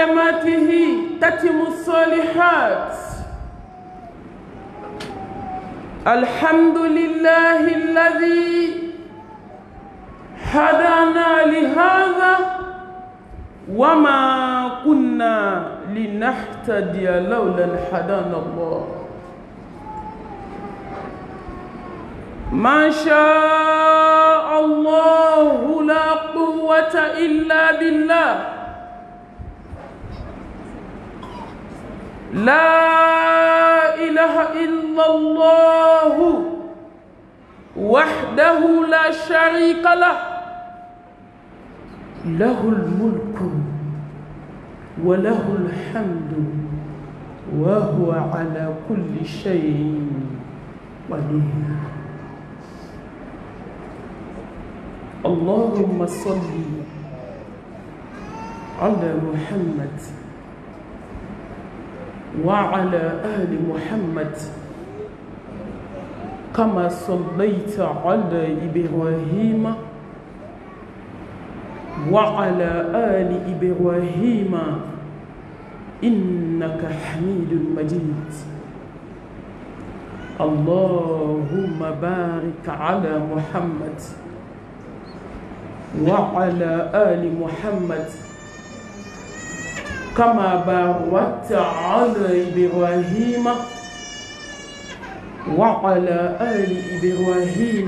بنعمته تتم الصالحات. الحمد لله الذي هدانا لهذا وما كنا لنهتدي لولا أن هدانا الله. ما شاء الله لا قوة إلا بالله. لا إله إلا الله وحده لا شريك له، له الملك وله الحمد وهو على كل شيء قدير. اللهم صل على محمد وعلى آل محمد كما صليت على إبراهيم وعلى آل إبراهيم إنك حميد مجيد. اللهم بارك على محمد وعلى آل محمد كما باركت على إبراهيم وعلى آل إبراهيم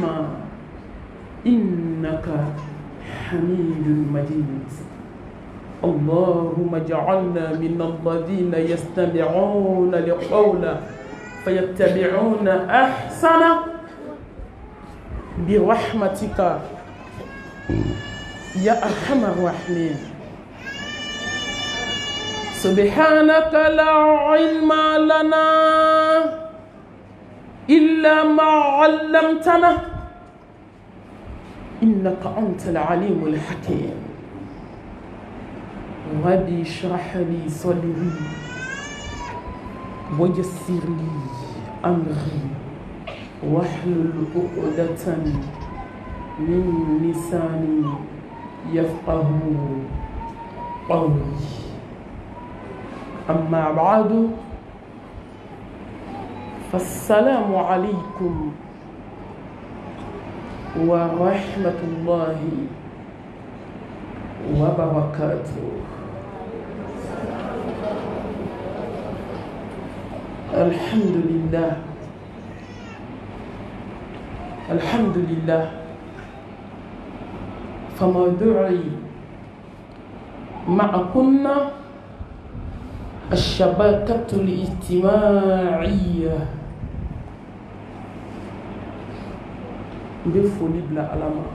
إنك حميد مجيد. اللهم اجعلنا من الذين يستمعون القول فيتبعون أحسنه برحمتك يا أرحم الراحمين. سبحانك لا علم لنا إلا ما علمتنا إنك أنت العليم الحكيم. رب اشرح لي صدري ويسر لي أمري واحلل عقدة من لساني يفقه قولي. أما بعد فالسلام عليكم ورحمة الله وبركاته. الحمد لله الحمد لله. فموضوعي معكن الشبكة الاجتماعية بفولي بلا علامة.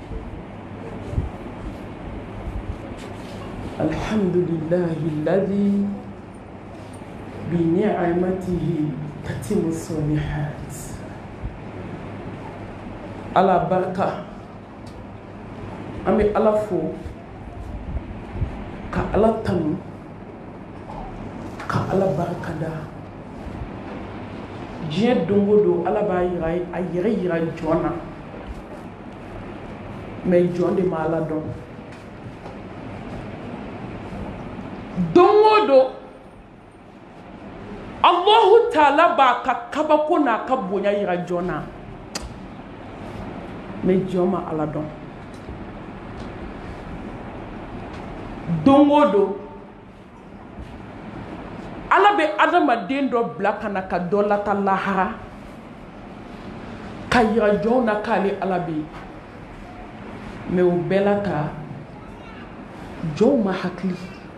الحمد لله الذي بنعمته تتم الصالحات. على بركة أمي على فو كعلى تنو كعلى بركة دا جيد دونغودو على بايراي أيري جوانا مي جوان دي مالا دون دونغودو الله تعالى باكا كباكونا كبونا يرا جوانا مي جوما على دون دونغودو ala be adamaden dɔ bila kana ka dɔ lata lahara ka yira jɔnw na k'ale ala be mɛ o bɛɛ la ta jɔnw ma hakili.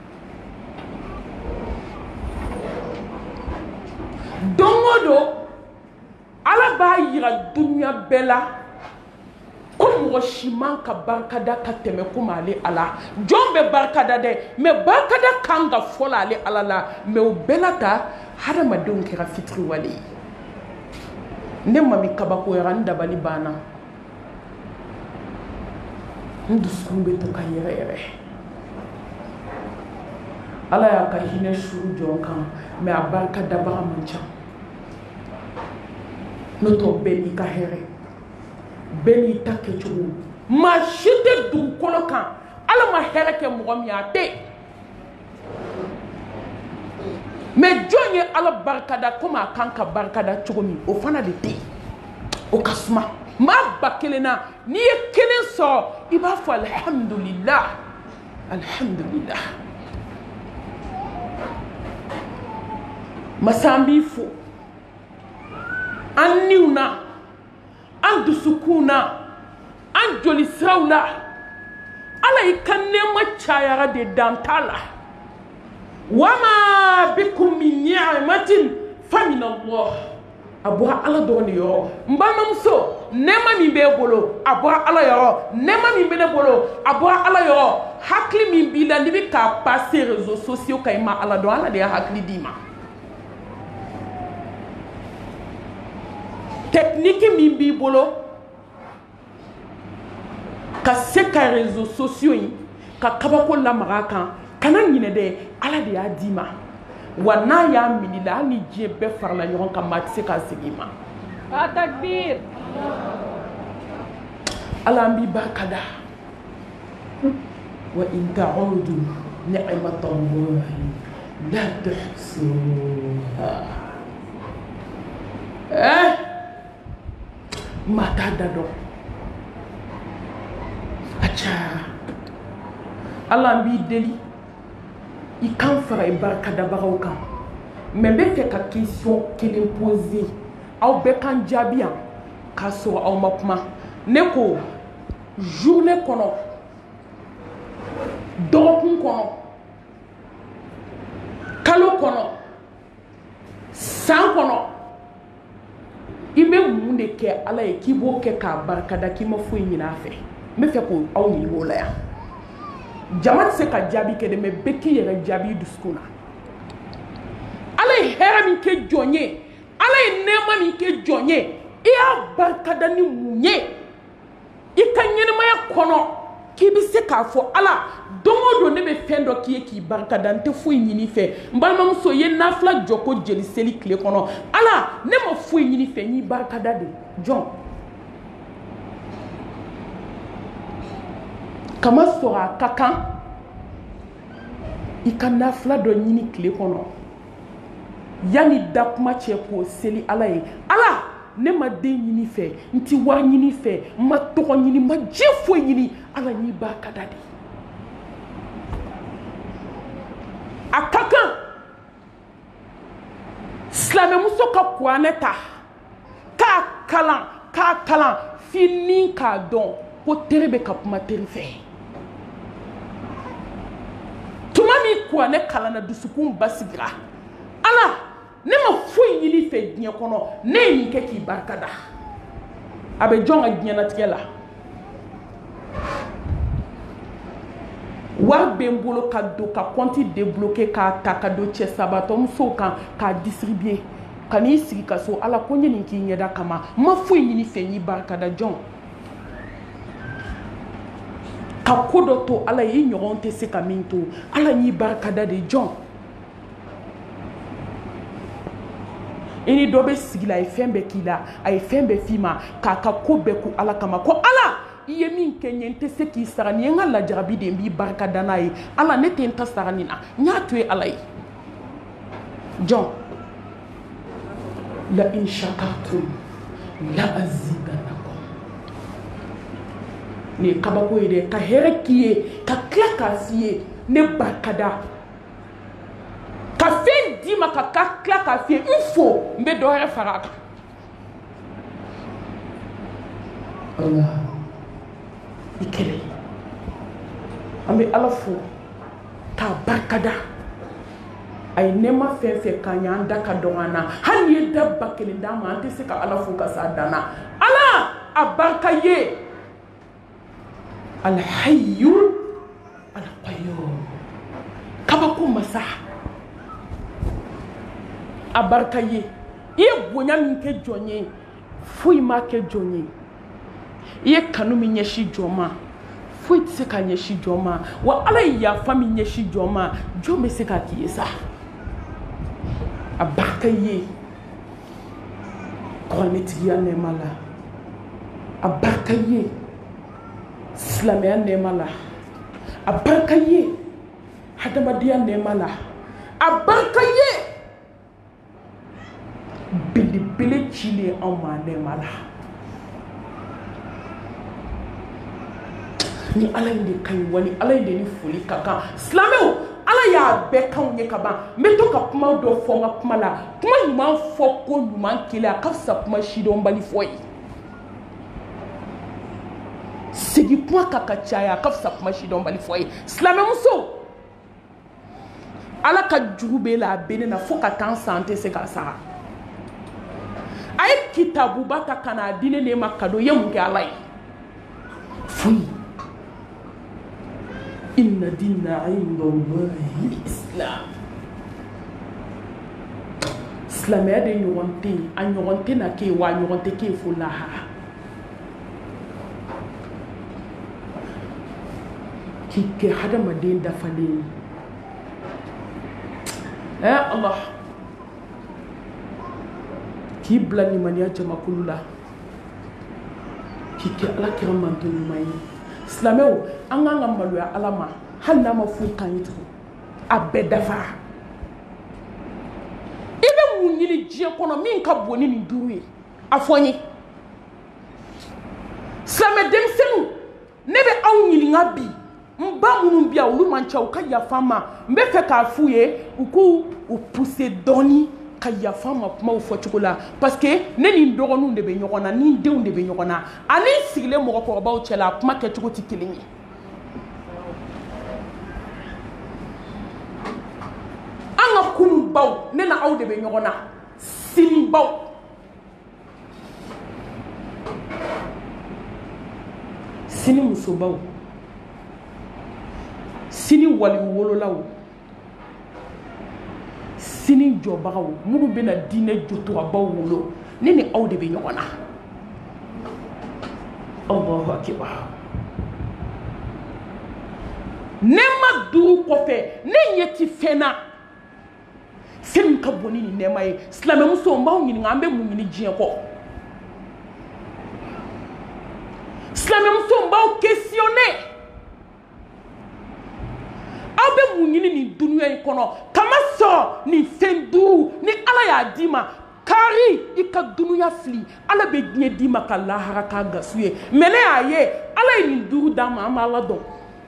don o don ala b'a yira dunuya bɛɛ la ko mɔgɔ si man ka barikada ka tɛmɛ komi ale ala. jɔn bɛ barikada dɛ mɛ barikada kan ka fɔ la ale ala la mɛ o bɛɛ la ta hadamadenw kɛra fitiriwale ye. ne mami kabakoyara n dabali banna n dusukun bɛ to ka yɛrɛ yɛrɛ. ala y'a ka hinɛ suru jɔn kan mɛ a barikadabaga man ca. n'o tɛ bɛɛ n'i ka hɛrɛ bɛɛ n'i ta kɛcogo maa si tɛ dugukolo kan ala ma hɛrɛ kɛ mɔgɔ min a tɛ. ala barkada comme a kan ka barkada cogo min o fana de tɛ o ka suma maa ba kelen na n'i ye kelen sɔrɔ i b'a fɔ alhamdulillah alhamdulillah masa an b'i fo an niw na an dusukun na an joli siraw la ala y'i ka nɛɛma cayara de dan t'a la wama bikum min ni'matin fa min Allah a bɔra ala dɔrɔn de yɔrɔ n balimamuso nɛɛma min b'e bolo a bɔra ala yɔrɔ nɛɛma min bɛ ne bolo a bɔra ala yɔrɔ hakili min b'i la n'i bɛ k'a passer réseaux sociaux kan i ma ala dɔn ala de y'a hakili d'i ma technique min b'i bolo ka se ka réseaux sociaux in ka kabako lamaga a kan kana ɲinɛ dɛ ala de y'a d'i ma wa n'a y'a minɛ la hali ni diɲɛ bɛɛ farala ɲɔgɔn kan maa tɛ se k'a segin i ma takbir ala an b'i barikada wa in ta'udu ni'matallahi la tuhsuha maa t'a da dɔn a cayara ala an b'i deli i kan fara i barikadabagaw kan mais n bɛ fɛ ka question kelen poser aw bɛɛ kan jaabi yan k'a sɔrɔ aw ma kuma ne ko journée kɔnɔ dɔgɔkun kɔnɔ kalo kɔnɔ san kɔnɔ i bɛ mun de kɛ ala ye k'i b'o kɛ k'a barikada k'i ma foyi ɲini a fɛ n bɛ fɛ k'o aw ɲininka o la yan jama tɛ se ka jaabi kɛ dɛ mɛ bɛɛ k'i yɛrɛ jaabi dusukun na ala ye hɛrɛ min kɛ jɔn ye ala ye nɛɛma min kɛ jɔn ye i y'a barikada ni mun ye i ka ɲɛnɛmaya kɔnɔ k'i bɛ se k'a fɔ ala don o don ne bɛ fɛn dɔ k'i ye k'i barikada n tɛ foyi ɲini fɛ n balimamuso ye nafila jɔ ko jeli seli tile kɔnɔ ala ne ma foyi ɲini fɛ n y'i barikada de jɔn kama sɔrɔ a ka kan i ka nafila dɔ ɲini tile kɔnɔ yanni dakuma cɛ k'o seli ala ye ala ne ma den ɲini fɛ n ti wari ɲini fɛ n ma tɔgɔ ɲini n ma diɲɛ foyi ɲini ala y'i barikada de a ka kan silamɛmuso ka kuranɛ ta k'a kalan f'i ni k'a dɔn ko tere bɛ ka kuma teri fɛ tuma min kuranɛ kalanna dusukun basigira ala ne ma foyi ɲini fɛ diɲɛ kɔnɔ ne ye nin kɛ k'i barikada a bɛ jɔn ka diɲɛlatigɛ la wari bɛ n bolo ka don ka compte débloquer k'a ta ka don cɛ sabatɔmusow kan k'a distribuer ka n'i sigi ka so ala ko n ye nin k'i ɲɛda kama n ma foyi ɲini fɛ n y'i barikada jɔn ka ko dɔ to ala ye i ɲɔgɔn tɛ se ka min to ala y'i barikada de jɔn i ni dɔ bɛ sigi la a ye fɛn bɛɛ k'i la a ye fɛn bɛɛ f'i ma k'a ka ko bɛɛ ko ala kama ko ala i ye min kɛ n ye n tɛ se k'i sara nin ye n ka lajarabi de n b'i barikada n'a ye ala ne tɛ n ta sara nin na n y'a to ye ala ye jɔn la in shakartum la azidanakum nin ye kabako ye dɛ ka hɛrɛ k'i ye ka tila k'a f'i ye ne barikada ka fɛn d'i ma ka tila k'a f'i ye n fo n bɛ dɔ wɛrɛ fara a kan Allah i kɛlɛ an bɛ ala fo k'a barikada a ye nɛɛma fɛn fɛn k'an ye an da ka dɔgɔ an na hali n'i ye da ba kelen d'an ma an tɛ se ka ala fo ka s'a dan na ala a barika ye alhayyu alqayyum kabako masa a barika ye i ye bonya min kɛ jɔn ye foyi ma kɛ jɔn ye i ye kanu min ɲɛsin jɔn ma foyi tɛ se ka ɲɛsin jɔn ma wa ala ye yafa min ɲɛsin jɔn ma jɔn bɛ se ka k'i ye sa a barika ye kuranɛtigiya nɛɛma la a barika ye silamɛya nɛɛma la a barika ye hadamadenya nɛɛma la a barika ye cile en ma nɛɛma la ni ala in de ka ɲi wa ni ala in de ni foli ka kan silamɛw ala y'a bɛɛ kanw ye ka ban n bɛ to ka kuma dɔ fɔ n ka kuma la kuma ɲuman fɔ ko ɲuman kelen a ka fisa kuma sidɔnbali fɔ ye segi kuma ka ka caya a ka fisa kuma sidɔnbali fɔ ye silamɛmuso ala ka jugu b'e la a bɛ ne na fo ka taa n san tɛ se k'a sara a ye kitabuba ta ka n'a di ne ma kado ye mun kɛ ala ye foyi inna dina inda Allahi islam silamɛya de ɲɔgɔn tɛ yen a ɲɔgɔn tɛ na kɛ wa a ɲɔgɔn tɛ kɛ fo lahara k'i kɛ hadamaden dafalen ye Allah k'i bila limaniya jamakulu la k'i kɛ alakira manto ɲuman ye silamɛw an k'an ka maloya ala ma hali n'a ma foyi k'an ye tugun a bɛɛ dafara i bɛ mun ɲini diɲɛ kɔnɔ min ka bon ni nin duuru ye a fɔ n ye silamɛ denmisɛnninw ne bɛ aw ɲininka bi n ba minnu bɛ yan olu man ca u ka yafa n ma n bɛ fɛ k'a f'u ye u k'u pousser dɔɔni ka yafa n ma kumaw fɔcogo la parce que ne ni n dɔgɔninw de bɛ ɲɔgɔn na ni n denw de bɛ ɲɔgɔn na ani n sigilen mɔgɔkɔrɔbaw cɛ la a kuma kɛcogo tɛ kelen ye an ka kunun baw ne na aw de bɛ ɲɔgɔn na sini baw sini musobaw sini wali wololaw sini jɔbagaw minnu bɛna diinɛ jɔtɔgabaw wolo ne ni aw de bɛ ɲɔgɔn na Allahu akibar ne ma duuru kɔfɛ ne ɲɛ ti fɛn na fɛn min ka bon ni nin nɛɛma ye silamɛmuso n b'aw ɲininka an bɛ mun ɲini diɲɛ kɔ silamɛmuso n b'aw questionner aw bɛ mun ɲini nin dunuya in kɔnɔ kama sɔn nin fɛn duuru ni ala y'a d'i ma kari i ka dunuya fili ala bɛ diɲɛ d'i ma ka lahara k'a gasu ye mɛ ne y'a ye ala ye nin duuru d'an ma an b'a la dɔn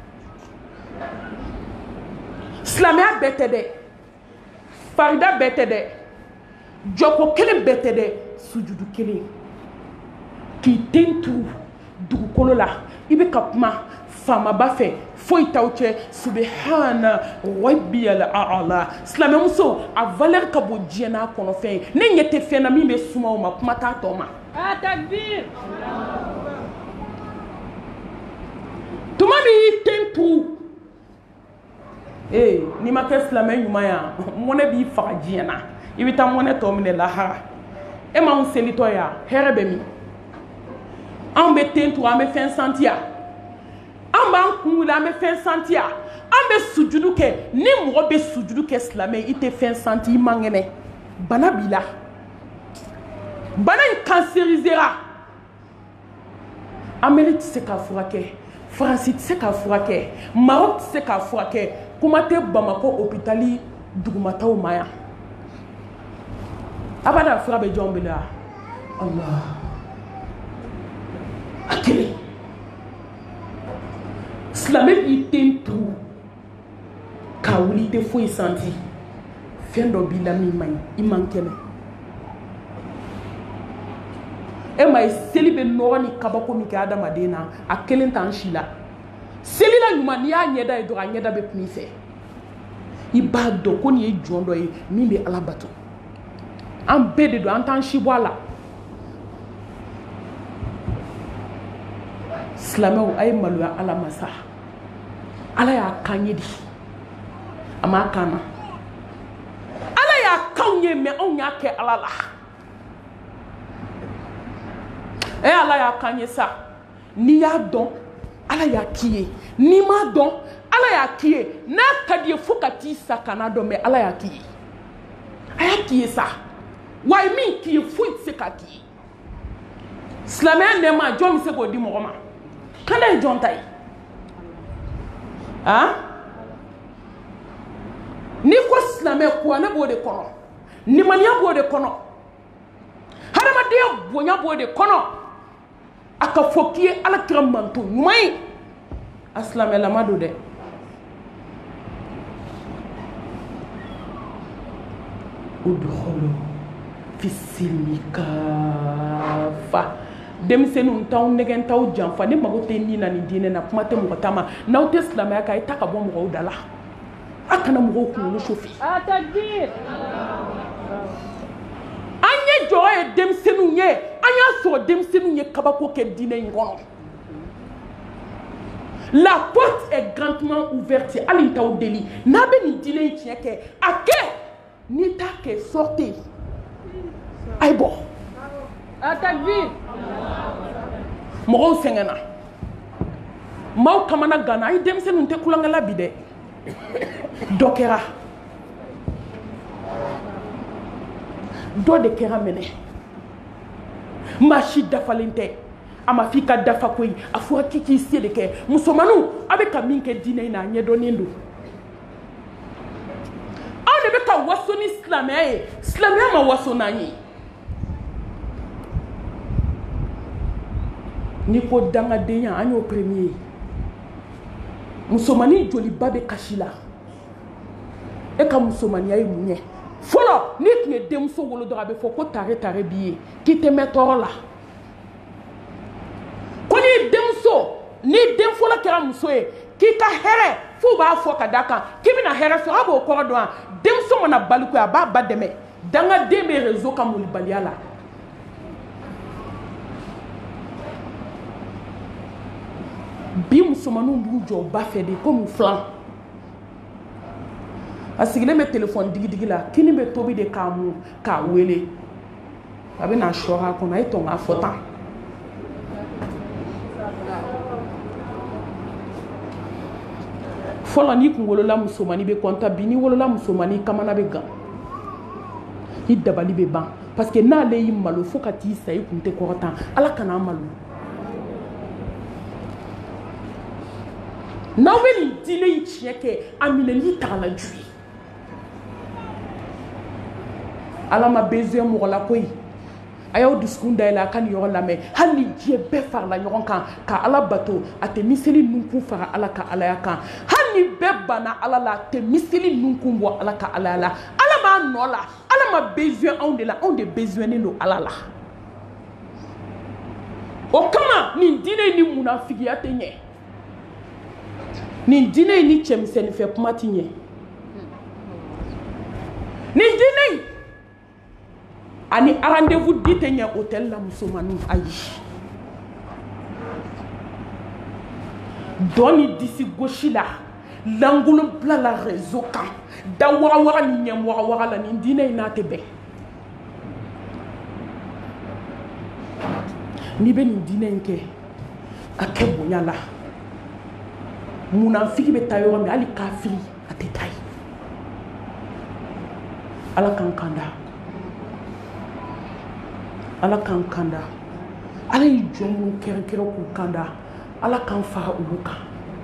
silamɛya bɛɛ tɛ dɛ farida bɛɛ tɛ dɛ jɔko kelen bɛɛ tɛ dɛ sujudu kelen k'i den turu dugukolo la i bɛ ka kuma faamaba fɛ foyi t'aw cɛ subahana rabbiyal a'la silamɛmuso a valeur ka bon diɲɛ n'a kɔnɔfɛn ye ne ɲɛ tɛ fɛn na min bɛ suma o ma kuma t'a tɔ ma takbir tuma min y'i den turu n'i ma kɛ silamɛ ɲuman yan mɔnɛ b'i faga diɲɛ na i bɛ taa mɔnɛ tɔ minɛ lahara e m'anw selitɔ yan hɛrɛ bɛ min anw bɛ den turu an bɛ fɛn santi yan an b'an kun wuli an bɛ fɛn santi yan an bɛ sujudu kɛ ni mɔgɔ bɛ sujudu kɛ silamɛ i tɛ fɛn santi i man kɛnɛ bana b'i la bana in cancerisera Amérique tɛ se k'a furakɛ Faransi tɛ se k'a furakɛ Maroc tɛ se k'a furakɛ kuma tɛ Bamako hôpitali dugumataw ma yan abada fura bɛ jɔn bolo yan Allah a kelen silamɛ b'i den turu k'a wuli i tɛ foyi santi fɛn dɔ b'i la min man ɲi i man kɛnɛ e ma ye seli bɛ nɔgɔ ni kabako min kɛ adamaden na a kelen t'an si la seli la ɲuman n'i y'a ɲɛda ye dɔrɔn a ɲɛda bɛ kun i fɛ i b'a dɔn ko nin ye jɔn dɔ ye min bɛ ala bato an bɛɛ de don an t'an si bɔ a la silamɛw a ye maloya ala ma sa ala y'a kan ye di a m'a kan na ala y'a kanw ye mɛ anw y'a kɛ ala la ala y'a kan ye sa n'i y'a dɔn ala y'a k'i ye n'i m'a dɔn ala y'a k'i ye n'a ka di ye fo ka t'i sa kana dɔn mɛ ala y'a k'i ye a y'a k'i ye sa wa ye min k'i ye foyi tɛ se k'a k'i ye silamɛya nɛɛma jɔn bɛ se k'o di mɔgɔ ma kala ye jɔn ta ye n'i ko silamɛ kuranɛ b'o de kɔnɔ nimaniya b'o de kɔnɔ adamadenya bonya b'o de kɔnɔ a ka fɔ k'i ye alakira manto ɲuman ye a silamɛlama don dɛ udkhulu fi silmi kaafa denmisɛnninw t'aw nɛgɛn t'aw janfa ne mago tɛ ni na ni diinɛ na kuma tɛ mɔgɔ ta ma n'aw tɛ silamɛya kan a ye ta ka bɔ mɔgɔw da la a kana mɔgɔw kunkolo sofi an ye jɔyɔ ye denmisɛnninw ye an y'a sɔrɔ denmisɛnninw ye kabako kɛ diinɛ in kɔnɔ la porte est grandement ouverte hali n t'aw deli n'a bɛ nin diinɛ in tiɲɛ kɛ a kɛ n'i t'a kɛ sortez a ye bɔ mɔgɔw sɛgɛnna maaw kamana ganna a ye denmisɛnninw tɛ kulonkɛ la bi dɛ dɔ kɛra dɔ de kɛra minɛ maa si dafalen tɛ a ma f'i ka dafa koyi a fɔra k'i k'i se de kɛ musomaninw a bɛ ka min kɛ diinɛ in na a ɲɛdɔnnen don anw de bɛ ka waso ni silamɛya ye silamɛya ma waso n'an ye n'i ko dangadenya an y'o premier ye musomanin joliba bɛ kasi la e ka musomaniya ye mun ye fɔlɔ n'i tun ye denmuso wolo dɔrɔn a bɛ fɔ ko tare tare b'i ye k'i tɛ mɛn tɔɔrɔ la ko n'i denmuso ni den fɔlɔ kɛra muso ye k'i ka hɛrɛ f'u b'a fɔ ka d'a kan k'i bɛna hɛrɛ sɔrɔ a b'o kɔrɔ dɔn wa denmuso mana baliku a b'a ba dɛmɛ dangaden bɛ réseau ka molibaliya la bi musomaninw b'u jɔ ba fɛ de komi filan a sigilen bɛ téléphone digidigi la kini bɛ tobi de k'a mun k'a wele a bɛ na sɔrɔ a kɔnɔ a ye tɔn k'a fɔ tan fɔlɔ n'i kun wolola musomanin bɛ kɔntan bi n'i wolola musomanin kamana bɛ gan i dabali bɛ ban parce que n'ale y'i malo fo ka t'i sa i kun tɛ kɔrɔtan ala kan'a malo n'aw bɛ nin diinɛ in tiɲɛ kɛ a minɛli tagala ju ye ala ma besoin mɔgɔ la koyi a y'aw dusukun dayɛlɛ a ka nin yɔrɔ lamɛn hali ni diɲɛ bɛɛ farala ɲɔgɔn kan ka ala bato a tɛ miseli nunkun fara ala ka alaya kan hali ni bɛɛ banna ala la a tɛ miseli nunkun bɔ ala ka alaya la ala b'a nɔ la ala ma besoin anw de la anw de besoinen don ala la o kama nin diinɛ in ni munafigiya tɛ ɲɛ nin diinɛ in ni cɛmisɛnninfɛ kuma tɛ ɲɛ nin diinɛ in ani rendez-vous di tɛ ɲɛ hôtel la musomaninw ayi dɔ ni disi gosi la lankolon bila la réseau kan da warawaga ni ɲɛ wagawaga la nin diinɛ in n'a tɛ bɛn n'i bɛ nin diinɛ in kɛ a kɛ bonya la munafiki bɛ taa yɔrɔ min hali kafiri a tɛ taa yen ala k'an kanda ala k'an kanda ala ye jɔn minnu kɛrɛnkɛrɛn k'u kanda ala k'an fara olu kan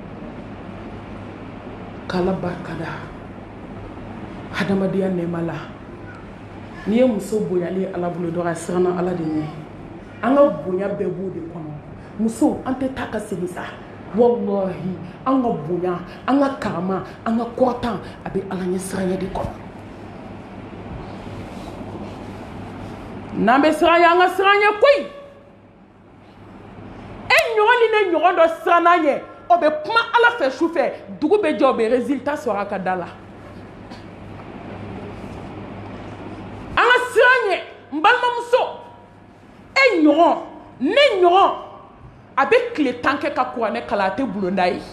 k'ala barikada hadamadenya nɛɛma la n'i ye muso bonyali ye ala bolo dɔrɔn a siranna ala de ɲɛ an ka bonya bɛɛ b'o de kɔnɔ muso an tɛ taa ka segin sa wallahi an ka bonya an ka karama an ka kɔrɔtan a bɛ ala ɲɛ siranya de kɔnɔ n'an bɛ siranya an ka siranya koyi e ɲɔgɔn ni ne ɲɔgɔn dɔ siranna ɲɛ o bɛ kuma ala fɛ su fɛ dugu bɛ jɛ o bɛ résultat sɔrɔ a ka da la an ka siran ɲɛ n balimamuso e ɲɔgɔn ne ɲɔgɔn a bɛ tile 10 kɛ ka kuranɛ kalan a tɛ bulonda ye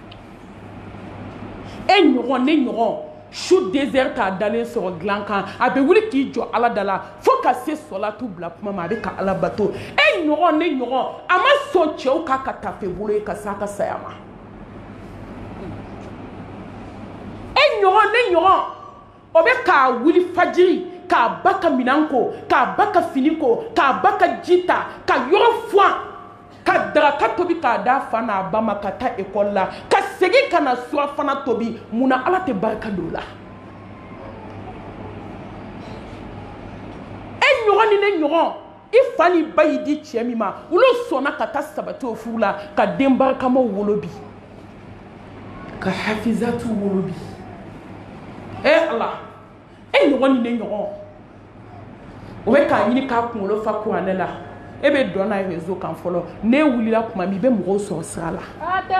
e ɲɔgɔn ne ɲɔgɔn su désert t'a dalen sɔrɔ dilan kan a bɛ wuli k'i jɔ ala da la fo ka se sɔlatu bila kuma ma a bɛ ka ala bato e ɲɔgɔn ne ɲɔgɔn a ma sɔn cɛw k'a ka tafe bolo ye ka se a ka saya ma e ɲɔgɔn ne ɲɔgɔn o bɛ k'a wuli fajiri k'a ba ka minan ko k'a ba ka fini ko k'a ba ka ji ta ka yɔrɔ furan ka daraka tobi k'a d'a fa n'a ba ma ka taa école la ka segin ka na surafana tobi munna ala tɛ barika don o la e ɲɔgɔn ni ne ɲɔgɔn i fani bayi di cɛ min ma olu sɔnna ka taa sabati o furu la ka den barikamaw wolo bi ka hafizatu wolo bi ala e ɲɔgɔn ni ne ɲɔgɔn o bɛ k'a ɲini k'a kunkolo fa kuranɛ la e bɛ dɔn n'a ye réseau kan fɔlɔ ne wulila kuma min i bɛ mɔgɔw sɔrɔ sira la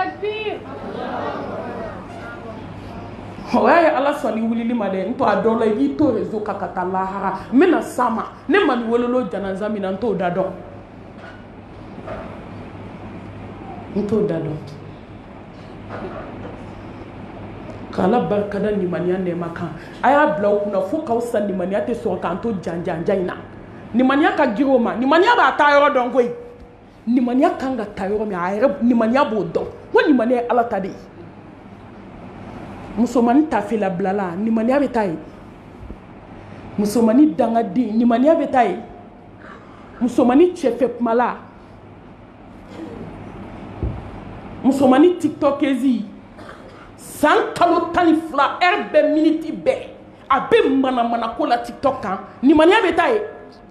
o y'a ye ala sɔnni wulili ma dɛ n to a dɔw la i b'i to réseau kan ka taa lahara n bɛna s'a ma ne ma nin wololo janaza min na n t'o da dɔn n t'o da dɔn k'ala barikada nimaniya nɛɛma kan a y'a bila o kunna fo k'aw sa nimaniya tɛ sɔrɔ k'an to janjanja in na nimaniya ka girin o ma nimaniya b'a taa yɔrɔ dɔn koyi nimaniya kan ka taa yɔrɔ min a yɛrɛ nimaniya b'o dɔn ko nimaniya ye ala ta de ye musomani tafela bilala nimaniya bɛ taa yen musomani dangaden nimaniya bɛ taa yen musomani cɛfɛ kumala musomani tiktokezi san kalo 12 heure bɛɛ miniti bɛɛ a bɛ manamana ko la tiktok kan nimaniya bɛ taa yen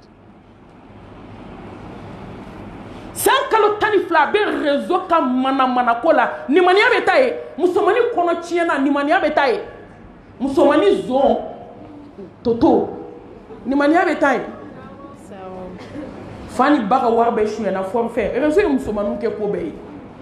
san kalo 12 a bɛ réseau kan manamana ko la nimaniya bɛ taa yen musomani kɔnɔ tiɲɛna nimaniya bɛ taa yen musomani zɔn toto nimaniya bɛ taa yen fa ni ba ka wari bɛ suyɛna forfait réseau ye musomaniw kɛ ko bɛɛ ye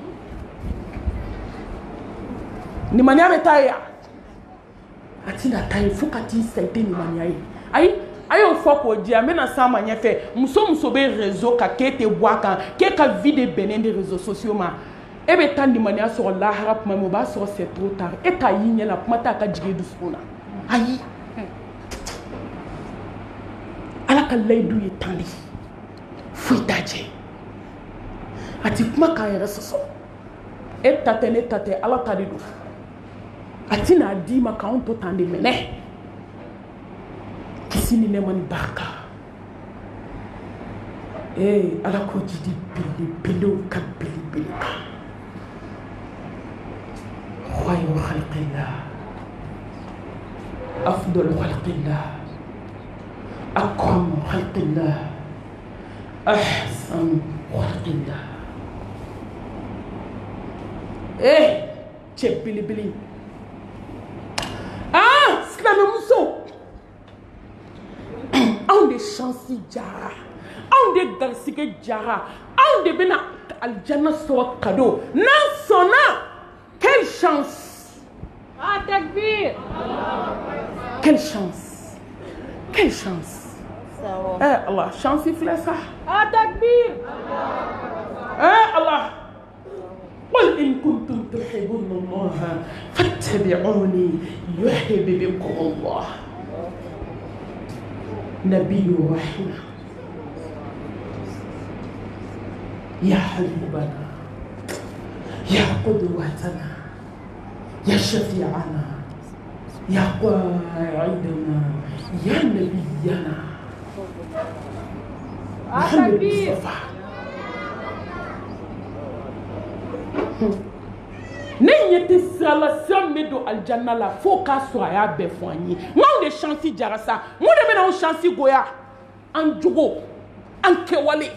nimaniya bɛ taa yen a tɛna taa yen fo ka t'i sa i tɛ nimaniya ye ayi a y'o fɔ k'o di an bɛna s'a ma ɲɛfɛ muso muso bɛ réseau kan k'e tɛ bɔ a kan k'e ka vie de bɛnnen de réseaux sociaux ma e bɛ taa nimaniya sɔrɔ lahara kuma min o b'a sɔrɔ c'est trop tard e t'a y'i ɲɛ la kuma t'a ka jigin dusukun na ayi ala ka layidu ye tan de foyi t'a jɛ a ti kuma k'a yɛrɛ sɔsɔ e ta tɛ ne ta tɛ ala ta de don a tɛna d'i ma k'anw to tan de minɛ kisi ni nɛɛma ni barika ala k'o jidi belebelew ka belebele kan خير خلق الله أفضل خلق الله أكرم خلق الله أحسن خلق الله cɛ belebele silamɛ muso anw de chance jara anw de garisɛgɛ jara anw de bɛna aljana sɔrɔ cadeau n'an sɔnna quelle chance! Ah, takbir! Quelle chance! Quelle chance! Allah, chance il fait ça. Ah, takbir! Allah! قل إن كنتم تحبون الله فاتبعوني يحببكم الله. نبي رحمة يا حبيبنا يا قدوتنا يا شفيعنا يا قائدنا يا نبينا محمد مصطفى ne ɲɛ tɛ sirala sira min bɛ don aljanna la fo k'a sɔrɔ a y'a bɛɛ fɔ an ye n'anw de chance jara sa mun de bɛna anw chance goya an jogo an kɛwale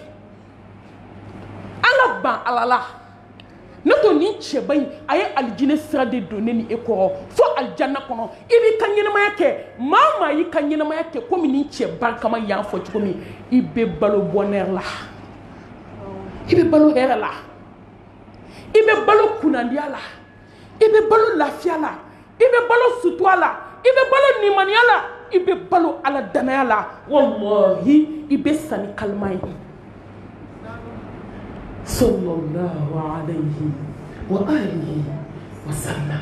an ka ban ala la ne to nin cɛba in a ye alijinɛ sira de don ne ni e kɔrɔ fo aljanna kɔnɔ i b'i ka ɲɛnamaya kɛ maa o maa y'i ka ɲɛnamaya kɛ komi nin cɛ barikama y'an fɔ cogo min i bɛ balo bonheur la i bɛ balo hɛrɛ la i bɛ balo kunnadiya la i bɛ balo lafiya la i bɛ balo sutura la i bɛ balo nimaniya la i bɛ balo ala danaya la wallahi i bɛ sa ni kalima ye sallallahu alayhi wa alihi wa sallam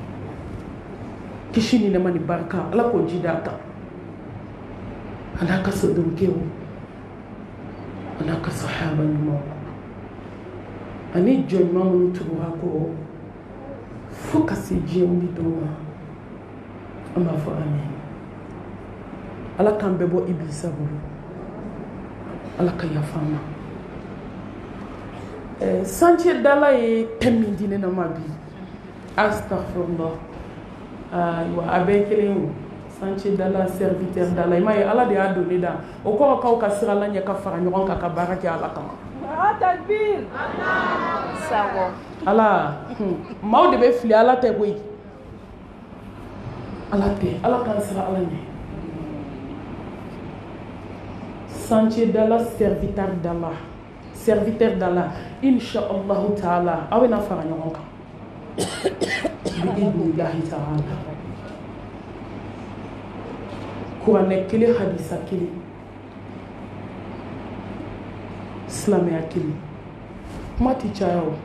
kisi ni nɛɛma ni barika ala k'o ji d'a kan a n'a ka sodɔnkɛw a n'a ka sahaba ɲumanw ani jɔnɲuman minnu tugura kɔ fo ka se diɲɛ wuli dɔw ma an b'a fɔ amin ala k'an bɛɛ bɔ ibilisa bolo ala ka yafa an ma santier dala ye thème min di ne na ma bi astaghfirullah ayiwa a bɛɛ kelen o Sentier d'Allah, serviteur d'Allah. Il m'a dit, Allah a donné da. Au corps, quand on a sera là, il y a qu'à faire un yoron, qu'à baraki à la kama. Ah, takbir. Ça va. Allah, mau de be fili Allah te boy. Allah kan sera Allah ne. Sentier d'Allah, serviteur d'Allah. Serviteur d'Allah. Inch'Allah ta'ala. Awe na faire un yoron ka. Bi-idnillahi ta'ala. Kuranɛ kelen hadisa kelen silamɛya kelen kuma ti caya o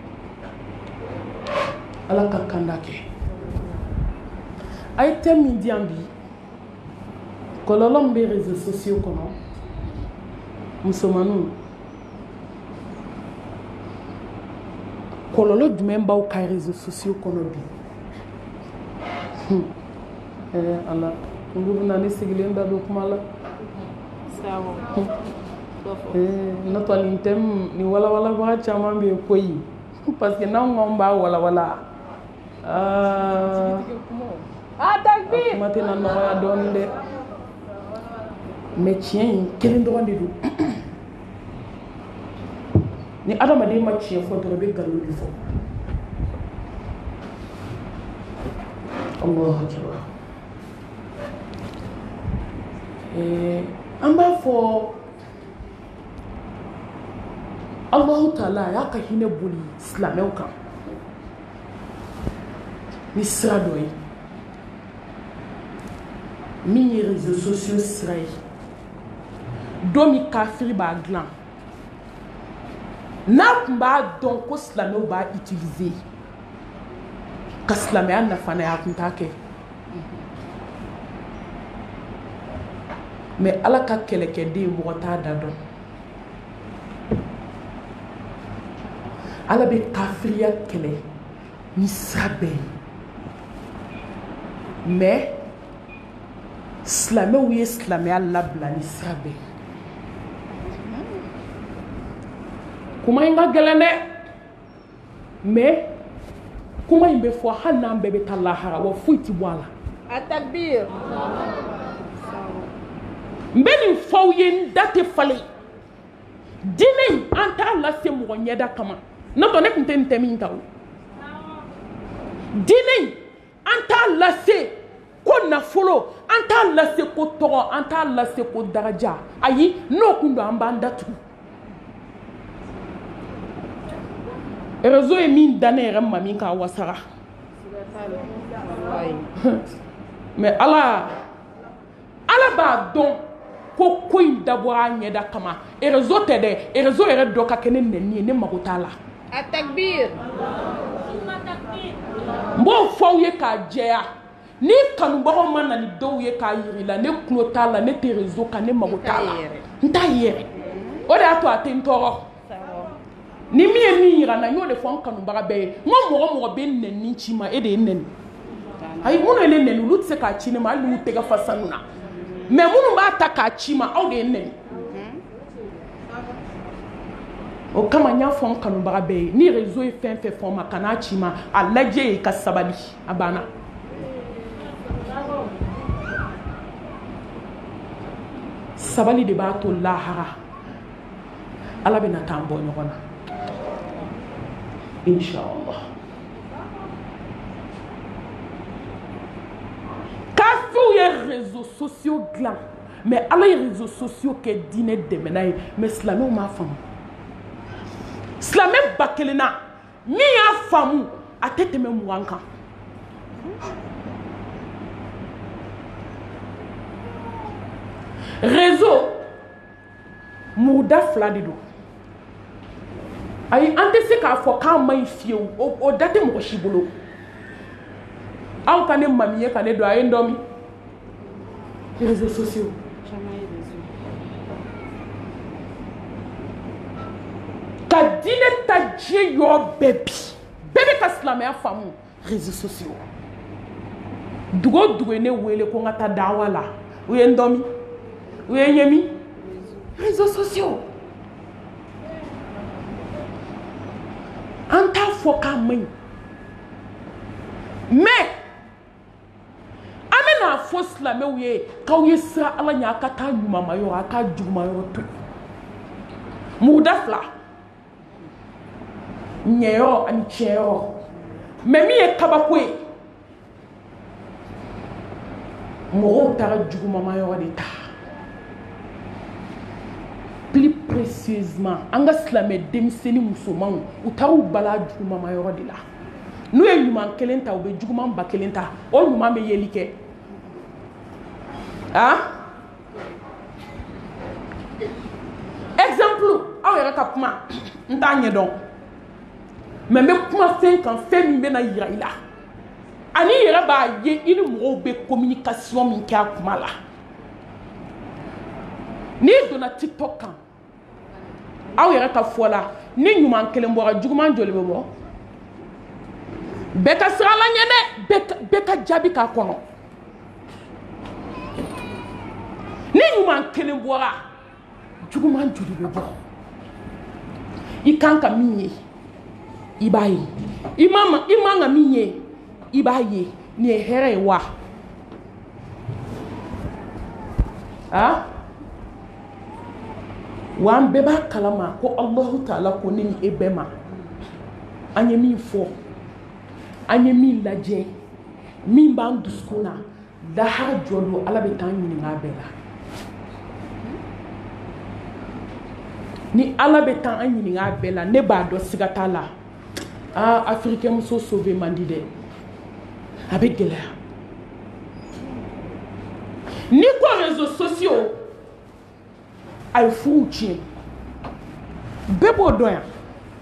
ala ka kanda kɛ a ye thème min di yan bi kɔlɔlɔ min bɛ réseaux sociaux kɔnɔ musomaninw kɔlɔlɔ jumɛn b'aw ka réseaux sociaux kɔnɔ bi ala ngubuna ni sigilen da do kuma la sawa n'o tɛ nin thème ni walawalabaga caman bɛ koyi parce que n'anw k'anw b'a walawala takbir kuma tɛna nɔgɔya dɔɔnin dɛ mais tiɲɛ in kelen dɔrɔn de don ni adamaden ma tiɲɛ fɔ dɔrɔn i bɛ nkalon de fɔ Allahu akbar an b'a fɔ Allahu Taala y'a ka hinɛ boli silamɛw kan ni sira dɔ ye min ye réseaux sociaux sira ye don min kafiri b'a dilan n'a tun b'a dɔn ko silamɛw b'a utiliser ka silamɛya nafa na a tun t'a kɛ mais ala ka kɛlɛkɛden mɔgɔ t'a da dɔn ala bɛ kafiriya kɛlɛ ni sira bɛɛ ye mais silamɛw ye silamɛya labila ni sira bɛɛ ye kuma in ka gɛlɛn dɛ mais kuma in bɛ fɔ hali n'an bɛɛ bɛ taa lahara wa foyi tɛ bɔ a la a takbir n bɛ nin fɔw ye n da tɛ falen diinɛ in an t'a lase mɔgɔ ɲɛda kama n'o tɛ ne tun tɛ nin thème in ta o diinɛ in an t'a lase ko nafolo an t'a lase ko tɔgɔ an t'a lase ko daraja ayi n'o kun don an b'an datugu réseau ye min da ne yɛrɛ ma min k'a wasara mais ala b'a dɔn ko in dabɔra a ɲɛda kama réseau tɛ dɛ réseau yɛrɛ dɔ ka kɛ ne nɛni ye ne mago t'a la a takbir n b'o fɔw ye k'a jɛya ni kanubagaw ma na ni dɔw ye k'a yiri la ne tulo t'a la ne tɛ réseau kan ne mago t'a la n t'a yɛrɛ o de y'a to a tɛ n tɔɔrɔ ni min ye min yira n na n y'o de fɔ n kanubaga bɛɛ ye n ko mɔgɔ mɔgɔ bɛ nɛni ci ma e de ye nɛni ayi minnu ye ne nɛni olu tɛ se k'a ci ne ma hali n'u tɛgɛ fa sanu na mais minnu b'a ta k'a ci ma aw de ye nɛni o kama n y'a fɔ n kanubaga bɛɛ ye ni réseau ye fɛn fɛn fɔ n ma ka n'a ci ma a lajɛ ye ka sabali a banna sabali de b'a to lahara ala bɛna t'an bɔ ɲɔgɔn na inshallah kafiriw ye réseaux sociaux dilan mais ala ye réseaux sociaux kɛ diinɛ dɛmɛna ye mais silamɛw m'a faamu silamɛ ba kelen na min y'a faamu a tɛ tɛmɛ 20 kan réseau muguda 2 de don ayi an tɛ se k'a fɔ k'an ma ɲi fiyewu o da tɛ mɔgɔ si bolo aw ka ne mami ye ka ne don a ye n dɔn min réseaux sociaux ka diinɛ ta diɲɛ yɔrɔ bɛɛ bi bɛɛ bɛ ka silamɛya faamu réseaux sociaux dugu o dugu ye ne wele ko n ka taa dawa la u ye n dɔn min u ye n ye min réseaux sociaux an t'a fɔ k'a man ɲi mais an bɛ y'a fɔ silamɛw ye k'aw ye sira ala ɲɛ a ka taa ɲumanma yɔrɔ a ka juguma yɔrɔ to muguda fila ɲɛ yɔrɔ ani tiɲɛ yɔrɔ mais min ye kabako ye mɔgɔw taara jugumama yɔrɔ de ta plus précisément an ka silamɛ denmisɛnnin musomanw u taara u bala jugumama yɔrɔ de la n'u ye ɲuman kelen ta u bɛ juguman ba kelen ta o ɲuman bɛ yeli kɛ exemple aw yɛrɛ ka kuma n t'a ɲɛdɔn mais n bɛ kuma fɛn kan fɛn min bɛna yira i la ani yɛrɛ b'a ye i ni mɔgɔw bɛ communication min kɛ a kuma la n'i donna TikTok kan aw yɛrɛ ka fɔ la ni ɲuman kelen bɔra juguman joli bɛ bɔ bɛɛ ka sira la ɲɛ dɛ bɛɛ ka jaabi k'a kɔnɔ ni ɲuman kelen bɔra juguman joli bɛ bɔ i kan ka min ye i b'a ye i man ka min ye i b'a ye nin ye hɛrɛ ye wa wa an bɛɛ b'a kalama ko Allahu Taala ko ne ni e bɛɛ ma an ye min fɔ an ye min lajɛ min b'an dusukun na lahara jɔ don ala bɛ taa ɲininka a bɛɛ la ni ala bɛ taa an ɲininka a bɛɛ la ne b'a dɔn siga t'a la africain muso sauver man di dɛ a bɛ gɛlɛya ni ko réseaux sociaux a ye furuw tiɲɛ bɛɛ b'o dɔn yan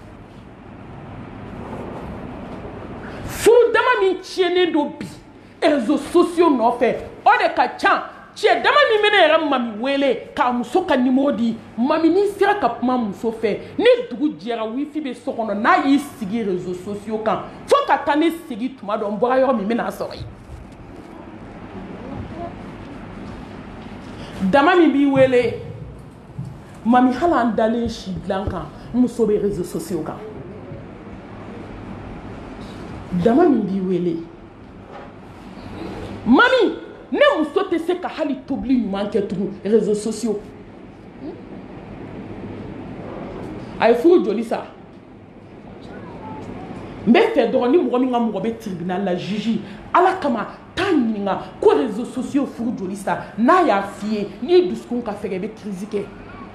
furu dama min tiɲɛnen don bi réseaux sociaux nɔfɛ o de ka ca cɛ dama min bɛ ne yɛrɛ mami wele k'a muso ka numéro di mami n'i sera ka kuma muso fɛ ni dugu jɛra wifi bɛ so kɔnɔ n'a y'i sigi réseaux sociaux kan fo ka taa ne sigi tuma dɔ n bɔra yɔrɔ min bɛna sɔrɔ yen dama min b'i wele mami hali an dalen si dilan kan n muso bɛ réseaux sociaux kan dama min b'i wele mami ne muso tɛ se ka hali tobili ɲuman kɛ tugun réseaux sociaux a ye furu joli sa n bɛ fɛ dɔrɔn ni mɔgɔ min ka mɔgɔ bɛ tribunal la juge ala kama taa ɲininka ko réseaux sociaux furu joli sa n'a y'a f'i ye n'i dusukun ka fɛgɛ i bɛ crise kɛ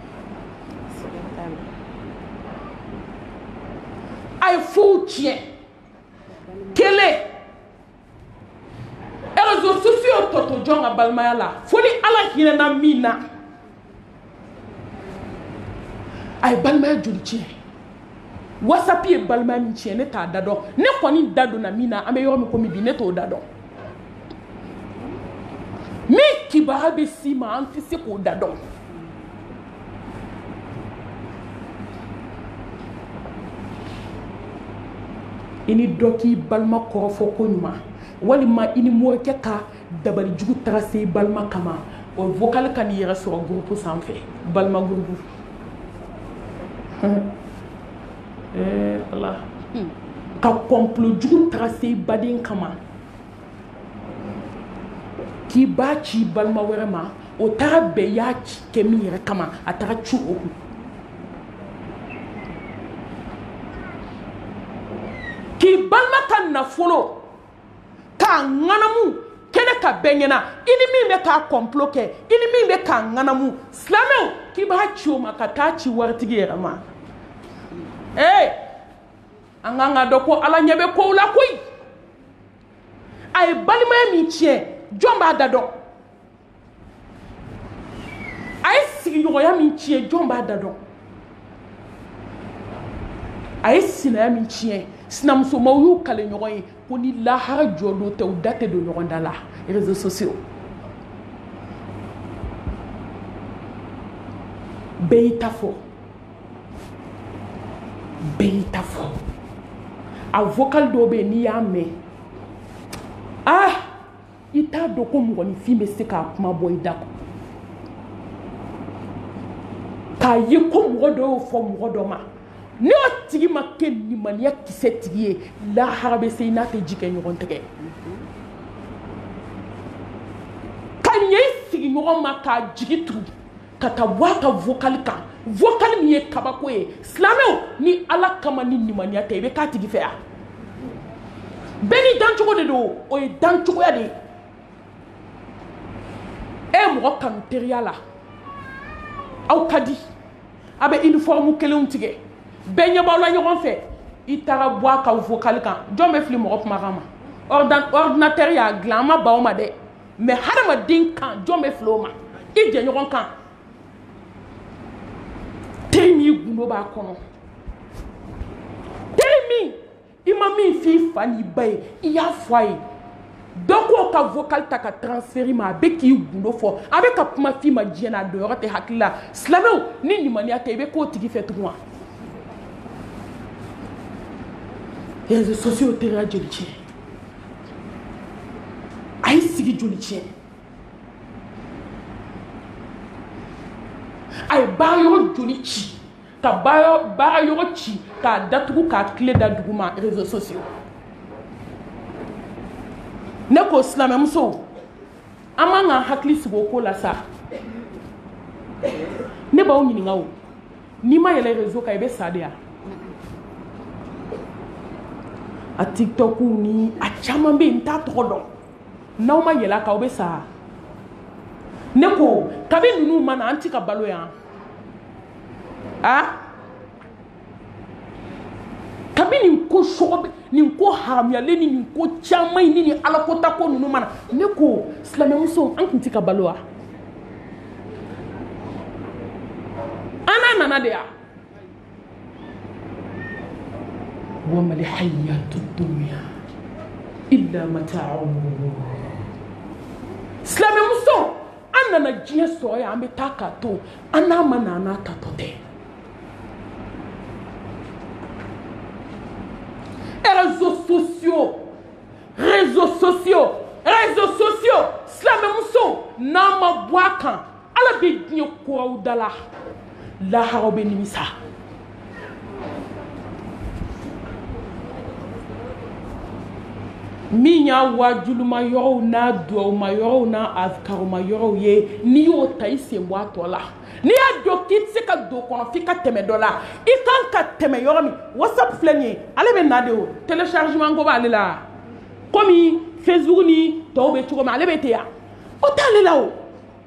a ye furu tiɲɛ kelen réseaux sociaux tɔtɔ jɔn ka balimaya la fo ni ala hinɛna min na a ye balimaya joli tiɲɛ whatsapp ye balimaya min tiɲɛ ne t'a da dɔn ne kɔni da donna min na an bɛ yɔrɔ min komi bi ne t'o da dɔn min kibaruya bɛ s'i ma an tɛ se k'o da dɔn i ni dɔ k'i balima kɔrɔfɔ ko ɲuman walima i ni morikɛ ka dabali jugu taga se i balima kama o vocal ka n'i yɛrɛ sɔrɔ groupe sanfɛ balima groupe ala ka complot jugu taga se i baden kama k'i b'a ci balima wɛrɛ ma o taga bɛɛ y'a kɛ min yɛrɛ kama a taga cu o kun k'i balima ka nafolo k'a ŋanamu kɛnɛ ka bɛɛ ɲɛna i ni min bɛ k'a complot kɛ i ni min bɛ k'a ŋanamu silamɛw k'i b'a ci o ma ka taa ci waritigi yɛrɛ ma an k'an ka dɔn ko ala ɲɛ bɛ kow la koyi a ye balimaya min tiɲɛ jɔn b'a da dɔn a ye sigiɲɔgɔnya min tiɲɛ jɔn b'a da dɔn a ye sinaya min tiɲɛ sinamusomaw y'u kale ɲɔgɔn ye ko ni lahara jɔ don tɛ u da tɛ don ɲɔgɔn da la réseaux sociaux bɛɛ y'i ta fɔ bɛɛ y'i ta fɔ a vocal dɔw bɛ yen n'i y'a mɛn i t'a dɔn ko mɔgɔninfin bɛ se k'a kuma bɔ i da k'a ye ko mɔgɔ dɔ y'o fɔ mɔgɔ dɔ ma ni o tigi ma kɛ limaniya kisɛ tigi ye lahara bɛ se i n'a tɛ ji kɛ ɲɔgɔn tɛgɛ sigiɲɔgɔn ma k'a jigi tugu ka taa bɔ a ka vocal kan vocal min ye kabako ye silamɛw ni ala kama ni nimaniya tɛ i bɛ k'a tigi fɛ yan bɛɛ ni dancogo de don o ye dancogoya de ye e ye mɔgɔ kanu teriya la aw ka di a bɛ uniforme kelenw tigɛ bɛɛ ɲɛ b'aw la ɲɔgɔn fɛ i taara bɔ a ka vocal kan jɔn bɛ fili mɔgɔ kumakan ma ordinateur y'a dilan an ma ban o ma dɛ mais hadamaden kan jɔn bɛ fili o ma i jɛɲɔgɔn kan teri min gundo b'a kɔnɔ teri min i ma min f'i fa n'i ba ye i y'a fɔ a ye dɔ k'o ka vocal ta ka transférer ma a bɛ k'i gundo fɔ a bɛ ka kuma f'i ma diɲɛ na a dɔnyɔrɔ tɛ hakili la silamɛw ni nimaniya tɛ i bɛ k'o tigi fɛ tugun wa réseaux sociaux teriya joli tiɲɛ a y'i sigi joli tiɲɛ a ye baara yɔrɔ joli ci ka baara yɔrɔ ci k'a datugu k'a tile da dugu ma réseaux sociaux ne ko silamɛmusow an man k'an hakili sigi o ko la sa ne b'aw ɲininka o n'i ma yɛlɛ réseau kan i bɛ sa de ya a tiktok ni a caman bɛ yen n t'a tɔgɔ dɔn n'aw ma yɛlɛ a kan aw bɛ sa ne ko kabi ninnu ma na an ti ka balo yan kabi nin ko sɔgɔ nin ko haramuyalen ni nin ko caman ye ni alakota ko ninnu ma na ne ko silamɛmuso an tun ti ka balo wa an n'a nana de ya وما الحياة الدنيا إلا متاع silamɛ muso an nana diɲɛ sɔrɔ yan an bɛ taa k'a to an n'a ma na an n'a tatɔ tɛ réseaux sociaux silamɛ muso n'an ma bɔ a kan ala bɛ diɲɛ kuraw da la laharaw bɛ nimisa min y'a wajuluma yɔrɔw n'a duwawuma yɔrɔw n'a azkaruma yɔrɔw ye n'i y'o ta i sen bɔ a tɔ la n'i y'a dɔn k'i tɛ se ka don kɔnɔ f'i ka tɛmɛ dɔ la i kan ka tɛmɛ yɔrɔ min whatsapp filɛ nin ye ale bɛ na de o téléchargement ko b'ale la komi facebook ni tɔw bɛ cogo min ale bɛ ten yan o t'ale la o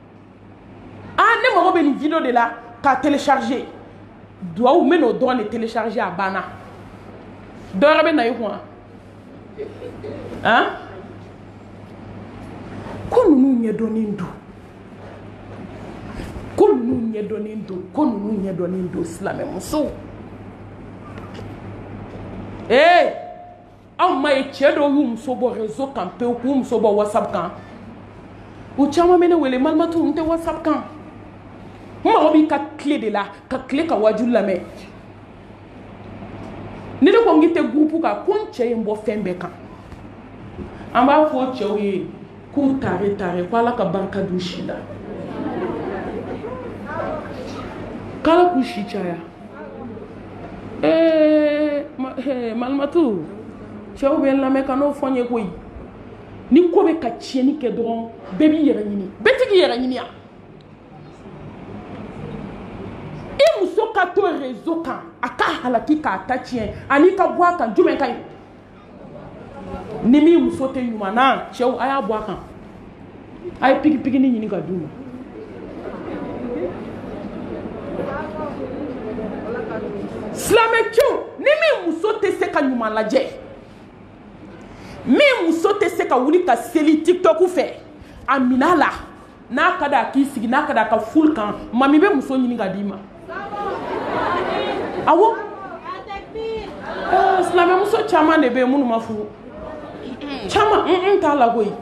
ne mago bɛ nin video de la k'a télécharger duwawu n bɛ n'o dɔrɔn de télécharger a banna dɔ wɛrɛ bɛ na i kun ko ninnu ɲɛdɔnnen don silamɛmusow anw ma ye cɛ dɔw y'u muso bɔ réseau kan pewu k'u muso bɔ whatsapp kan u caman bɛ ne wele malimatu n tɛ whatsapp kan n mago b'i ka tile de la ka tile ka wajulu lamɛn ni ne ko n k'i tɛ groupe kan ko n cɛ ye n bɔ fɛn bɛɛ kan an b'a fɔ cɛw ye k'u tare ko ala ka barika d'u si la k'ala k'u si caya malimatu cɛw bɛ n lamɛn ka n'o fɔ n ye koyi ni ko bɛ ka tiɲɛni kɛ dɔrɔn bɛɛ b'i yɛrɛ ɲini bɛɛ tɛ k'i yɛrɛ ɲini yan i muso ka to réseau kan a ka halaki k'a ta tiɲɛ ani ka bɔ a kan jumɛn ka ɲi ni min muso tɛ ɲuman na cɛw a y'a bɔ a kan a ye pigipigini ɲini ka d'u ma silamɛcɛw ni min muso tɛ se ka ɲuman lajɛ min muso tɛ se ka wuli ka seli tiktok fɛ a minɛ a la n'a ka d'a k'i sigi n'a ka d'a ka ful kan mami bɛ muso ɲini ka d'i ma awɔ silamɛmuso caman de bɛ yen minnu ma furu caman t'a la koyi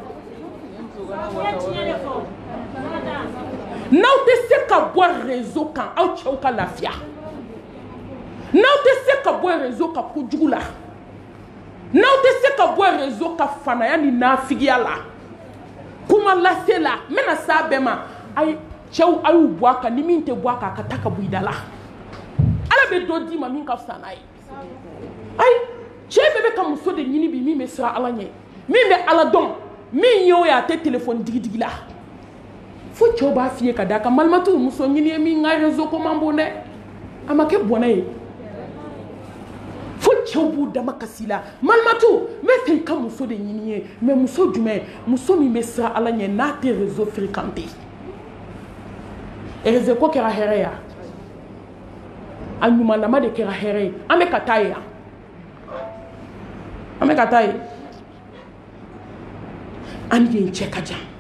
n'aw tɛ se ka bɔ réseau kan aw cɛw ka lafiya n'aw tɛ se ka bɔ réseau kan kojugu la n'aw tɛ se ka bɔ réseau kan fanaya ni nafigiya la kuma lase la n bɛna s'a bɛɛ ma cɛw a y'u bɔ a kan ni min tɛ bɔ a kan a ka taa ka bɔ i da la ala bɛ dɔ d'i ma min ka fisa n'a ye ayi cɛ bɛɛ bɛ ka muso de ɲini bi min bɛ siran ala ɲɛ min bɛ ala dɔn min ye o ye a tɛ telefɔni digidigi la fo cɛw b'a f'i ye ka d'a kan malimatu muso ɲini ye min ŋa réseau ko man bon dɛ a ma kɛ bɔnɛ ye fo cɛw b'u dama kasi la malimatu n bɛ fɛ i ka muso de ɲini ye mais muso jumɛn muso min bɛ siran ala ɲɛ n'a tɛ réseau fréquenté réseau ko kɛra hɛrɛ ya a ɲumanlama de kɛra hɛrɛ ye an bɛ ka taa ye yan an bɛ ka taa ye an ye cɛ ka jan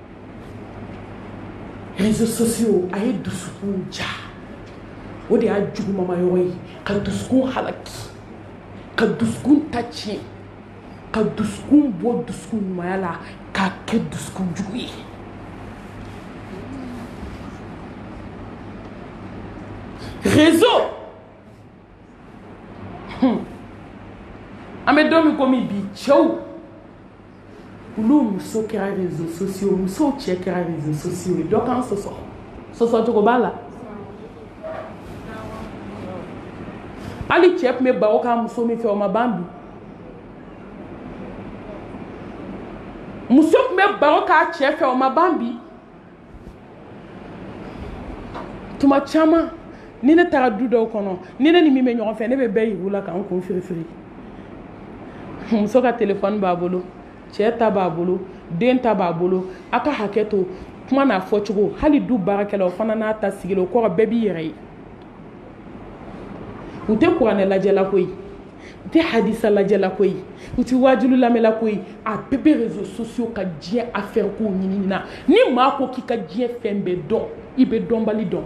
réseaux sociaux a ye dusukun ja o de y'a jugumama yɔrɔ ye ka dusukun halaki ka dusukun ta tiɲɛ ka dusukun bɔ dusukun ɲumanya la k'a kɛ dusukun jugu ye réseau an bɛ don min komi bi cɛw olu muso kɛra réseaux sociaux musow cɛ kɛra réseaux sociaux ye dɔ kan sɔsɔ sɔsɔ cogo b'a la hali cɛ tun bɛ baro k'a muso min fɛ o ma ban bi muso tun bɛ baro k'a cɛ fɛ o ma ban bi tuma caman ni ne taara du dɔw kɔnɔ ni ne ni min bɛ ɲɔgɔn fɛ ne bɛ bɛɛ yir'u la k'an kun firifiri muso ka téléphone b'a bolo cɛ ta b'a bolo den ta b'a bolo a ka hakɛ to kuma n'a fɔcogo hali du baarakɛlaw fana n'a ta sigila o kɔrɔ bɛɛ b'i yɛrɛ ye u tɛ kuranɛ lajɛla koyi u tɛ hadisa lajɛla koyi u tɛ wajulu lamɛnla koyi a bɛɛ bɛ réseaux sociaux ka diɲɛ affaire kow ɲinini na ni maa ko k'i ka diɲɛ fɛn bɛɛ dɔn i bɛ dɔnbali dɔn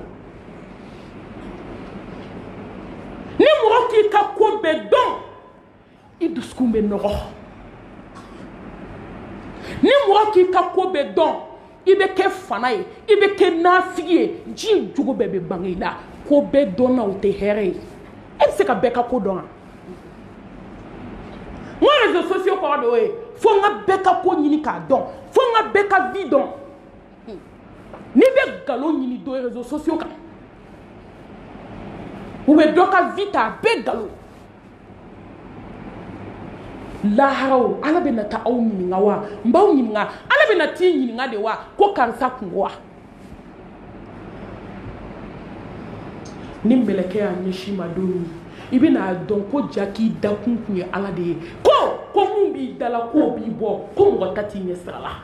ni mɔgɔ k'i ka ko bɛɛ dɔn i dusukun bɛ nɔgɔ ni mɔgɔ k'i ka ko bɛɛ dɔn i bɛ kɛ fana ye i bɛ kɛ nafigi ye ji jogo bɛɛ bɛ bange i la ko bɛɛ dɔnna o tɛ hɛrɛ ye e bɛ se ka bɛɛ ka ko dɔn wa n ka réseaux sociaux kɔrɔ de y'o ye fo n ka bɛɛ ka ko ɲini k'a dɔn fo n ka bɛɛ ka vie dɔn n'i bɛ nkalon ɲini dɔ réseaux sociaux kan u bɛ dɔ ka vie ta a bɛɛ nkalon laharaw ala bɛ na taa aw ɲininka wa n b'aw ɲininka ala bɛ na t'i ɲininka de wa ko karisa kun wa ni mɛlɛkɛ y'a ɲɛsin ma don min i bɛ n'a dɔn ko ja k'i dakun kun ye ala de ye ko mun b'i da la k'o b'i bɔ ko mɔgɔ ta t'i ɲɛ sira la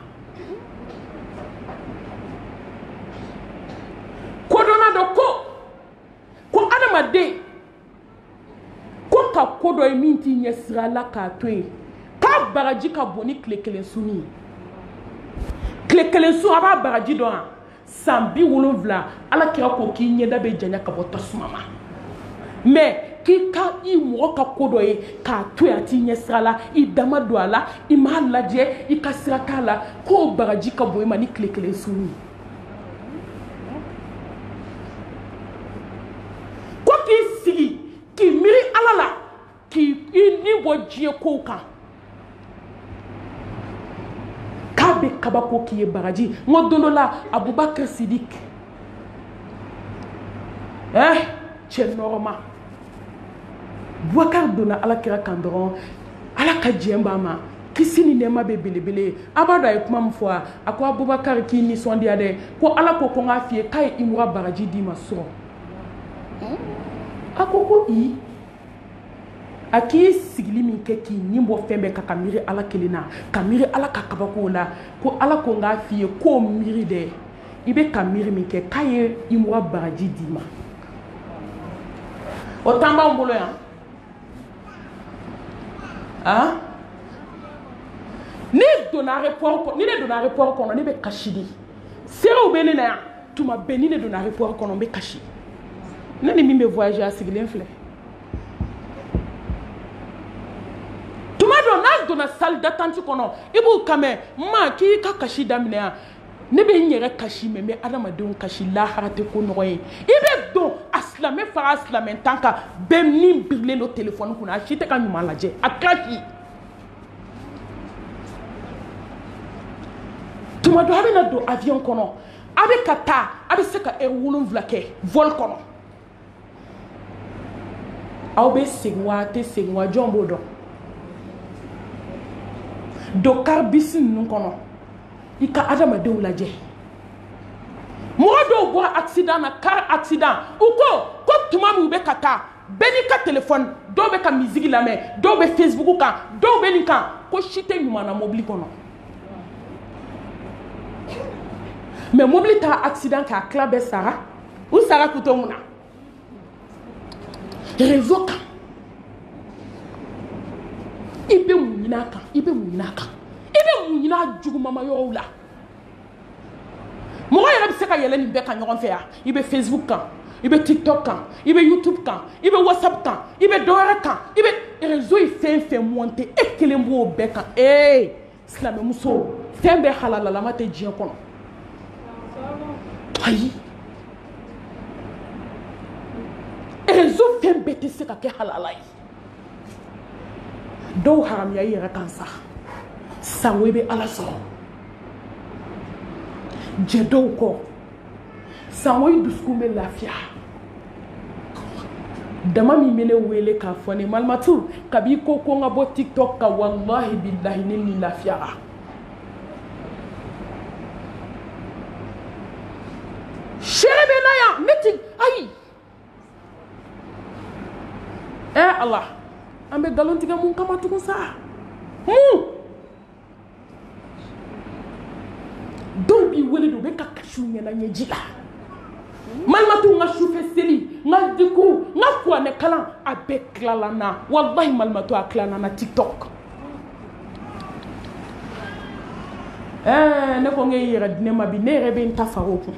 ko dɔnna dɔ ko adamaden ko ka ko dɔ ye min t'i ɲɛ sira la k'a to yen k'a baraji ka bon ni tile kelen sun ye tile kelen sun a b'a baraji dɔn wa san 70 ala kira ko k'i ɲɛda bɛ janya ka bɔ tasuma ma mais k'i ka i mɔgɔ ka ko dɔ ye k'a to yen a t'i ɲɛ sira la i dama don a la i m'a lajɛ i ka sira t'a la k'o baraji ka bon i ma ni tile kelen sun ye ko k'i sigi k'i miiri ala la k'i ni bɔ diɲɛ kow kan k'a bɛ kabako k'i ye baraji n ko don dɔ la abubakar sidik cɛ nɔrɔma bubakar donna ala kira kan dɔrɔn ala ka diɲɛ b'a ma kisi ni nɛɛma bɛ belebele a b'a dɔn a ye kuma min fɔ a ko abubakar k'i nisɔndiya dɛ ko ala ko n k'a f'i ye k'a ye imura baraji d'i ma sɔrɔ a ko i a k'i sigili min kɛ k'i nin bɔ fɛn bɛɛ kan ka miiri ala kelen na ka miiri ala ka kabakow la ko ala ko n k'a f'i ye k'o miiri dɛ i bɛ ka miiri min kɛ k'a ye imura baraji d'i ma o t'an b'anw bolo yan ni ne donna aéroport kɔnɔ ne bɛ kasi de serew bɛ ne na yan tuma bɛɛ ni ne donna aéroport kɔnɔ n bɛ kasi ne ni min bɛ voyager a sigilen filɛ tuma dɔ n'a donna salle d'attente kɔnɔ i b'u kan mɛn ma k'i ka kasi daminɛ yan ne bɛ n yɛrɛ kasi mɛ n bɛ adamadenw kasi lahara tɛ ko nɔgɔ ye i bɛ don a silamɛ fara a silamɛ tan kan bɛɛ ni birilen don téléphone kunna a si tɛ ka ɲuman lajɛ a tila k'i tuma dɔ a bɛ na don avion kɔnɔ a bɛ ka taa a bɛ se ka heure 7 kɛ vol kɔnɔ aw bɛ segin wa a tɛ segin wa jɔn b'o dɔn don car bisi ninnu kɔnɔ i ka adamadenw lajɛ Mɔgɔ dɔw accident na car accident u ko tuma min u bɛ ka taa bɛɛ n'i ka téléphone dɔw bɛ ka musique lamɛn dɔw bɛ Facebook kan dɔw bɛ nin kan ko si tɛ ɲuman na mobile kɔnɔ mais mobile ta accident k'a tila bɛɛ sara u sara k'u to mun na réseau kan i bɛ mun ɲin'a kan i bɛ mun ɲin'a kan i bɛ mun ɲin'a jugumama yɔrɔw la mɔgɔ yɛrɛ bɛ se ka yɛlɛ nin bɛɛ kan ɲɔgɔn fɛ yan i bɛ Facebook kan i bɛ TikTok kan i bɛ YouTube kan i bɛ WhatsApp kan i bɛ dɔwɛrɛ kan i bɛ réseau yi fɛn fɛn monter e kelen b'o bɛɛ kan silamɛmuso fɛn bɛɛ halalalama tɛ diɲɛ kɔnɔ ayi réseau fɛn bɛɛ tɛ se ka kɛ halala ye dɔw haramiya i yɛrɛ kan sa sango i bɛ Ala sɔrɔ jɛ dɔw kɔ sango i dusukun bɛ lafiya dama min bɛ ne wele k'a fɔ ne Malimatu kabi ko n ka bɔ TikTok kan wallahi billahi ne ni lafiyara sere bɛ na yan ne ti ayi Allah an bɛ galon tigɛ mun kama tugun sa mun dɔw b'i wele de u bɛ ka kasiw ɲɛna ɲɛji la Malimatu n ka sufɛ seli n ka dikuru n ka kuranɛ kalan a bɛɛ tilala n na wallahi Malimatu a tilala n na TikTok ne ko n k'e yɛrɛ di ne ma bi ne yɛrɛ bɛ n ta fara o kun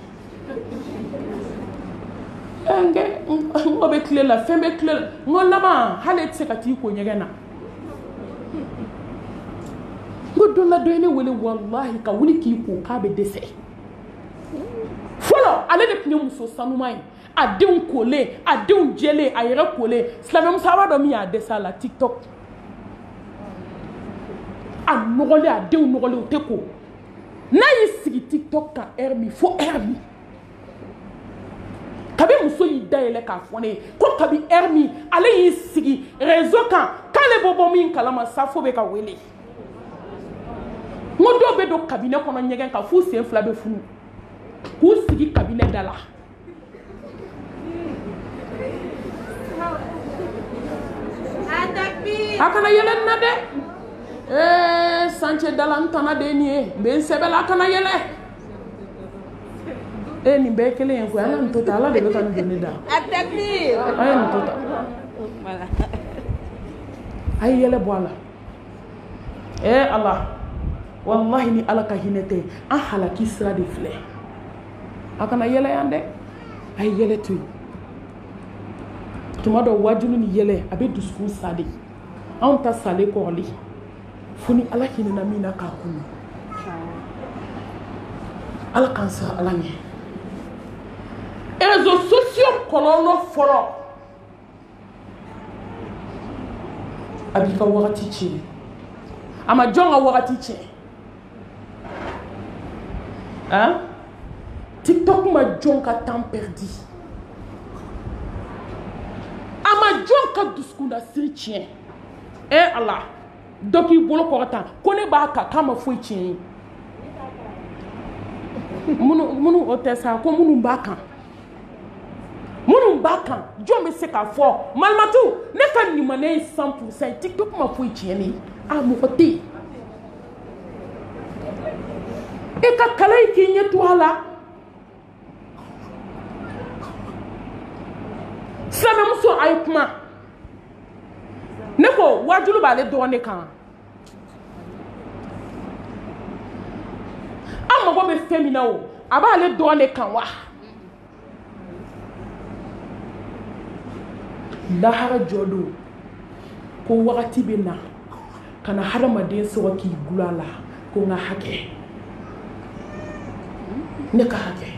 n ko bɛ tile la fɛn bɛ tile la n ko laban hali e tɛ se ka t'i ko ɲɛgɛn na n ko don la dɔ ye ne wele wallahi ka wuli k'i ko k'a bɛ dɛsɛ fɔlɔ ale de tun ye muso sanuman ye a denw kolen a denw jɛlen a yɛrɛ kolen silamɛmuso a b'a dɔn min y'a dɛsɛ a la TikTok a nɔgɔlen a denw nɔgɔlen o tɛ ko n'a y'i sigi TikTok kan heure min fo heure min kabi muso y'i dayɛlɛ k'a fɔ ne ye ko kabi heure min ale y'i sigi réseau kan k'ale bɔ bɔ min kalama safo bɛ ka wele n ko dɔw bɛ don cabinet kɔnɔ ɲɛgɛn kan f'u sen fila bɛ funu k'u sigi cabinet da la a kana yɛlɛ nin na dɛ sancɛ dala n tana de ye nin ye n bɛ n sɛbɛla a kana yɛlɛ nin bɛɛ ye kelen ye koyi ala nin to ta ala de bɛ ka nin don ne da a ye nin to ta a ye yɛlɛ bɔ a la ala wallahi ni ala ka hinɛ tɛ an halaki sira de filɛ a kana yɛlɛ yan dɛ a ye yɛlɛ to yen tuma dɔ wajulu ni yɛlɛ a bɛ dusukun sa de anw ta sale kɔrɔli fo ni ala hinɛna min na k'a kunu ala k'an sara ala ɲɛ réseaux sociaux kɔlɔlɔ fɔlɔ a b'i ka wagati tiɲɛ a ma jɔn ka wagati tiɲɛ TikTok ma jɔn ka temps perdu a ma jɔn ka dusukunda siri tiɲɛ ala dɔ k'i bolo kɔrɔta ko ne b'a kan k'a ma foyi tiɲɛ ye minnu o tɛ sa ko minnu b'a kan jɔn bɛ se k'a fɔ Malimatu ne ka limaniya ye 100% TikTok ma foyi tiɲɛ ne a mɔgɔ tɛ yen e ka kala yi k'i ɲɛ to a la silamɛmuso a ye kuma ne ko wajulu b'ale dɔgɔnin de kan an mago bɛ fɛn min na o a b'ale dɔgɔnin de kan wa lahara jɔ don ko wagati bɛ na ka na hadamaden sɔrɔ k'i gula la ko n ka hakɛ ne ka hakɛ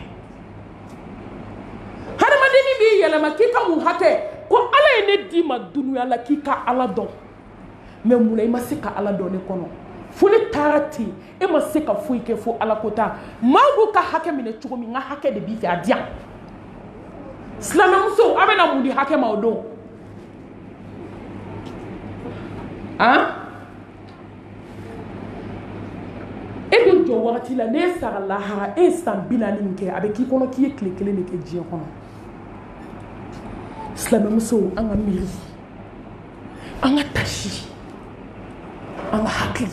hadamaden b'i yɛlɛma k'i ka mun hakɛ ko ala ye ne d'i ma dunuya la k'i ka ala dɔn mais munna i ma se ka ala dɔn ne kɔnɔ fo ne taara ten e ma se ka foyi kɛ fo ala ko ta maa b'u ka hakɛ minɛ cogo min n ka hakɛ de b'i fɛ a di yan silamɛmuso a bɛna mun di hakɛ ma o don e bɛ jɔ wagati la ne sara lahara e san 40 min kɛ a bɛ k'i kɔnɔ k'i ye tile 1 de kɛ diɲɛ kɔnɔ silamɛmusow an ka miiri an ka tasi an ka hakili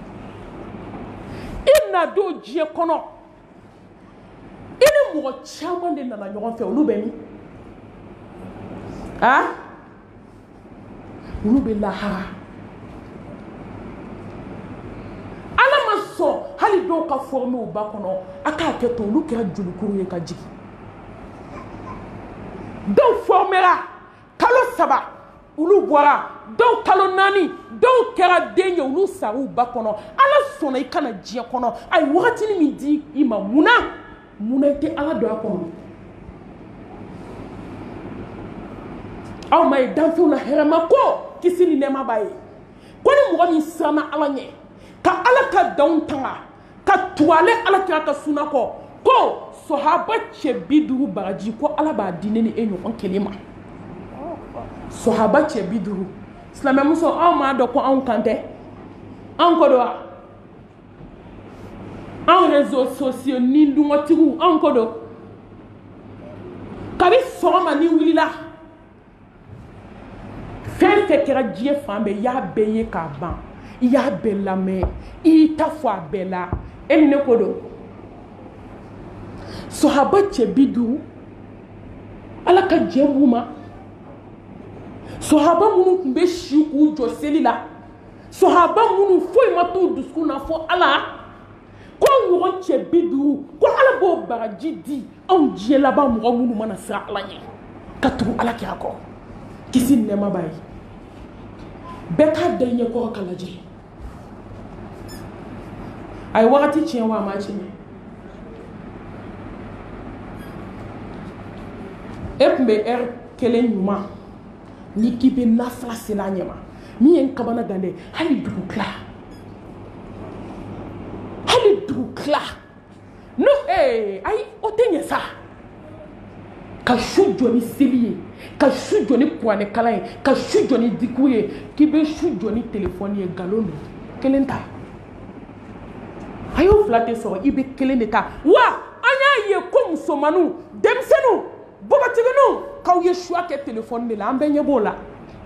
i na don diɲɛ kɔnɔ i ni mɔgɔ caman de nana ɲɔgɔn fɛ olu bɛ min olu bɛ lahara ala ma sɔn hali dɔw ka former u ba kɔnɔ a k'a kɛ to olu kɛra jolikuru ye ka jigin dɔw formera kalo 3 olu bɔra dɔw kalo 4 dɔw kɛra den ye olu sara u ba kɔnɔ ala sɔnna i kana diɲɛ kɔnɔ a ye wagatini min di i ma munna i tɛ ala don a kɔnɔ aw ma ye danfɛnw na hɛrɛma ko kisi ni nɛɛma b'a ye ko ni mɔgɔ min siranna ala ɲɛ ka ala ka danw tanga ka tugu ale alakira ka sunna kɔ ko sɔhaba cɛ 50 bagaji ko ala b'a di ne ni e ɲɔgɔn kelen ma sɔhaba cɛ 50 silamɛmuso aw m'a dɔn ko anw kan tɛ anw ko don wa anw réseaux sociaux ni dungɔtigiw anw ko don kabi sɔgɔma ni wulila fɛn fɛn kɛra diɲɛ fan bɛɛ i y'a bɛɛ ye k'a ban i y'a bɛɛ lamɛn i y'i ta fɔ a bɛɛ la e ni ne ko don sɔhaba cɛ 50 ala ka jɛ b'u ma sɔhaba minnu tun bɛ si k'u jɔ seli la sɔhaba minnu foyi ma t'u dusukun na fɔ ala ko ɲɔgɔn cɛ 50 ko ala b'o bagaji di anw diɲɛ laban mɔgɔ minnu mana siran ala ɲɛ ka tugu ala kira kɔ kisi ni nɛɛma b'a ye bɛɛ k'a da i ɲɛ kɔrɔ ka lajɛ a ye wagati tiɲɛ wa a ma tiɲɛ e tun bɛ heure 1 ɲuman ni k'i bɛ nafila seli a ɲɛ ma min ye n kabana gan dɛ hali dugu tila no ayi o tɛ ɲɛ sa ka su jɔ ni seli ye ka su jɔ ni kuranɛ kalan ye ka su jɔ ni diku ye k'i bɛ su jɔ ni téléphone ye nkalon don kelen ta a y'o 2 tɛ sɔrɔ i bɛ kelen de ta wa an y'a ye ko musomaninw denmisɛnninw bogotigininw k'aw ye choix kɛ téléphone de la an bɛɛ ɲɛ b'o la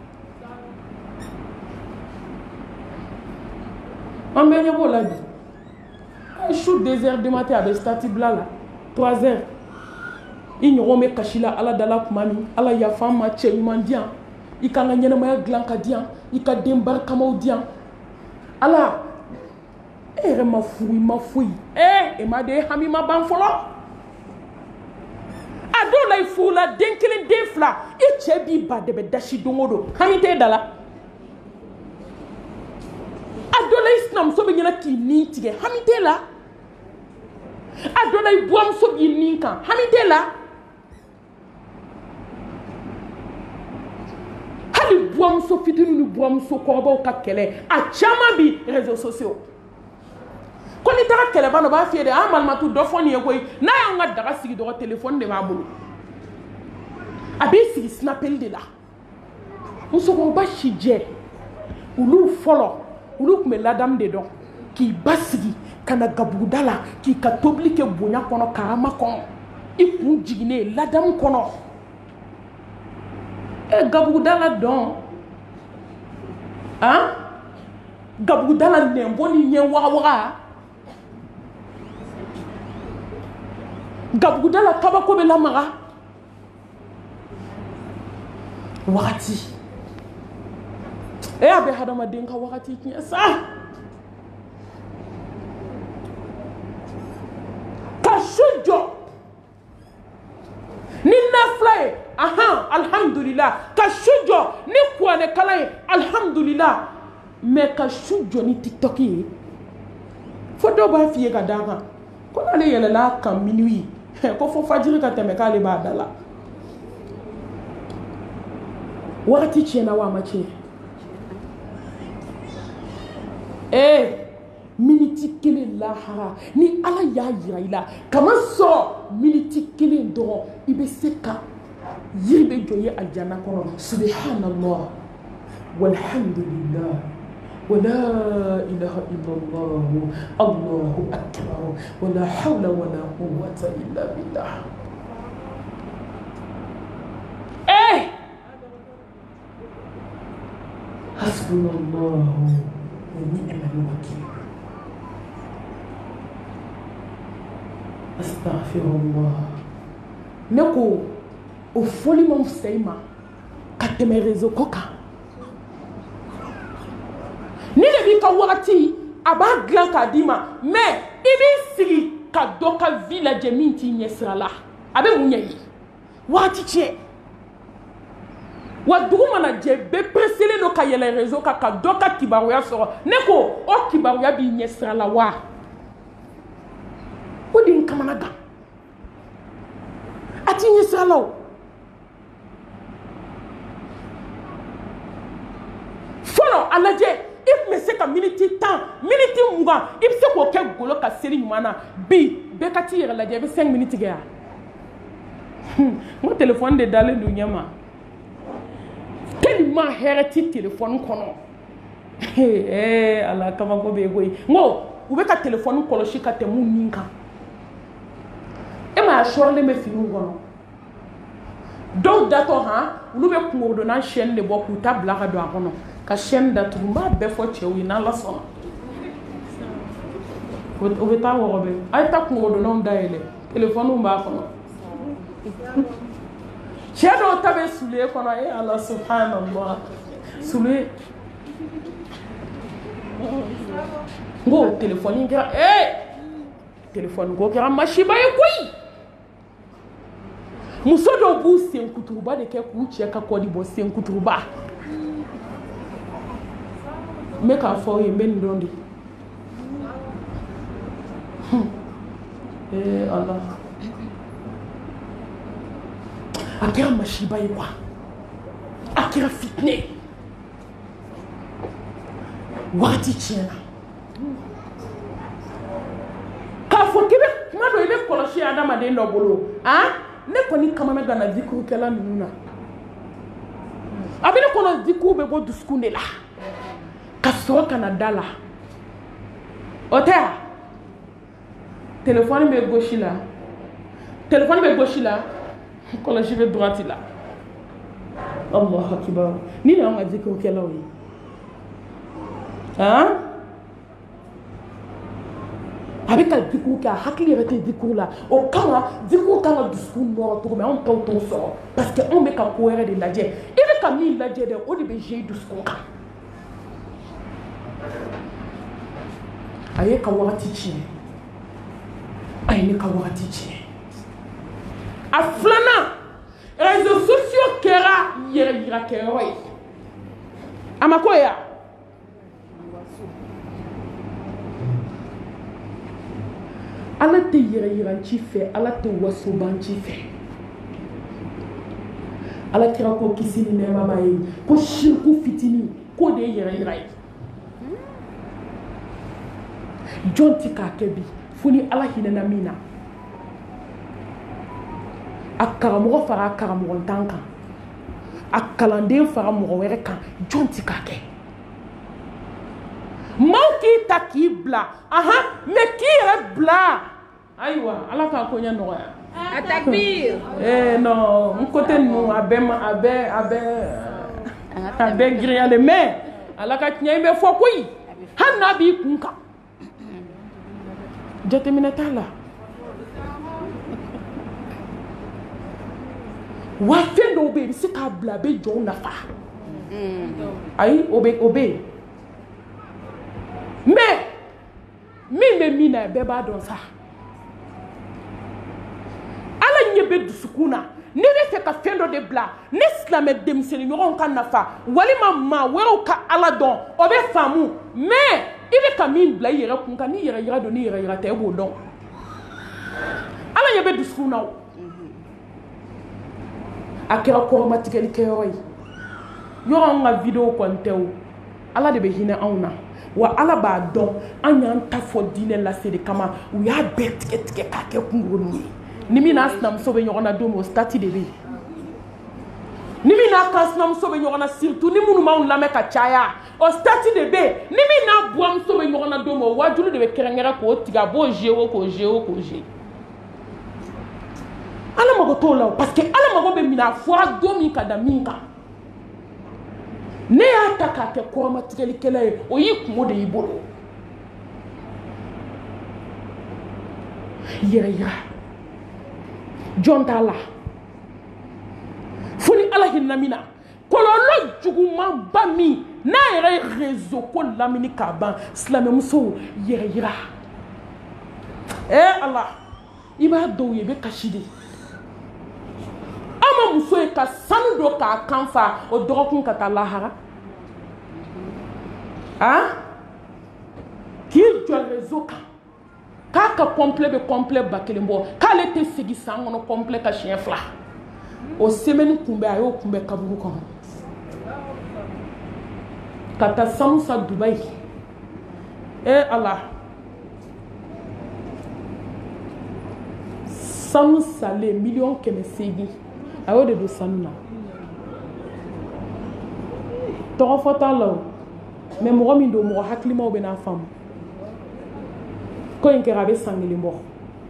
an bɛɛ ɲɛ b'o la bi su 2 heures du matin a bɛ stati bila la 3 heures i ɲɔgɔn bɛ kasi la ala dala tuma min ala yafa ma cɛ ɲuman di yan i ka n ka ɲɛnamaya dilan ka di yan i ka den barikamaw di yan ala e yɛrɛ ma furu i ma foyi e ma de hami ma ban fɔlɔ a dɔw la i furula den 1 den 2 i cɛ b'i ba dɛbɛ dasi don o don hami t'e da la a dɔw la i sinamuso bɛ ɲɛna k'i nin tigɛ hami t'e la a dɔw la i buwamuso b'i nin kan hami t'e la hali buwamuso fitinin ni buwamuso kɔrɔbaw ka kɛlɛ a caman bi réseaux sociaux ko n'i taara kɛlɛba dɔ b'a f'i ye dɛ an malimatu dɔ fɔ nin ye koyi n'a y'an ka daga sigi dɔrɔn téléphone de b'a bolo a b'i sigi snapel de la musokɔrɔba si jɛ olu fɔlɔ olu tun bɛ ladamu de dɔn k'i ba sigi ka na gabuguda la k'i ka tobili kɛ bonya kɔnɔ karama kɔnɔ i kun jiginnen ladamu kɔnɔ gabuguda la dɔn gabuguda la nɛnbɔ ni ɲɛ wagawaga gabuguda la kabako bɛ lamaga wagati a bɛ hadamaden ka wagati tiɲɛ sa ka su jɔ ni nafila ye alhamdulillah ka su jɔ ni kuranɛ kalan ye alhamdulillah mais ka su jɔ ni tiktok ye fo dɔw b'a f'i ye ka d'a kan ko n'ale yɛlɛla kan minuit ko fo fajiri ka tɛmɛ k'ale b'a da la wagati tiɲɛna wa a ma tiɲɛ miniti 1 lahara ni ala y'a yira i la kama sɔn miniti 1 dɔrɔn i bɛ se ka yiri bɛ jɔ ye aljana kɔnɔ subhanallah walhamdulillah wala ilaha illallah allahu akbar ولا حول ولا قوة إلا بالله. إيه حسبنا الله ونعم الوكيل. أستغفر الله. نكو أفولي من سيما كتمرزو كوكا. Ni ne bi ka wakati aba glan ka dima mais ibi sigi ka do ka village minti nyesrala abe munyayi wati che wa duguma na je be presele no ka yele réseau ka do ka kibaruya soro ne ko o kibaruya bi nyesrala wa odin kamana ga ati nyesrala o folo alaje if me se ka minute temps minute mugan if se ko ke golo ka seri nyumana bi be ka ti yere la je be 5 minutes ga mon téléphone de dalen du nyama tellement hereti téléphone kono ala kama ko be goyi ngo ube ka téléphone kolo shi ka te mu ninka e ma shorle me finu gono donc dato ha ulu be kungodo na chaîne de boku tabla ka do akono ka chaîne da tumba be fo chewi na la sona o be ta wo be ay ta kungodo non daile téléphone mba kono chedo tabe sule kono e Allah subhanallah sule ngo téléphone ngira téléphone go kira mashiba e koyi muso do bu sen kuturuba de ke ku che ka kodi bo sen kuturuba me ka fo ye men dondi Allah akira mashiba e kwa akira fitne wati chena ka fo kibe mado ibe koloshi adama de ndobolo ne koni kamana gana zikuru kala nuna abine kono zikuru be go duskunde la kaso kana dala ota téléphone be gauche là kono jibe droite là Allah akbar ni na nga zikuru kala wi avec la zikuru ka hakili rete zikuru la o kama zikuru kama dusukun no to me on to so parce que on me ka koere de ladje et le kami ladje de o de be j'ai dusukun ka aye ka wakati chi aye ne ka wakati chi aflana réseaux sociaux kera yira kero yi amakoya ala te yira ci fe ala te waso ban ci fe ala kira ko kisini ne mama yi ko shirku fitini ko de yira yi jonti ka kebi funi ala hinana mina akara mo fara akara mo tanka akalande fara mo were kan jonti ka ke mauki takibla me ki bla aywa ala ka ko nya no ya Takbir. Non mon côté nous abe grillé les mains ala ka nya be fo koyi hanna bi kunka jete minatala wa fe do be si ka bla be jo na fa ay obe mais mi na be ba don sa ala nyebe dusukuna ne be fe ka fendo de bla ne slame dem seni ngon kan na fa walima ma wero ka ala don obe famu mais ibe ka min bla yere kun kan ni yere do ni yere te bo don ala nyebe dusukuna akira ko matikeli keyoy yo nga video kontew ala de be hina awna wa ala ba don anya nta fo dine la sede kama u ya bet ke ka ke kungoni nimi na asnam so be nyona do mo stati de be nimi n'a kan sinamuso bɛ ɲɔgɔn na surtout ni minnu m'anw lamɛn ka caya o statut de bɛ yen ni min n'a buranmuso bɛ ɲɔgɔn na don min o wajulu de bɛ kɛrɛnkɛrɛn k'o tigɛ a b'o gérer k'o gérer k'o gérer ala mago t'o la parce que ala mago bɛ min na a fɔra don min ka da min kan ne y'a ta k'a kɛ kɔrɔmatigɛlikɛla ye o y'i kungo de y'i bolo yɛrɛ yira jɔn t'a la fo ni ala hinɛ min na kɔlɔlɔ jugumanba min n'a yɛrɛ ye réseau ko lamini k'a ban silamɛmusow yɛrɛ yira ala i b'a dɔw ye i bɛ kasi de an ma muso ye ka sanu dɔ k'a kan fa o dɔgɔkun ka taa lahara k'i jɔ réseau kan k'a ka complet bɛ complet 1000 bɔ k'ale tɛ segin san kɔnɔ complet ka siɲɛ 2 o semaine kunbɛ a y'o kunbɛ kaburu kɔnɔ ka taa sanu sa Dubaï ala sanu salen 1,800,000 a y'o de don sanu na tɔgɔ fɔ t'a la o mais mɔgɔ min don mɔgɔ hakilimaw bɛ n'a faamu ko in kɛra a bɛ san 1 bɔ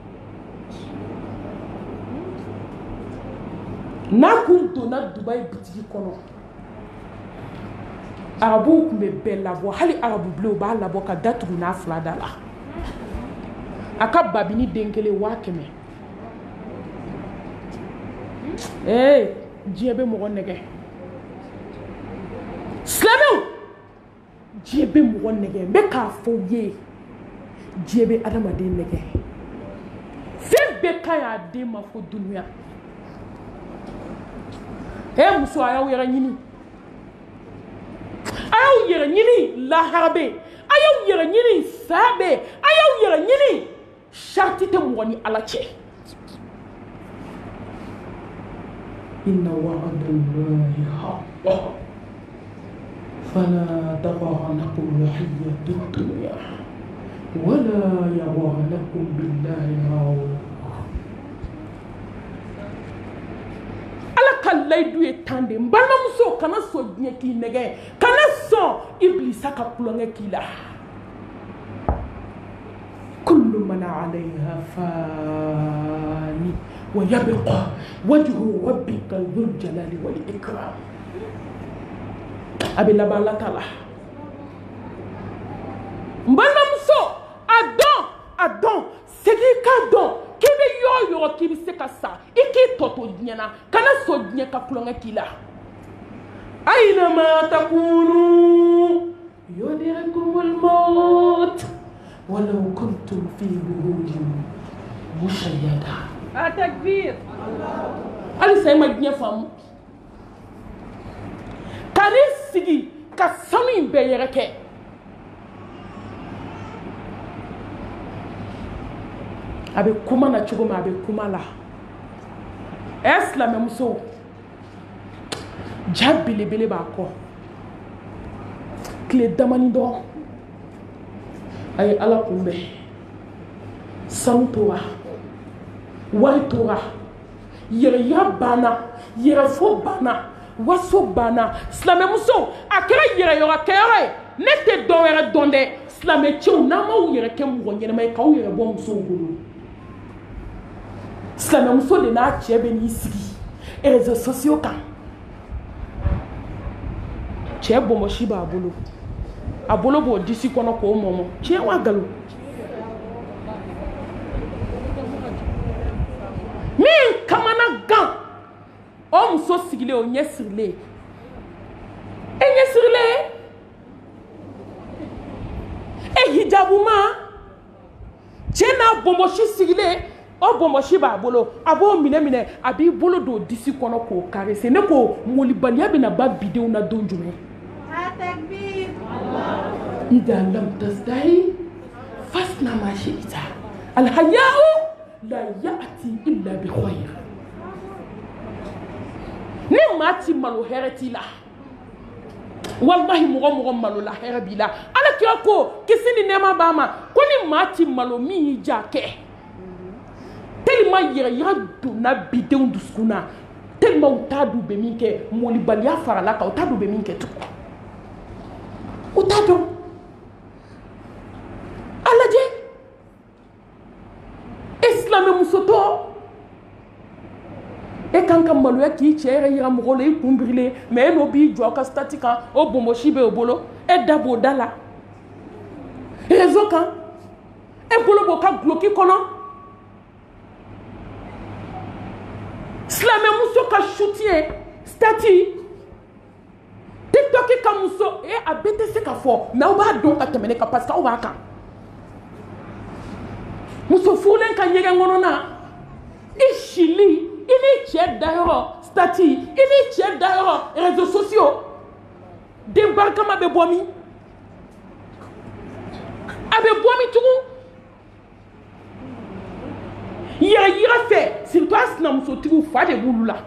n'a kun donna Dubaï bitigi kɔnɔ arabuw kun bɛ bɛɛ labɔ hali arabu bilenw b'a labɔ ka datugu n'a 2 da la a ka babini den kelen 100,000 diɲɛ bɛ mɔgɔ nɛgɛ silamɛw diɲɛ bɛ mɔgɔ nɛgɛ n bɛ k'a fɔ ye diɲɛ bɛ adamaden nɛgɛ fɛn bɛɛ ka ɲi a den ma fo dunuya muso a y'aw yɛrɛ ɲini a y'aw yɛrɛ ɲini lahara bɛ yen a y'aw yɛrɛ ɲini saya bɛ yen a y'aw yɛrɛ ɲini sariti tɛ mɔgɔ ni ala cɛ inna wa'adallahi haqqan fala taghrannakum al-hayatud dunya wala yaghrannakum billahi al-ghurur layidu ye tan de n balimamuso kana sɔn diɲɛ k'i nɛgɛ kana sɔn ibilisa ka kulonkɛ k'i la kullu man alayha fani wa yabqa wajhu rabbika dhul jalali wal ikram a bɛ laban ala ta la n balimamuso a dɔn segin k'a dɔn k'i bɛ yɔrɔ yɔrɔ k'i bɛ se ka sa i k'i tɔ to diɲɛ na kana sɔn diɲɛ ka kulonkɛ k'i la aynama takunu yudrikumul maut walau kuntum fi burujin mushayyada takbir halisa i ma diɲɛ faamu ka n'i sigi ka sanu in bɛɛ yɛrɛ kɛ a bɛ kuma na cogo min a bɛ kuma la silamɛmusow ja belebele b'a kɔ tile damani dɔrɔn a ye ala kunbɛn sanu tora wari tora yɛrɛya banna yɛrɛfɔ banna waso banna silamɛmusow a kɛra yɛrɛyɔrɔ kɛyɔrɔ ye ne tɛ dɔwɛrɛ dɔn dɛ silamɛcɛw n'an m'aw yɛrɛ kɛ mɔgɔ ɲɛnama ye k'aw yɛrɛ bɔ musow bolo silamɛmuso de n'a cɛ bɛ n'i sigi réseaux sociaux kan cɛ bɔnbɔsi b'a bolo a bolo b'o disi kɔnɔ k'o mɔmɔ tiɲɛ wa nkalon min kamana gan o muso sigilen o ɲɛ sirilen e ɲɛ sirilen e hijabu ma cɛ n'a bɔnbɔsi sigilen o bɔnbɔsi b'a bolo a b'o minɛ a b'i bolo don disi kɔnɔ k'o caresse ne ko molibaliya bɛna ba bidenw na don jumɛn إذا لم تستحي فاصنع ما شئت الحياء لا يأتي إلا بخير ni maa ti malo hɛrɛ t'i la wallahi mɔgɔ malo la hɛrɛ b'i la ala kira ko kisi ni nɛɛma b'a ma ko ni maa ti malo min y'i ja kɛ tellement yɛrɛyira donna bidenw dusukun na tellement u t'a dɔn u bɛ min kɛ molibaliya farala kan u t'a dɔn u bɛ min kɛ tugun u t'a dɔn a lajɛ silamɛmusotɔ e kan ka maloya k'i cɛ yɛrɛ yira mɔgɔw la i kun birilen mais e n'o b'i jɔ ka stati kan o bonbosi bɛ o bolo e da b'o da la réseau kan e bolo b'o ka guloki kɔnɔ silamɛmuso ka soutien stati tiktok ka muso a bɛɛ tɛ se ka fɔ mais aw b'a dɔn ka tɛmɛ ne kan parce que aw b'a kan muso furulen ka ɲɛgɛn kɔnɔna i sili i ni cɛ dayɔrɔ stati i ni cɛ dayɔrɔ réseaux sociaux den barikama bɛ bɔ min a bɛ bɔ min tugun yɛrɛ yira fɛ surtout a sinamusotigiw fa de b'olu la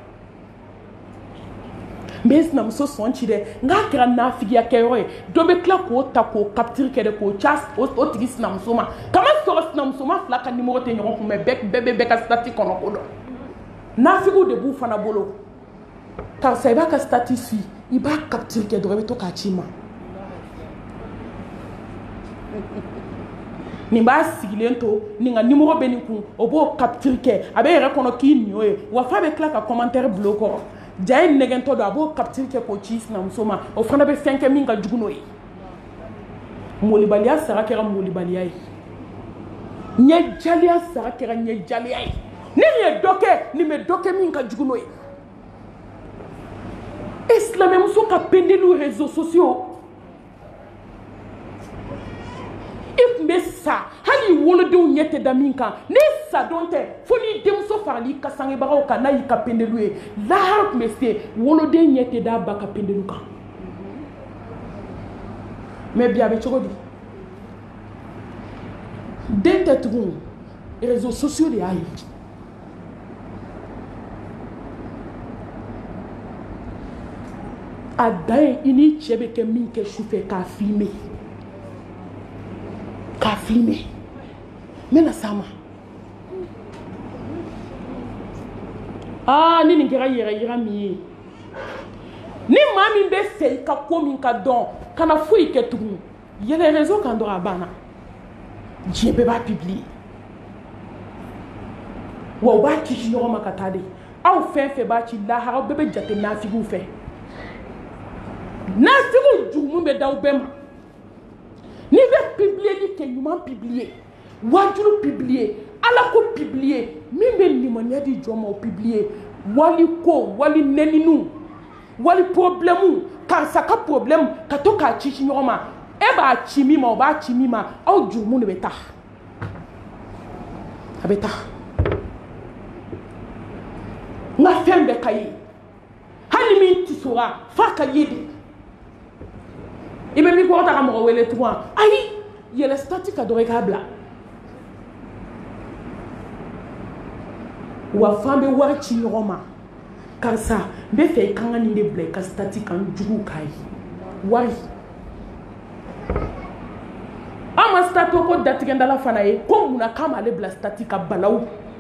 mais sinamuso sɔn ci dɛ n'a kɛra nafigiya kɛyɔrɔ ye dɔ bɛ tila k'o ta k'o capture kɛ dɛ k'o ca o tigi sinamuso ma kama sɔrɔ sinamusoma fila ka numéro tɛ ɲɔgɔn kun mais bɛɛ bɛ ka stati kɔnɔ ko dɔn nafigiw de b'u fana bolo karisa i b'a ka stati si i b'a capture kɛ dɔrɔn i bɛ to k'a ci ma nin b'a sigilen to nin ka numéro bɛ nin kun o b'o capture kɛ a bɛ yɛrɛ kɔnɔ k'i nin y'o ye wa f'a bɛ tila ka commentaire bila o kɔrɔ ja ye nɛgɛntɔ don a b'o capture kɛ k'o ci sinamuso ma o fana bɛ fɛn kɛ min ka jugu n'o ye molibaliya sara kɛra molibaliya ye ɲɛjaliya sara kɛra ɲɛjaliya ye ni nin ye dɔ kɛ nin bɛ dɔ kɛ min ka jugu n'o ye e silamɛmuso ka pendeliw réseaux sociaux i tun bɛ sa hali wolodenw ɲɛ tɛ da min kan ni sa dɔn tɛ fo ni denmuso farali ka sangebagaw kan n'a y'i ka pendeliw ye lahara tun bɛ se woloden ɲɛ tɛ da ba ka pendeliw kan mais bi a bɛ cogo di den tɛ tugun réseaux sociaux de y'a ye a dan ye i ni cɛ bɛ kɛ min kɛ sufɛ k'a filmer k'a filmer n bɛna s'a ma ni nin kɛra yɛrɛ yira min ye ni maa min bɛ fɛ i ka ko min ka dɔn kana foyi kɛ tugun yɛlɛ réseau kan dɔrɔn a banna diɲɛ bɛɛ b'a publier wa u b'a kisi ɲɔgɔn ma ka taa de aw fɛn fɛn b'a ci lahara bɛɛ bɛ jate nafigiw fɛ nafigiw jugumun bɛ d'aw bɛɛ ma n'i bɛ publier kɛ ɲuman publier wajulu publier ala ko publier min bɛ limaniya di jɔn ma o publier wali ko wali nɛniniw wali problème karisa ka problème ka to k'a ci ɲɔgɔn ma e b'a ci min ma o b'a ci min ma aw jugumun de bɛ taa a bɛ taa n ka fɛn bɛɛ ka ye hali min tisora f'a ka ye de i bɛ min kɔrɔ ta ka mɔgɔ wele tugun ayi yɛlɛ stati ka dɔgɔ i k'a bila wa f'an bɛ wari ci ɲɔgɔn ma karisa n bɛ fɛ i kan ka nin de bila i ka stati kan jugu k'a ye wari an ma stati ko datigɛndala fana ye ko munna k'an m'ale bila stati ka balawu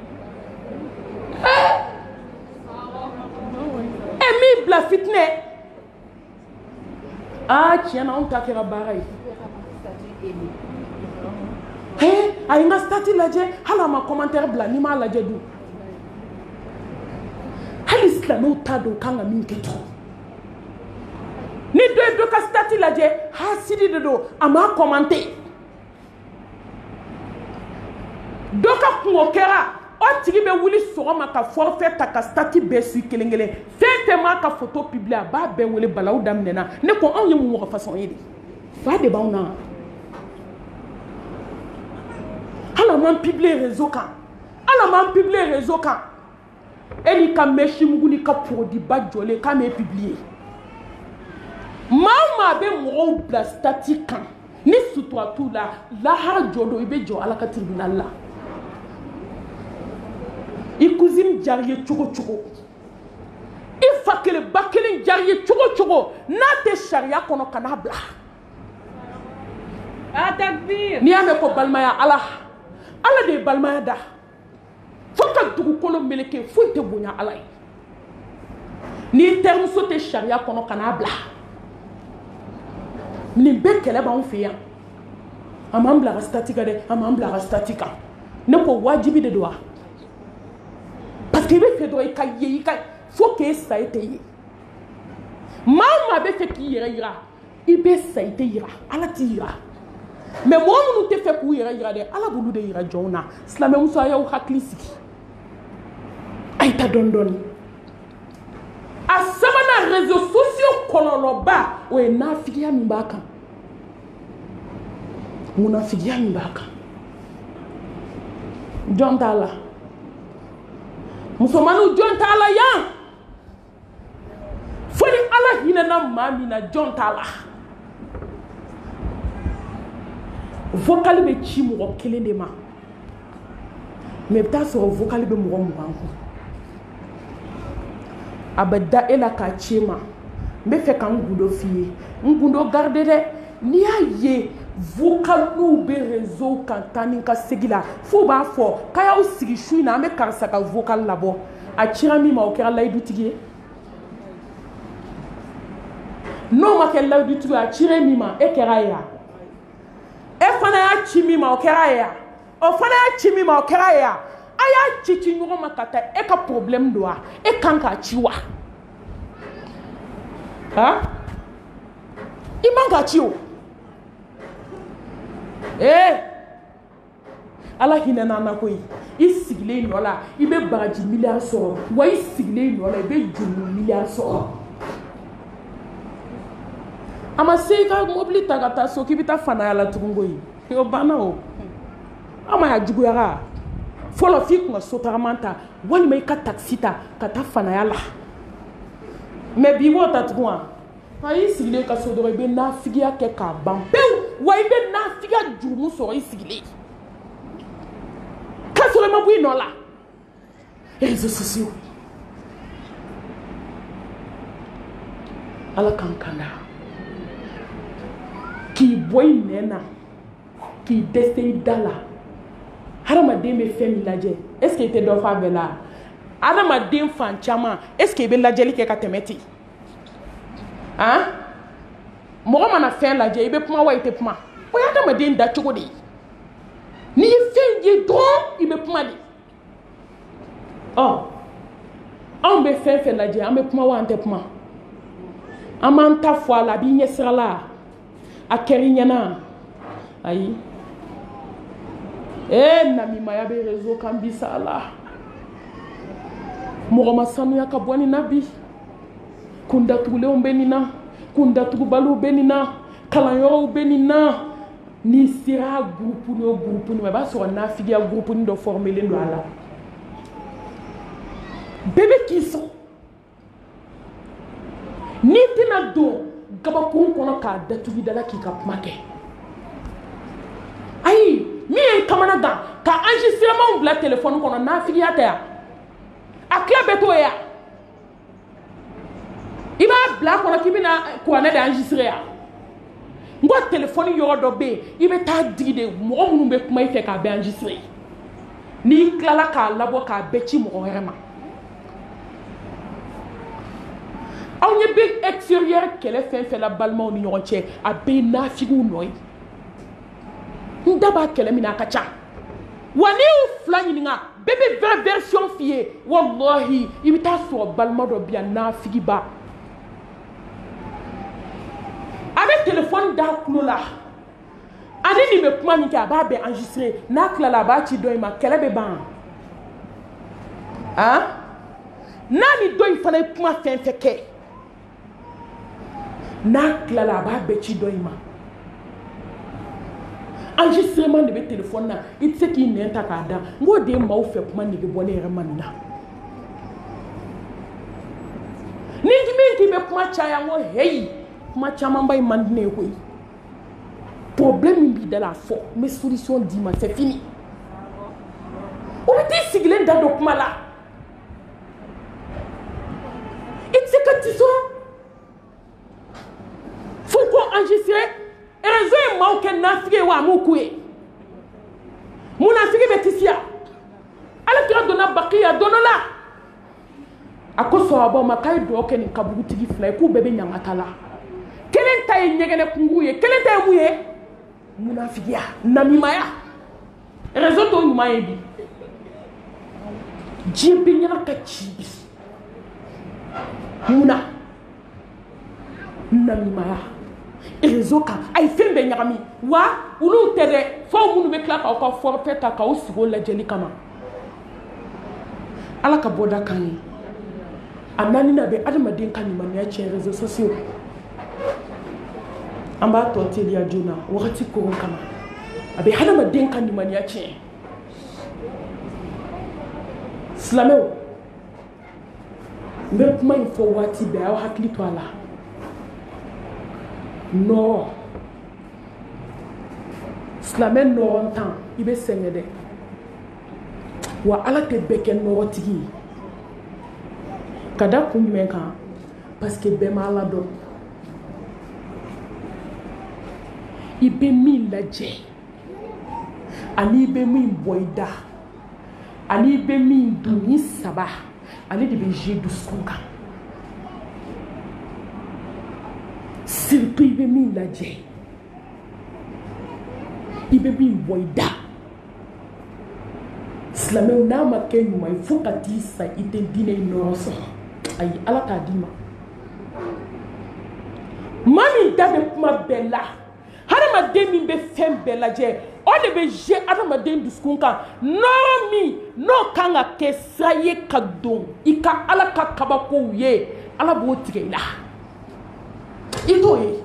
min bila fitinɛ tiɲɛna anw ta kɛra baara ye a ye n ka stati lajɛ hali a ma commentaire bila n'i m'a lajɛ dun hali silamɛw t'a dɔn kan ka min kɛ tugun ni dɔ ye dɔ ka stati lajɛ hasidi de don a m'a commenter dɔ ka kungo kɛra o tigi bɛ wuli sɔgɔma ka forfait ta ka stati bɛɛ su kelen kelen fɛn fɛn m'a ka photo publier a b'a bɛɛ wele balawu daminɛna ne ko anw ye mun mɔgɔ façon ye de fa de b'anw na hali a m'an publier réseau kan hali a m'an publier réseau kan e n'i ka mèche mugu n'i ka produit ba jɔlen k'a m'e publier maa o maa bɛ mɔgɔw bila stati kan ni sutura t'u la lahara jɔ don i bɛ jɔ ala ka tribunal la i cousine jari ye cogo cogo i fa kelen ba kelen jari ye cogo cogo n'a tɛ sariya kɔnɔ ka n'a bila takbir n'i y'a mɛn ko balimaya ala de ye balimaya da fo ka dugukolo meleke foyi tɛ bonya ala ye ni terme sauté charia kono kana bla ni be kele ba on fe ya amambla rastatika de amambla rastatika ne ko wajibi de doa parce que be fait do ikaye faut que ça ait été mama be fait ki ira ibe ça ite ira ala ti ira mais moi nous te fait pour ira de ala bulu de ira jona islam muso ya hakli siki ay ta don a samana réseaux sociaux kololoba o na fikia mbaka muna fikia mbaka John Tala musomanu John Tala ya foni ala hinana mami na John Tala vocal be ci mo kelen de ma mais ta so vocal be mo ko abada ela ka chema me fe kan gundo fiye ngundo garder de ni aye vocal no be réseau kan tani ka segila fo ba fo kaya o sigi shu na me karsa ka vocal labo a chira mi ma o kera lay dutigi no ma ke lay dutigi a chira mi ma e kera ya e fana ya chimi ma o kera ya o fana ya chimi ma o kera ya aya chichi nyugo makata e ka problème doa e kanka chiwa ha imanga chiwo ala hinana na koyi isigile nola ibe baraji milliard so wa isigile nola ibe jumu milliard so ama seka mobili tagata so kibita fana ya la tugungo yi yo bana o ama ya jugu yara folo fik ma sotaramanta wani mai ka taxita ka ta fana ya la me bi wota tugwa ayi sigile ka so do be na figia ke ka bampe wa ibe na figia jumu so isigile ka so le mabui no la réseaux sociaux ala kankana ki boy nena ki destiny dala Haramadin be femi laje est-ce que était do fa bela Haramadin fan chama est-ce que be lajeli ke ka temeti hein mo mana fe laje ibe puma wa ite puma o ya Haramadin da chugodi ni fe je don ibe puma di oh on be fe laje am be puma wa ante puma amanta fo la bi nyesrala akerinyana ayi nami maya be réseau kambisa ala mugoma sanu ya kabwani nabi kunda tule ombenina kunda tubalu benina kalanyo benina ni sira groupe ni ba so na figia groupe ni do former le ndo ala bébé kiso ni tina do gaba kun kono ka datu bidala ki ka make ayi mi kamana ga ka enregistrement bla téléphone kono na figia ta akla beto ya iba bla kono kibina ko na da enregistrer ya ngo téléphone yo do be ibe ta digide mo munu be kuma ife ka be enregistrer ni klala ka labo ka bechi mo rema on ye big extérieur qu'elle fait la balma ni yonche a be na figu noy ndaba kele mina kacha wani uflani nga bébé vraie version fiée wallahi ibita so balma do bia na figiba avec téléphone da kulola ani ni me kuma mi ka ba be enregistrer na klala ba ti do ma kele be ban hein nani do ifana kuma fenfeke na klala ba be ti do ma enregistrement de be téléphone na it se ki ne ta ka da ngo de ma o fe kuma ni be bone re man na ni dimi ki be kuma cha ya ngo hey kuma cha mamba i man ne ko problème bi de la fo mais solution di ma c'est fini o bi sigle da do kuma la it se que tu so faut qu'on enregistrer réseau ma ke na fige wa mu kué muna fige betisia ala kira dona baqiya donola a ko sɔrɔbɔ ma k'a ye dɔgɔ kɛ nin kaburutigi fila ye k'u bɛɛ bɛ ɲangata la kelen ta ye ɲɛgɛnɛ kungu ye kelen ta ye mun ye munafigiya namimaya réseau t'o ɲuman ye bi diɲɛ bɛ ɲaga ka ci bi munna namimaya réseau kan a ye fɛn bɛɛ ɲagami wa olu tɛ dɛ fɔ minnu bɛ tila k'aw ka forfait ta k'aw sigi o lajɛli kama ala ka bɔda kan ye a naaninan bɛ adamaden ka limaniya tiɲɛ réseaux sociaux an b'a tɔ teliya joona wagati koron kama a bɛ adamaden ka limaniya tiɲɛ silamɛw n bɛ kuma in fɔ waati bɛɛ aw hakili to a la nɔrɔ silamɛ nɔrɔntan i bɛ sɛgɛn dɛ wa ala tɛ bɛɛ kɛ nɔrɔtigi ye ka da kun jumɛn kan parce que bɛɛ ma ala dɔn i bɛ min lajɛ ani i bɛ min bɔ i da ani i bɛ min dun ni saba ale de bɛ je dusukun kan surtout i bɛ min lajɛ i bɛ min bɔ i da silamɛw n'a ma kɛ ɲuman ye fo ka t'i sa i tɛ diinɛ in nɔrɔ sɔrɔ ayi ala k'a d'i ma maa min da bɛ kuma bɛɛ la hadamaden min bɛ fɛn bɛɛ lajɛ o de bɛ je hadamaden dusukun kan nɔrɔ min n'o kan ka kɛ sira ye ka don i ka ala ka kabakow ye ala b'o tigɛ i la i t'o ye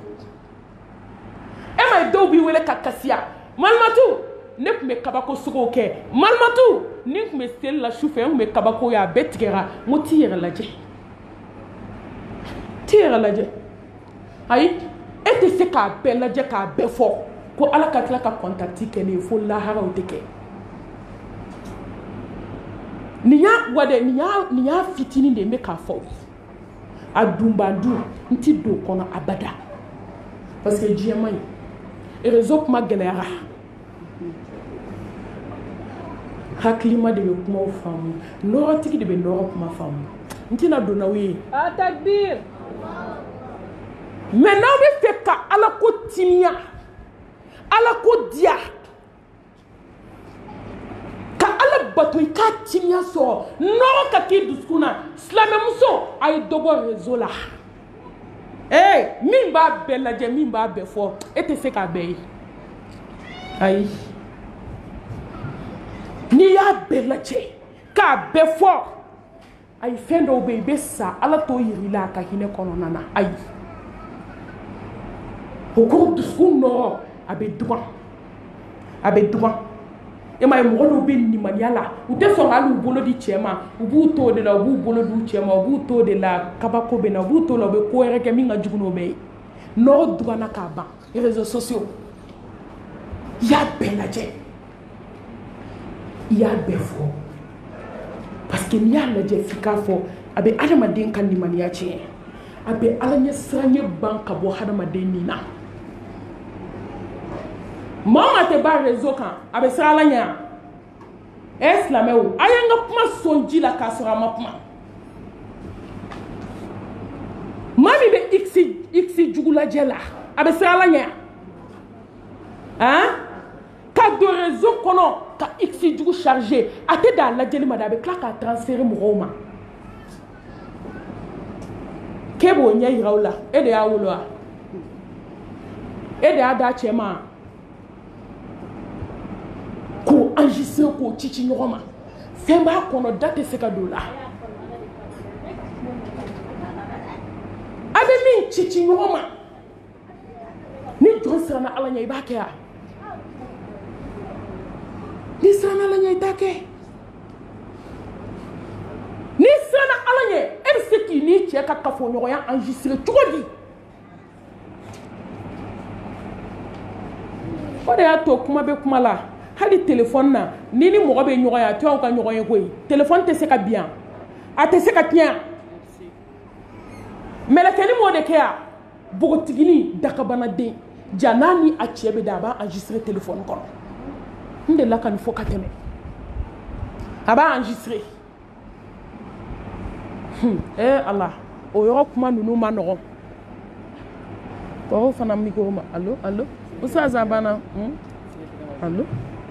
e ma ye dɔw b'i wele ka kasiya malimatu ne tun bɛ kabako suguw kɛ malimatu ni tun bɛ seli la su fɛ n tun bɛ kabako ye a bɛɛ tigɛra n ko t'i yɛrɛ lajɛ t'i yɛrɛ lajɛ ayi e tɛ se k'a bɛɛ lajɛ k'a bɛɛ fɔ ko ala ka tila ka kɔntati kɛ ne ye fo laharaw tɛ kɛ nin y'a fitinin de n bɛ k'a fɔ a dunbadu n tɛ don o kɔnɔ abada parce que diɲɛ man ɲi réseau kuma gɛlɛyara hakilima de bɛ kumaw faamu nɔrɔtigi de bɛ nɔrɔ kuma faamu n tɛna don n'aw ye takbir mais n'aw bɛ fɛ ka ala ko timiya ala ko diya ka ala bato i k'a timiya sɔrɔ nɔrɔ ka k'i dusukun na silamɛmuso a ye dɔ bɔ réseau la min b'a bɛɛ lajɛ min b'a bɛɛ fɔ e tɛ se k'a bɛɛ ye ayi n'i y'a bɛɛ lajɛ k'a bɛɛ fɔ ayi fɛn dɔw bɛ yen i bɛ sa ala t'o yir'i la a ka hinɛ kɔnɔna na ayi o ko dusukun nɔrɔ a bɛ dugan a bɛ dugan e ma ye mɔgɔ dɔw bɛ limaniya la u tɛ sɔn hali u bolo di cɛ ma u b'u to o de la u b'u bolo di u cɛ ma u b'u to o de la kabako bɛ na u b'u to o la u bɛ ko wɛrɛ kɛ min ka jugu n'o bɛɛ ye nɔrɔ duganna k'a ban réseaux sociaux i y'a bɛɛ lajɛ i y'a bɛɛ fɔ parce que n'i y'a lajɛ f'i k'a fɔ a bɛ adamaden ka limaniya tiɲɛ a bɛ ala ɲɛ siranɲɛ ban ka bɔ hadamaden nin na maa o maa tɛ ban réseau kan a bɛ siran ala ɲɛ silamɛw a y'an ka kuma sɔn ji la k'a sɔrɔ a ma kuma maa min bɛ x jugu lajɛ la a bɛ siran ala ɲɛ ka don réseau kɔnɔ ka x jugu charger a tɛ dan a lajɛli ma dɛ a bɛ tila k'a transférer mɔgɔw ma k'e b'o ɲɛ yira u la e de y'a wolo wa e de y'a d'a cɛ ma k'o enregistrer k'o cici ɲɔgɔn ma fɛn b'a kɔnɔ da tɛ se ka don o la a bɛ min cici ɲɔgɔn ma ni jɔn siranna ala ɲɛ i b'a kɛ wa ni siranna ala ɲɛ i t'a kɛ ni siranna ala ɲɛ e bɛ se k'i n'i cɛ ka kafoɲɔgɔnya enregistrer cogo di o de y'a to kuma bɛ kuma la hali téléphone na ni mɔgɔ bɛ ɲɔgɔn ye a to aw ka ɲɔgɔn ye koyi téléphone tɛ se ka bin a tɛ se ka tiɲɛ mɛlɛkɛni m'o de kɛ yan bogotigini dakabanaden ja n'a ni a cɛ bɛ da a b'a enregistrer téléphone kɔnɔ n delila ka nin fɔ ka tɛmɛ a b'a enregistrer Allah o yɔrɔ kuma ninnu ma nɔgɔn kɔrɔ fana micro ma allo allo Oustaz Abana allo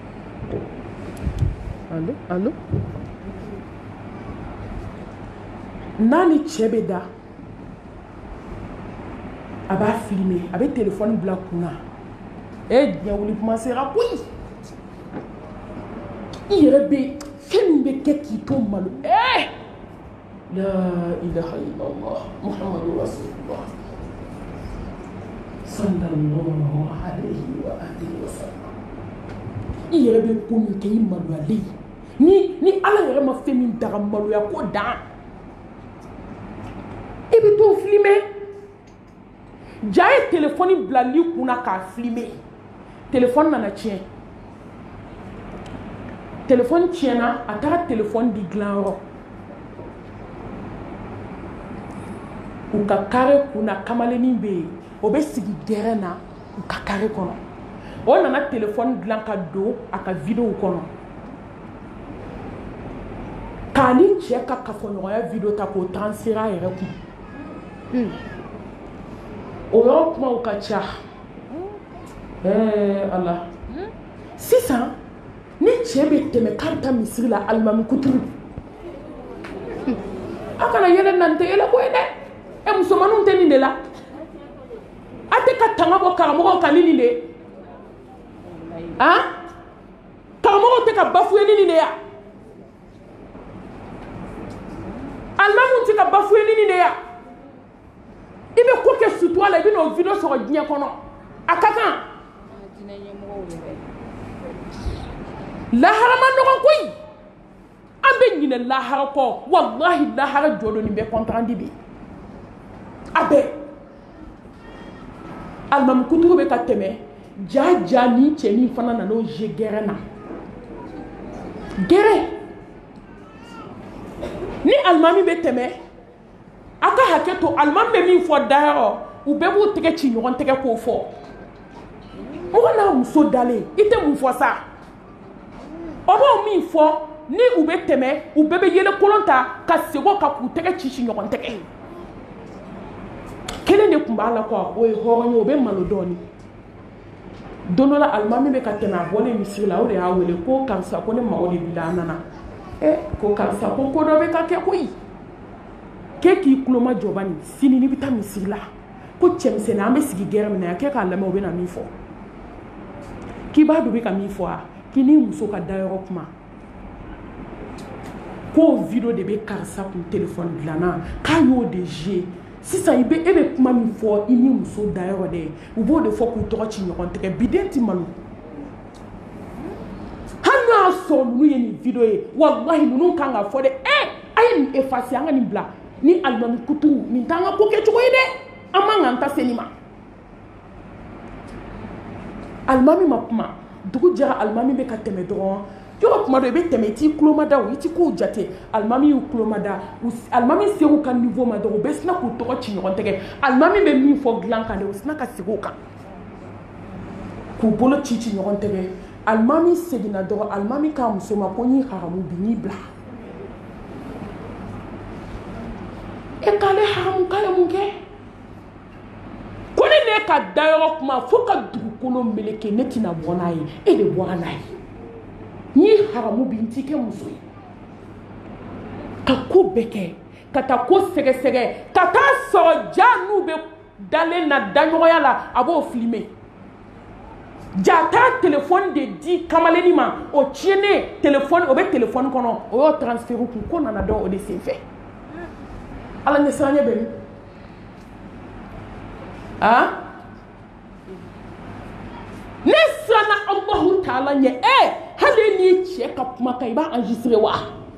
allo allo n'a ni cɛ bɛ da a b'a filmer a bɛ téléphone bila kunna diɲɛ wuli kuma sera koyi i yɛrɛ bɛ fɛn min bɛ kɛ k'i to malo La ilaha illallah Muhammadu Rasulullah sallallahu alayhi wa alihi wa sallam i yɛrɛ bɛ ko min kɛ i maloyalen ni Ala yɛrɛ ma fɛn min daga maloya ko dan i bɛ t'o filmer ja ye téléphone bilali kunna k'a filmer téléphone nana tiɲɛ téléphone tiɲɛna a taara téléphone di dilanyɔrɔ u ka carré kunna kamalennin bɛ yen o bɛ sigi gɛrɛn na u ka carré kɔnɔ o nana téléphone dilan ka don a ka vidéo kɔnɔ k'a ni cɛ ka kafoɲɔgɔnya vidéo ta k'o transférer a yɛrɛ kun o yɔrɔ kumaw ka ca Allah sisan ni cɛ bɛ tɛmɛ k'a bɛ taa misiri la alimami kuturu a kana yɛlɛ nan tɛ yɛlɛ ko ye dɛ musomaninw tɛ nin de la a tɛ ka tanga bɔ karamɔgɔw kan ni nin de ye karamɔgɔw tɛ ka bafoué ni nin de ye alimamiw tɛ ka bafoué ni nin de ye i bɛ ko kɛ sutura la i bɛ n'o vidéo sɔrɔ diɲɛ kɔnɔ a ka kan lahara ma nɔgɔn koyi an bɛ ɲinɛ lahara kɔ wallahi lahara jɔdɔni bɛ kɔntarandi bi a bɛɛ alimami kutugu bɛ ka tɛmɛ ja ni cɛnin fana nana o je gɛrɛn na gɛrɛn ni alimami bɛ tɛmɛ a ka hakɛ to alimami bɛ min fɔ dayɔrɔ u bɛɛ b'u tɛgɛ ci ɲɔgɔn tɛgɛ k'o fɔ mɔgɔ n'a muso dalen i tɛ mun fɔ sa o b'o min fɔ ni u bɛ tɛmɛ u bɛɛ bɛ yɛlɛ kolon ta ka segin ka k'u tɛgɛ ci ɲɔgɔn tɛgɛ kelen de tun b'a la quoi o ye hɔrɔn ye o bɛ malo dɔɔni don dɔ la alimami bɛ ka tɛmɛ a bɔlen misiri la o de y'a wele ko karisa ko ne mago de b'i la a nana ko karisa ko dɔ bɛ ka kɛ koyi k'e k'i tulo ma jɔ bani sini n'i bɛ taa misiri la ko cɛmisɛnnin an bɛ sigi gɛrɛ min na yan k'e k'a lamɛn o bɛ na min fɔ k'i b'a dɔn bɛ ka min fɔ a k'i n'i muso ka dayɔrɔ kuma k'o vidéo de bɛ karisa kun téléphone dilanna k'a y'o de joué sisan e bɛ kuma min fɔ i ni muso dayɔrɔ dɛ u b'o de fɔ k'u tɔgɔ ci ɲɔgɔn tɛgɛ biden ti malo hali n'o y'a sɔrɔ ninnu ye nin vidéo ye wallahi ninnu kan ka fɔ dɛ a ye nin effacer an ka nin bila ni alimami kutugu nin t'an ka ko kɛcogo ye dɛ an man kan ta se nin ma alimami ma kuma dugu jɛra alimami bɛ ka tɛmɛ dɔrɔn yɔrɔ kuma dɔ i bɛ tɛmɛ i t'i tulo ma da o i t'i kow jate alimami y'u tulo ma da alimami ser'u ka niveau ma dɔrɔn u bɛ sina k'u tɔgɔ ci ɲɔgɔn tɛgɛ alimami bɛ min fɔ dilan kan dɛ u sina ka segin o kan k'u bolo ci ɲɔgɔn tɛgɛ alimami seginna dɔrɔn alimami k'a muso ma ko n y'i haramu bi n y'i bila k'ale haramu k'ale mun kɛ ko ne ka dayɔrɔ kuma fo ka dugukolo meleke ne tɛna bɔ n'a ye e de bɔra n'a ye n y'i haramu bi n t'i kɛ muso ye ka ko bɛɛ kɛ ka taa ko sɛgɛsɛgɛ ka taa sɔrɔ ja n'u bɛ dalen na daɲɔgɔnya la a b'o filmer ja t'a téléphone de di kamalennin ma o tiɲɛnen téléphone o bɛ téléphone kɔnɔ o y'o transférer kun ko nana dɔn o de senfɛ ala ɲɛ siranɲɛ bɛ min ne siranna Allahu taala ɲɛ hali n'i cɛ ka kumakan i b'a enregistrer wa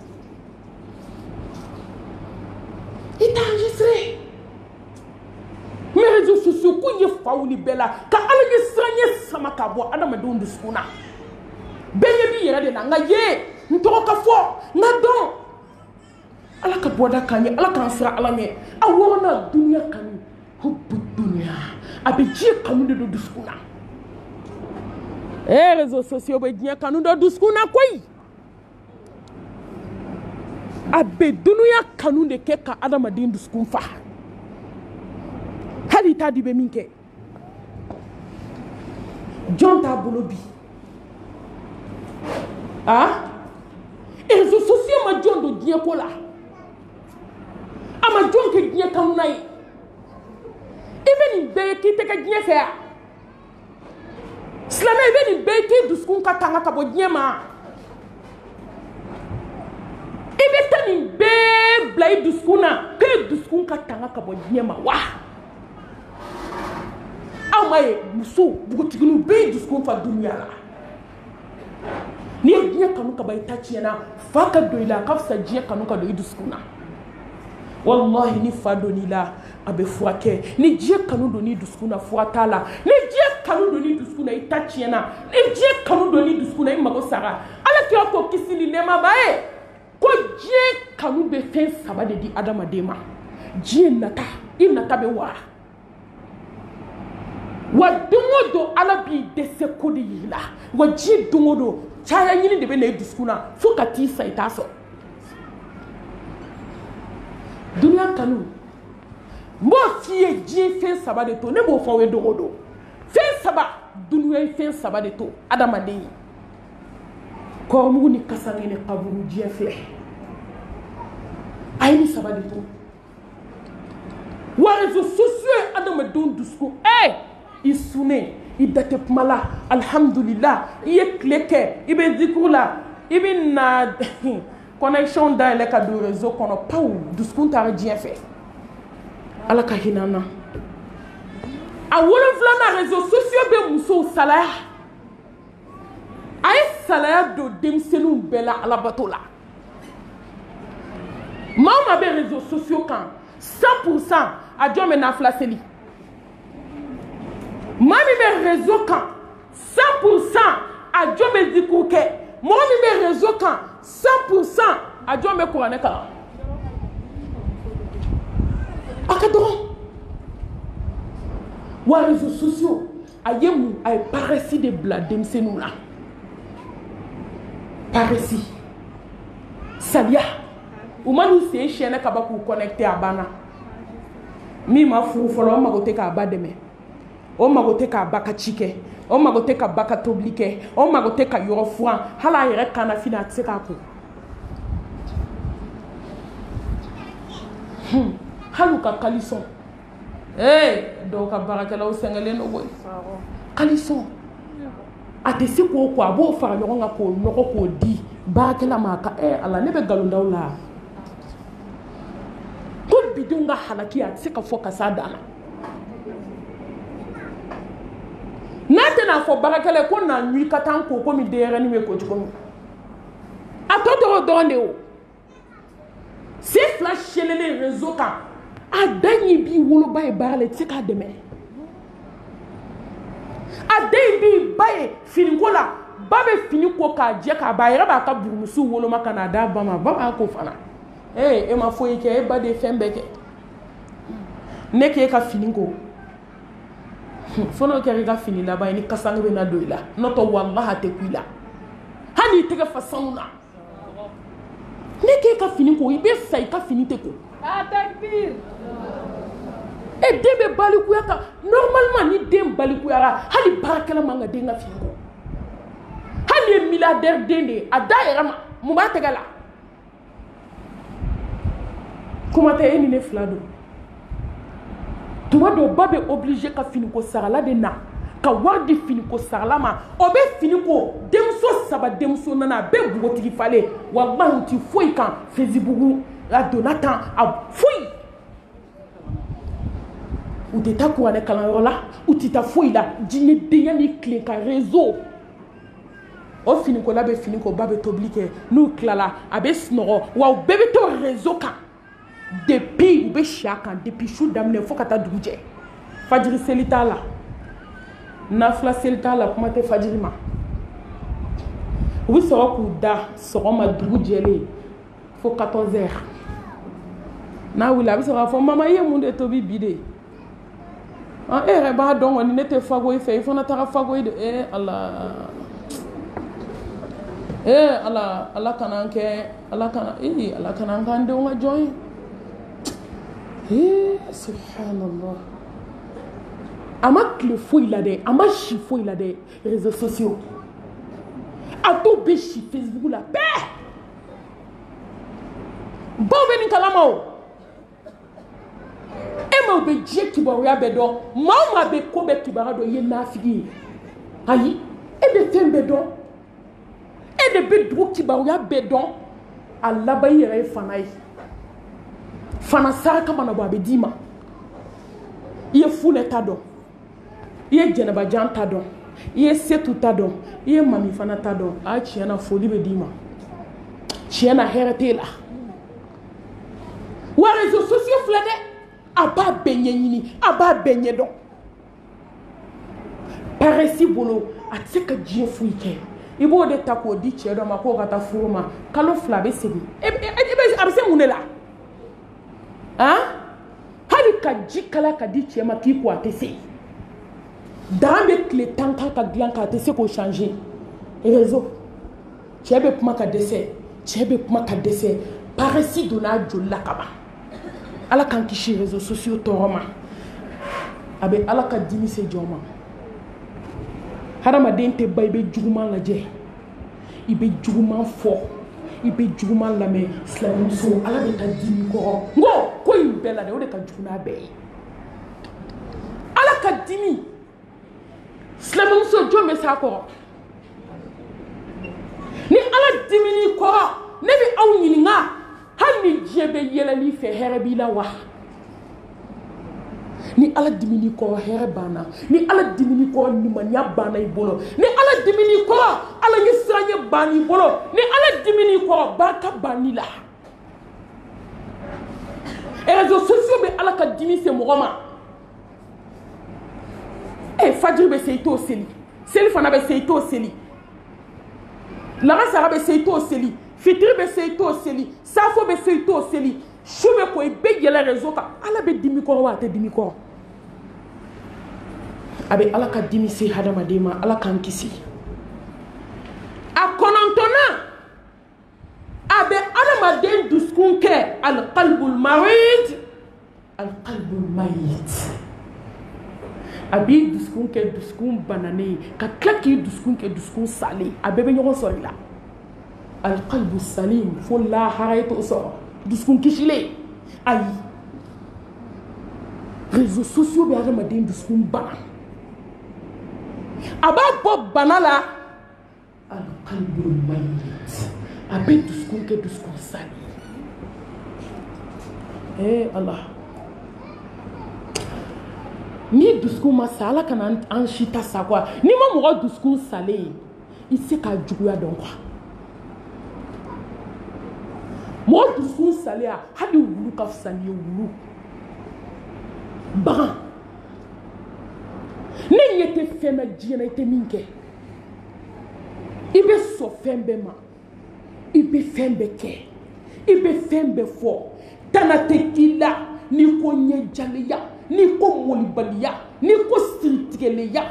i t'a enregistrer mais réseaux sociaux k'u ye faw ni bɛɛ la ka ala ɲɛ siranɲɛ sama ka bɔ adamadenw dusukun na bɛɛ ɲɛ b'i yɛrɛ de la nka ye n tɔgɔ ka fɔ n ka dɔn ala ka bɔda k'an ye ala k'an siran ala ɲɛ a wɔɔrɔnan duniya kanu hubbu duniya a bɛ diɲɛ kanu de don dusukun na réseaux sociaux bɛ diɲɛ kanu dɔ dusukun na koyi a bɛ dunuya kanu de kɛ ka adamaden dusukun fa hali t'a di bɛ min kɛ jɔn t'a bolo bi réseaux sociaux ma jɔn don diɲɛ ko la a ma jɔn kɛ diɲɛ kanuna ye i bɛ nin bɛɛ ye k'i tɛ kɛ diɲɛ fɛ yan silamɛ i bɛ nin bɛɛ ye k'i dusukun ka tanga ka bɔ diɲɛ ma i bɛ taa nin bɛɛ bila i dusukun na k'e dusukun ka tanga ka bɔ diɲɛ ma wa aw ma ye muso npogotigininw bɛɛ ye dusukun fa dunuya la n'i ye diɲɛ kanu ka ban i ta tiɲɛna fa ka don i la a ka fisa diɲɛ kanu ka don i dusukun na wallahi ni fa don i la a bɛ furakɛ ni diɲɛ kanu don i dusukun na fura t'a la ni diɲɛ kanu don i dusukun na i ta tiɲɛna ni diɲɛ kanu don i dusukun na i mago sara ala kira ko kisi ni nɛɛmaba ye ko diɲɛ kanu bɛ fɛn saba de di adamaden ma diɲɛ nata i nata bɛ wara wa don o don ala b'i dɛsɛ ko de y'i la wa diɲɛ don o don caya ɲini de bɛ na i dusukun na fo ka t'i sa i t'a sɔrɔ duniya kanu n b'o f'i ye diɲɛ fɛn saba de to ne b'o fɔ aw ye don o don fɛn saba duniya ye fɛn saba de to adamaden ye kɔrɔmugu ni kasange ni kaburu diɲɛ filɛ a ye ni saba de to wa réseaux sociaux ye adamadenw dusukun i sunnen i da tɛ kuma la alhamdulillah i ye tile kɛ i bɛ zikuru la i bɛ na connexion dayɛlɛ ka don réseau kɔnɔ paw dusukun taara diɲɛ fɛ ala ka hinɛ an na a 7 réseaux sociaux bɛ musow salaya a ye salaya don denmisɛnninw bɛɛ la alabato la maa o maa bɛ réseaux sociaux kan 100% a jɔn bɛ nafila seli maa min bɛ réseau kan 100% a jɔn bɛ zikuru kɛ mɔgɔ min bɛ réseau kan 100% a jɔn bɛ kuranɛ kalan a ka dɔgɔ wa réseaux sociaux a ye mun a ye paresse de bila denmisɛnninw la paresse saliya u ma n'u sen siyɛnɛ ka ban k'u connecté a banna min ma furu fɔlɔ o mago tɛ k'a ba dɛmɛ o mago tɛ k'a ba ka ci kɛ o mago tɛ ka ba ka tobili kɛ o mago tɛ ka yɔrɔ furan hali a yɛrɛ kana fini a tɛ se k'a ko hali u ka kalisɔn dɔw ka baarakɛlaw sɛgɛnlen don koyi kalisɔn a tɛ se k'o ko a b'o fara ɲɔgɔn kan k'o nɔgɔ k'o di baarakɛla ma ka ala ne bɛ nkalon da aw la ko bidenw ka halaki a tɛ se ka fɔ ka s'a dan na n'a tɛna fɔ baarakɛla ko na ɲui ka taa ko komi denyɛrɛnin bɛ ko cogo min a tɔ tɔgɔ dɔrɔn de o sen fila sɛlɛlen réseau kan a da ɲi b'i woloba ye baara la i tɛ se k'a dɛmɛ a da ɲi b'i ba ye finiko la ba bɛ fini ko k'a jɛ k'a ba a yɛrɛ b'a ka burumuso woloma ka n'a d'a ba ma ba b'a ko fana e ma foyi kɛ e ba de ye fɛn bɛɛ kɛ ne k'e ka fini ko fo n'o kɛra i ka fini laban ye ni kasange bɛ na don i la n'o tɛ walahi a tɛ ku i la hali i tɛgɛ fa sanu na ne k'e ka fini ko i bɛ sa i ka fini tɛ ko takbir den bɛ balikuya kan normalement ni den balikuyara hali baarakɛla man ka den ka fini ko hali ye milliardaire den de ye a da yɛrɛ ma mun b'a tɛgɛ la kuma tɛ e ni ne fila don tuma dɔw ba bɛ obligé ka finiko sarala de na ka wari di finiko sarala ma o bɛ finiko denmuso 3 denmuso nana a bɛɛ bugotigi falen wallahi u ti foyi kan Facebook a donna tan a foyi u tɛ taa kuranɛ kalanyɔrɔ la u tɛ taa foyi la diɲɛdenya ni tilen ka réseau o finikola bɛ finiko ba bɛ tobili kɛ n'u tilala a bɛ sunɔgɔ wa u bɛɛ bɛ to réseau kan depuis u bɛ si a kan depuis su daminɛ fo ka taa dugu jɛ fajiri seli t'a la nafila seli t'a la kuma tɛ fajiri ma u bɛ sɔrɔ k'u da sɔgɔma dugu jɛlen fo 14 heures n'a wuli a bɛ sɔrɔ k'a fɔ mama i ye mun de tobi bi de e yɛrɛ b'a dɔn kɔni ne tɛ fago i fɛ i fana taga fago i de ala ala kana ke ala kana kan de nga joy subhanallah ama le fouille là de ama chifouille là des réseaux sociaux a tout be chi Facebook la paix bon veni kalama ma be je kibaru ya be do ma be ko be kibaru do ye nafigi ayi e be tembe do e de be dro kibaru ya be do Allah ba yere fanai fana sara kama na bo be dima ye fule ta do ye jenaba janta do ye setu ta do ye mami fana ta do a chiena foli be dima chiena herete la wa réseaux sociaux flade aba benye nyini aba benye don paresi bolo atseka jie fuike ibo de tako di chedo mako kata furuma kalo flabe sebi abse munela hein hali ka jikala ka di chema ki ko atese dambe kle tanka ka glanka atese ko changer réseau chebe kuma ka dese paresi dona jolla kaba ala kan kishi réseaux sociaux toroma abe ala ka dimi se joma harama dente bay be juguman la je ibe juguman fo ibe juguman la me islam so ala be ka dimi ko ngo ko imbela de o de ka juguna be ala ka dimi islam so jombe sa ko ni ala dimi ni ko ne bi aw ni nga hani jebe yela ni fe herbi la wa ni ala dimini ko herbana ni ala dimini ko ni manya bana ibolo ni ala dimini ko ala yisanye bani ibolo ni ala dimini ko baka banila et réseaux sociaux be ala ka dimi se mogoma fajr be seito seli fana be seito seli la race be seito seli fitri be seito seli safo be seito seli shube ko be yela réseau ka ala be dimi ko wa te dimi ko abe ala ka dimi se hadama dema ala kan kisi a konontona abe adama den duskun ke al qalbul marid al qalbul mayit abi duskun ke duskun banane ka klaki duskun ke duskun sali abe be nyogon so la al qalbu salim fulla harayto so duskun kishile ay réseaux sociaux be adama den duskun bana aba bob banala al qalbul mayit abe duskun ke duskun sali Allah ni duskun masala kana an shita sa kwa ni ma mo duskun salé ise ka juguya don kwa mo duskun salé a hadi wulu ka sali wulu ba ni yete fema jina ite minke ibe so fembe ma ibe fembe ke ibe fembe fo tanate kila ni ko nye jaliya ni ko molibaliya ni ko siritigeleya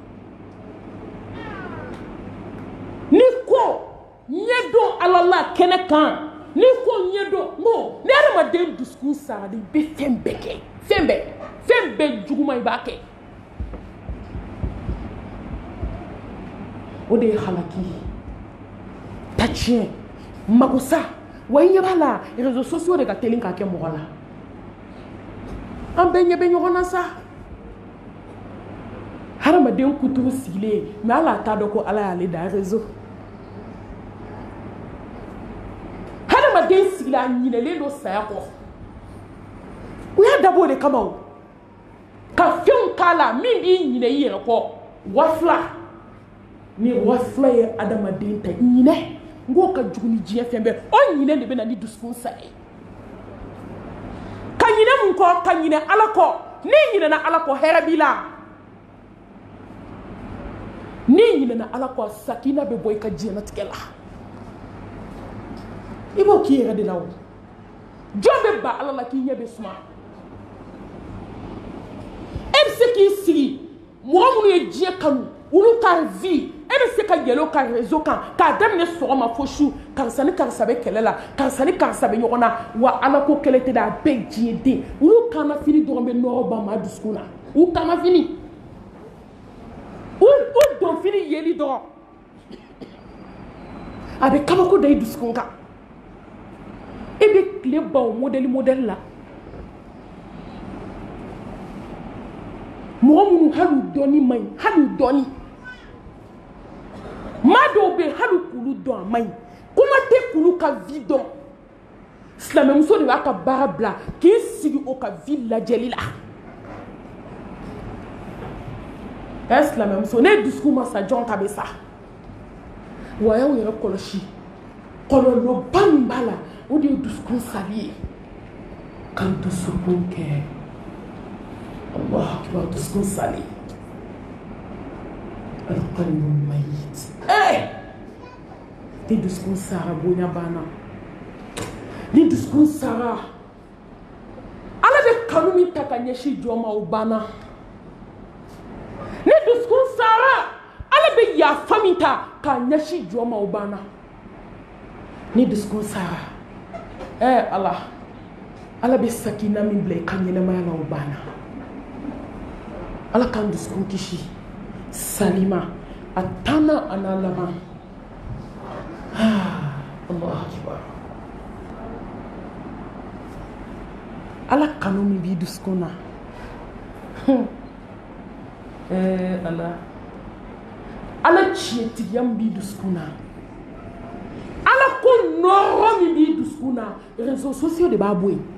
ni ko nyedo alala kene kan ni ko nyedo mo ni arama de dusku sa di be fembe ke fembe juguma ibake ode halaki tachien makusa wanya bala réseaux sociaux de ka telin ka ke mogola an benye nyogona sa harama den kuturu sigile mais ala ta do ko ala ya le da réseau harama den sigila nyine le do sa ko uya dabo de kama ka fion kala min bi nyine yere ko wafla ni wafla ya adama den ta nyine ngo ka juguni jiya fembe o nyine de be na ni duskun sa kanyine mun ko kanyine alako ni nyine na alako herabila ni nyine na alako sakina be boy ka jiya na tikela ibo ki yere de lawo jombe ba alala ki nyebe suma MC ki siri mo mun ye jiya kanu ulu ka vi bɛ se ka yɛlɛ ka réseau kan k'a daminɛ sɔgɔma fo su karisa ni karisa bɛ kɛlɛ la karisa ni karisa bɛ ɲɔgɔn na wa ala ko kɛlɛ tɛ dɛ a bɛɛ diɲɛ den olu kana fini dɔrɔn bɛ nɔrɔ ba maa dusukun na u kana fini u don fini yeli dɔrɔn a bɛ kabako da i dusukun kan e bɛ tile ban o modèle la mɔgɔ minnu hali u dɔnni man ɲi hali u dɔnni maa dɔw bɛ yen hali k'ulu dɔn a man ɲi kuma tɛ k'ulu ka vie dɔn silamɛmuso de b'a ka baara bila k'i sigi o ka vie lajɛli la ɛ silamɛmuso ne dusukun ma sa jɔn ta bɛ sa wa a y'aw yɛrɛ kɔlɔsi kɔlɔlɔba min b'a la o de ye dusukun sali ye ka dusukun kɛ Allah akibar dusukun sali alqalbu mayit ni dusukun sara bonya banna ni dusukun sara ala bɛ kanu min ta ka ɲɛsin jɔn ma o banna ni dusukun sara ala bɛ yafa min ta ka ɲɛsin jɔn ma o banna ni dusukun sara ala bɛ sakina min bila i ka ɲɛnɛmaya la o banna ala k'an dusukun kisi salima a tanna a n'a laban Allah akibar ala kanu min b'i dusukun na ala tiɲɛtigiya min b'i dusukun na ala ko nɔrɔ min b'i dusukun na réseaux sociaux de b'a bɔ yen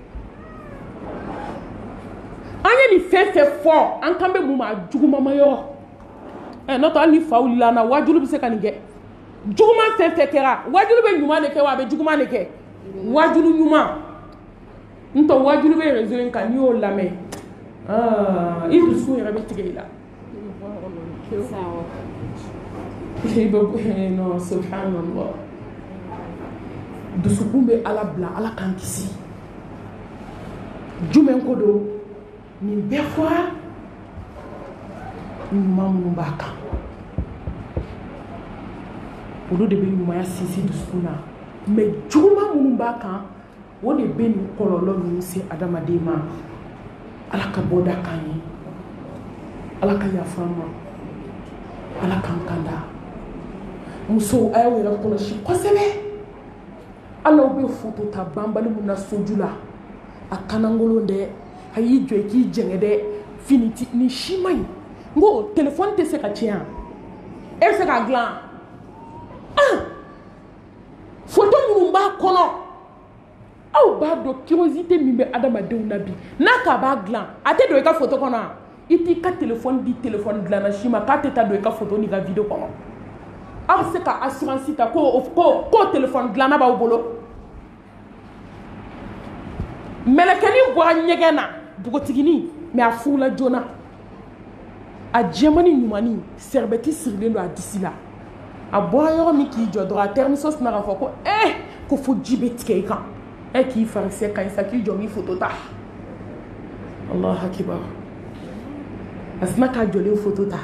an ye nin fɛn fɛn fɔ an kan bɛ mun ma jugumama yɔrɔ n'o tɛ hali ni fa wulila na wajulu bɛ se ka nin kɛ juguman fɛn fɛn kɛra wajulu bɛ ɲuman de kɛ wa a bɛ juguman de kɛ wajulu ɲuman n tɛ wajulu bɛ réseau in kan n'i y'o lamɛn i dusu yɛrɛ bɛ tigɛ i la non subhanallah dusukun bɛ ala bila ala k'an kisi jumɛn ko don nin bɛɛ fɔra ɲuman minnu b'a kan olu de bɛ ɲumanya sinsin dusukun na mais juguman minnu b'a kan o de bɛ nin kɔlɔlɔ ninnu se adamaden ma ala ka bɔ da kan ye ala ka yafa an ma ala k'an kanda musow a y'aw yɛrɛ kɔlɔsi kosɛbɛ ala bɛ foto ta banbali mun na soju la a kanangolon dɛ a y'i jɔ i k'i jɛngɛ dɛ fini ni si man ɲi n ko telefɔni tɛ se ka tiɲɛ e bɛ se k'a dilan foto minnu b'a kɔnɔ aw b'a dɔn curiosité min bɛ adamadenw na bi n'a k'a b'a dilan a tɛ don i ka foto kɔnɔ i t'i ka telefɔni di telefɔni dilanna si ma k'a tɛ taa don i ka foto n'i ka video kɔnɔ aw bɛ se ka assurance ta ko telefɔni dilanna b'aw bolo mɛlɛkɛnin bɔra ɲɛgɛn na npogotiginin mais a furula joona a jɛmani ɲumani sɛribɛti sirilen don a disi la a bɔra yɔrɔ min k'i jɔ dɔrɔn a terimuso sina k'a fɔ ko ko fo ji bɛ tigɛ i kan k'i farisɛ ka ɲi sa k'i jɔ k'i foto ta Allah akibar a sina k'a jɔlen foto ta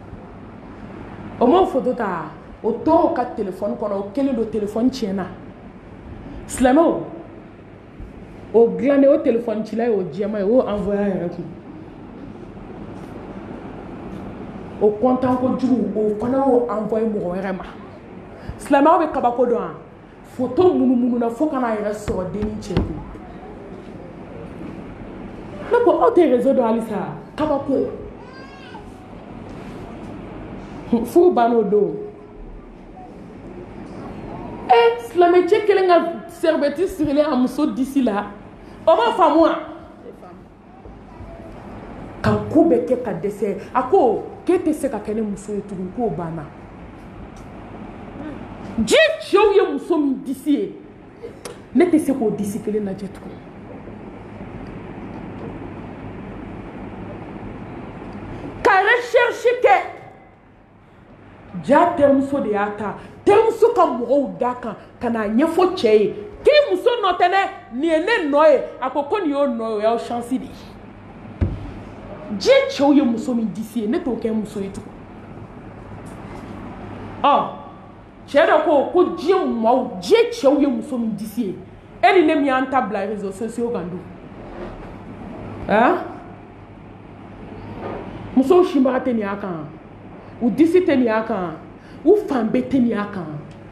o ma foto ta o tora ka telefɔni kɔnɔ o kɛlen don telefɔni tiɲɛna silamɛw o dilannen o telefɔni cila ye o jɛma ye o envoyé a yɛrɛ kun o kontan kojugu o fana y'o envoyé mɔgɔ wɛrɛ ma silamɛw bɛ kabako dɔn wa foto munumunu na fo kana a yɛrɛ sɔrɔ denni cɛ kun ne ko aw tɛ réseau dɔn halisa kabako furu banna o don silamɛcɛ kelen ka sɛribɛti sirilen a muso disi la o ma faamu wa ka ko bɛɛ kɛ ka dɛsɛ a ko k'e tɛ se ka kɛ ne muso ye tugun k'o banna diɲɛ cɛw ye muso min disi ye ne tɛ se k'o disi kelen lajɛ tugun ka recherche kɛ ja terimuso de y'a ta terimuso ka mɔgɔw da kan ka n'a ɲɛfɔ cɛ ye k'i muso nɔ tɛ dɛ nin ye ne nɔ ye a ko nin y'o nɔ ye o y'aw chance de ye diɲɛ cɛw ye muso min disi ye ne t'o kɛ muso ye tugun cɛ dɔ ko diɲɛ maaw diɲɛ cɛw ye muso min disi ye e ni ne min y'an ta bila réseaux sociaux kan dun musow sinbaga tɛ nin y'a kan u disi tɛ nin y'a kan u fan bɛɛ tɛ nin y'a kan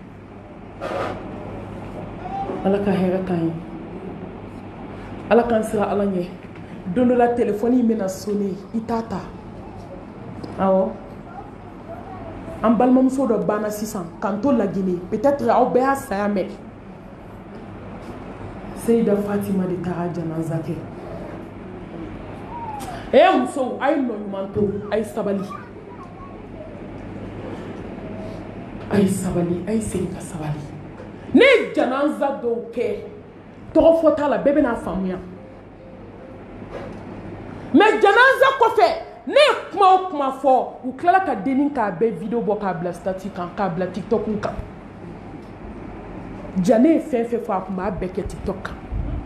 ala ka hɛrɛ kan ye ala k'an sira ala ɲɛ don dɔ la téléphone in bɛna sonner i t'a ta awɔ an balimamuso dɔ banna sisan k'an to Laginɛ peut-être aw bɛɛ y'a saya mɛn Seyida Fatima de taara janaza kɛ musow a ye nɔ ɲuman to a ye sabali a ye segin ka sabali ne ye janaza dɔw kɛ tɔgɔ fɔ t'a la bɛɛ bɛna faamuya mais janaza kɔfɛ ne ye kuma o kuma fɔ u tilala ka denni k'a bɛɛ video bɔ k'a bila statut kan k'a bila TikTok kan ja ne ye fɛn fɛn fɔ a kun b'a bɛɛ kɛ TikTok kan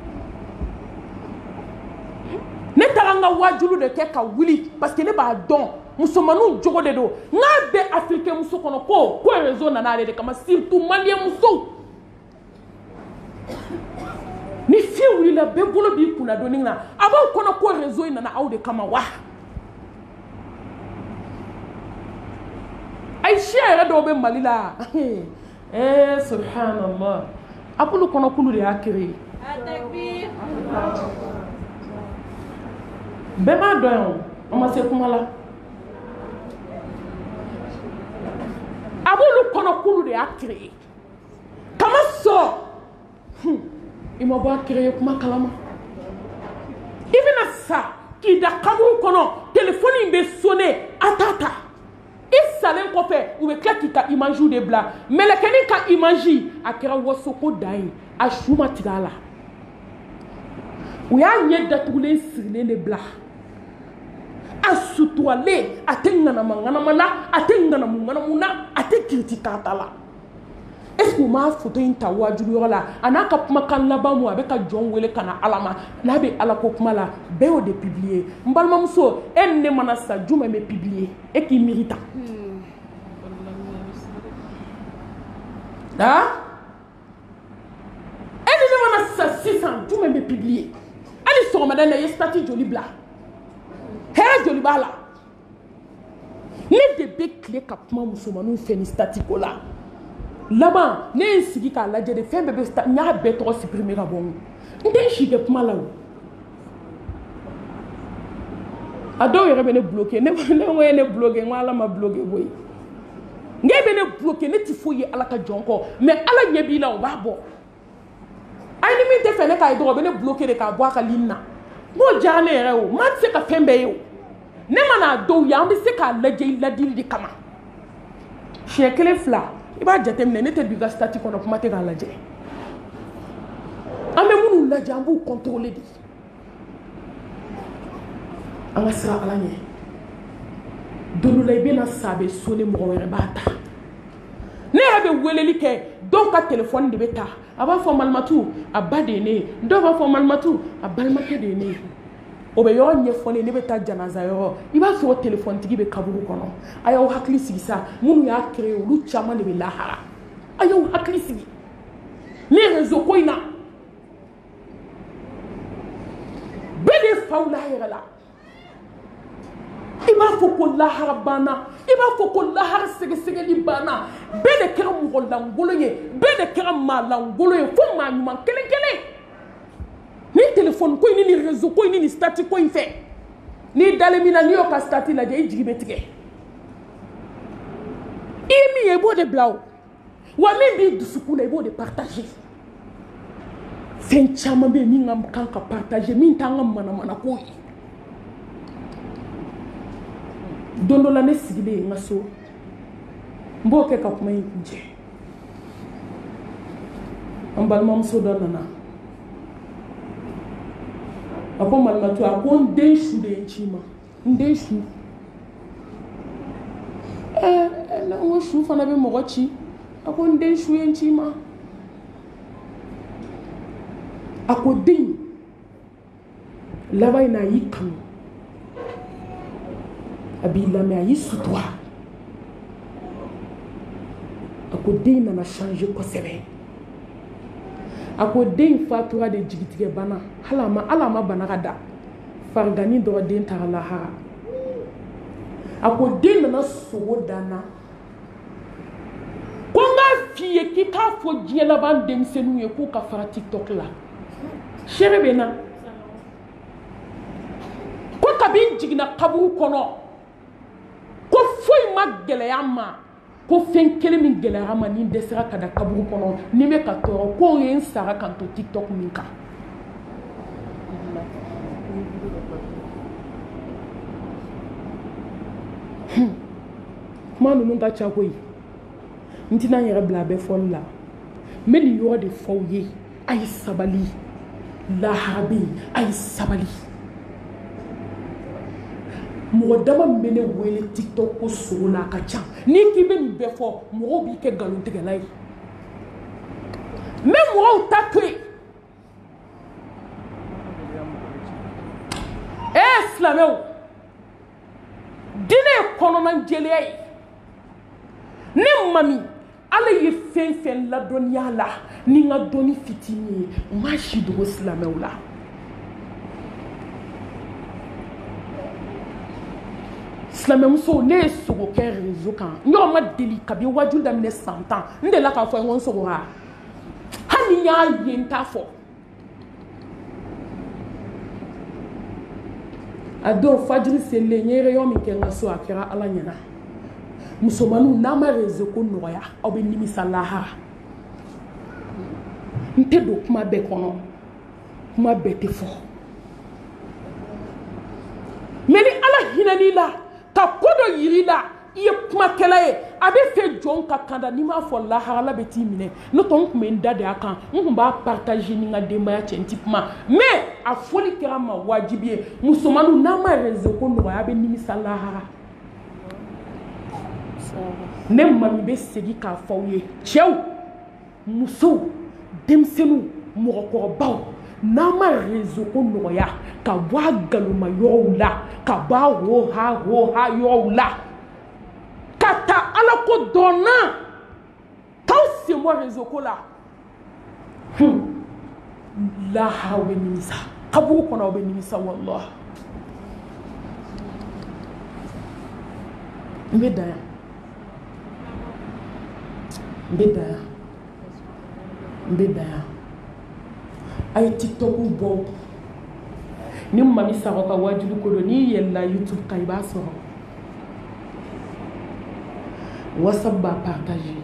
ne taara n ka wajulu de kɛ ka wuli parce que ne b'a dɔn musomaninw jogo de don n'a bɛ africain muso kɔnɔ ko réseau nana ale de kama surtout malien musow ni fiɲɛ wulila bɛɛ bolo b'i kunna donni na a b'aw kɔnɔ ko réseau in nana aw de kama wa ayi siya yɛrɛ dɔw bɛ Mali la subhanallah a k'olu kɔnɔ k'olu de y'a créé bɛɛ b'a dɔn yan o ma se kuma la a b'olu kɔnɔ k'olu de y'a créé kama sɔn i ma bɔ a créé kuma kalama i bɛna sa k'i da kaburu kɔnɔ téléphone in bɛ sonner a t'a ta i salen kɔfɛ u bɛ tila k'i ka image de bila mɛlɛkɛnin ka image a kɛra wasoko dan ye a su ma tigɛ a la u y'a ɲɛ datugulen sirilen de bila a suturalen a tɛ ŋanama na a tɛ ŋanamu na a tɛ kiriti k'a ta la est-ce que u m'a photo in ta wajuluyɔrɔ la a n'a ka kumakan laban mu a bɛ ka jɔn wele ka na ala ma n'a bɛ ala ko kuma la bɛɛ y'o de publier n balimamuso e ni ne mana sa jumɛn bɛ publier e k'i miiri ta e ni ne mana sa sisan jumɛn bɛ publier hali sɔgɔmada in na i ye statut joli bila hɛrɛ joli b'a la ne de bɛ tile ka kuma musomaninw fɛ ni statut ko la laban ne ye n sigi k'a lajɛ de fɛn bɛɛ bɛ n y'a bɛɛ tɔgɔ supprimer ka bɔ n tɛ n si kɛ kuma la o a dɔw yɛrɛ bɛ ne bloquer ne ko ye ne bloquer n ko ala ma bloquer koyi n k'e bɛ ne bloquer ne tɛ foyi ye ala ka jɔn kɔ mais ala ɲɛ b'i la o b'a bɔ a ni min tɛ fɛ ne k'a ye dɔrɔn o bɛ ne bloquer de k'a bɔ a ka ligne na n'o diyara ne yɛrɛ o maa tɛ se ka fɛn bɛɛ ye o ne mana dɔw ye an bɛ se k'a lajɛ i ladili de kama siɲɛ kelen fila i b'a jateminɛ ne tɛ don i ka statut kɔnɔ kuma tɛ k'a lajɛ an bɛ minnu lajɛ an b'u contrôler de an ka siran ala ɲɛ don dɔ la i bɛna sa a bɛ sonner mɔgɔ wɛrɛ b'a ta ne yɛrɛ bɛ weleli kɛ dɔw ka téléphone de bɛ ta a b'a fɔ malimatu a ba de ye ne ye dɔw b'a fɔ malimatu a balimakɛ de ye ne ye o bɛ yɔrɔ ɲɛfɔ ne bɛ taa janaza yɔrɔ i b'a sɔrɔ téléphone tigi bɛ kaburu kɔnɔ a y'aw hakili sigi sa minnu y'a créé olu caman de bɛ lahara a y'aw hakili sigi ne réseau ko in na bɛɛ de faw la yɛrɛ la i b'a fɔ ko lahara banna i b'a fɔ ko lahara sɛgɛsɛgɛli banna bɛɛ de kɛra mɔgɔ lankolon ye bɛɛ de kɛra maa lankolon ye fo maa ɲuman kelen kelen ni téléphone ko in ni réseau ko in ni statut ko in fɛ n'i dalen min na n'i y'o ka statut lajɛ i jigi bɛ tigɛ i ye min ye i b'o de bila o wa min b'i dusukun na i b'o de partager fɛn caman bɛ yen min kan ka partager min t'an ka manamana ko ye don dɔ la ne sigilen n ka so n b'o kɛ ka kuma in kuncɛ an balimamuso dɔ nana a ko malimatu a ko n den su de ye n ci ma n den su n ko su fana bɛ mɔgɔ ci a ko n den su ye n ci ma a ko den laban in na a y'i kanu a b'i lamɛn a y'i sutura ko den nana changer kosɛbɛ a ko den fatura de jigitigɛ bana ala ma bana ka da farigani dɔrɔn den taga lahara a ko den nana sogo danna ko n k'a f'i ye k'i k'a fɔ diɲɛ laban denmisɛnninw ye k'u ka fara tiktok la sɛri bɛ na ko kabi jiginna kaburu kɔnɔ ko foyi ma gɛlɛya ma ko fɛn kelen min gɛlɛyara ma ni dɛsɛra ka da kaburu kɔnɔ ni bɛ ka tɔɔrɔ ko ye n sara kan to tiktok min kan kuma ninnu ka ca koyi n tɛna n yɛrɛ bila a bɛɛ fɔli la n bɛ nin yɔrɔ de fɔ aw ye a ye sabali lahara bɛ yen a ye sabali mɔgɔ dama min bɛ ne wele tiktok ko sogo la a ka ca n'i k'i bɛ nin bɛɛ fɔ mɔgɔw b'i kɛ nkalontigɛla ye n bɛ mɔgɔw ta to yen silamɛw diinɛ ye kɔnɔna jɛlenya ye ne mami ala ye fɛn fɛn ladɔnniya la ni n ka dɔnni fitinin ye n m'a si dogo silamɛw la silamɛmusow ne ye sogo kɛ réseau kan n yɔrɔ ma deli kabi waju daminɛ san 10 n delila k'a fɔ n ko n sogora hali ni y'a ye n t'a fɔ a don fajiri selilen n ye réunion min kɛ n ka so a kɛra ala ɲɛna musomaninw n'a ma réseau ko nɔgɔya aw bɛ nimisa lahara n tɛ don kuma bɛɛ kɔnɔ kuma bɛɛ tɛ fɔ mais ni ala hinɛn'i la ka ko dɔ yir'i la i ye kumakɛla ye a bɛ fɛ jɔn ka kanda n'i m'a fɔ laharala bɛ t'i minɛ ne tɔ n tun bɛ n da de a kan n tun b'a partager ni n ka denbaya cɛ n ti kuma mais a fɔli kɛra n ma wajibi ye musomaninw n'a ma réseau ko nɔgɔya a bɛ nimisa lahara ne mami bɛ segin k'a fɔ aw ye cɛw musow denmisɛnninw mɔgɔkɔrɔbaw n'a ma réseau ko nɔgɔya ka bɔ a galoma yɔrɔw la ka bɔ a hoha yɔrɔw la ka taa ala ko dɔnna k'aw sen bɔ réseau ko la lahara aw bɛ nimisa kaburu kɔnɔ aw bɛ nimisa wallahi n bɛ dan yan n bɛ dan yan n bɛ dan yan a ye tiktok bɔ ni mami sara ka wajibi ko don n'i yɛlɛla youtube kan i b'a sɔrɔ whatsapp b'a partager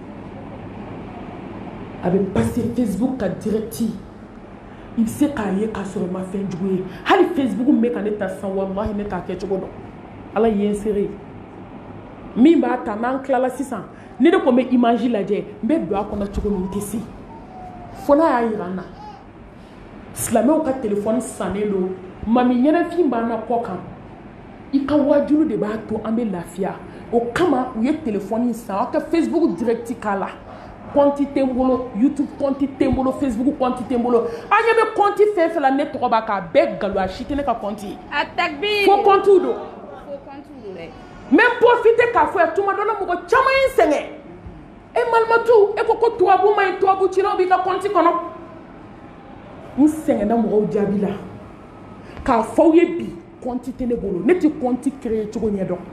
a bɛ passer facebook ka directi i bɛ se k'a ye k'a sɔrɔ i ma fɛn jugu ye hali facebook min bɛ ka ne ta sisan wallahi ne t'a kɛ cogo dɔn ala ye n seere min b'a ta n'an tilala sisan ni ne ko n bɛ image lajɛ n bɛ don a kɔnɔ cogo min n tɛ se fo n'a y'a yira n na silamɛw ka téléphone sannen don mami ɲɛnafin b'an na kɔ kan i ka wajulu de b'a to an bɛ lafiya o kama u ye téléphone san aw ka facebook direct k'a la compte tɛ n bolo youtube compte tɛ n bolo facebook compte tɛ n bolo an ɲɛ bɛ compte fɛn fɛn la ne tɔgɔ b'a k'a bɛɛ nkalon a si tɛ ne ka compte ye fo compte don n bɛ profiter k'a fɔ yan tuma dɔ la mɔgɔ caman ye n sɛgɛn e malimatu e ko tubabu ma ɲi tubabu cilaw b'i ka compte kɔnɔ n sɛgɛnna mɔgɔw jaabi la k'a fɔ aw ye bi compte tɛ ne bolo ne tɛ compte créer cogo ɲɛ dɔn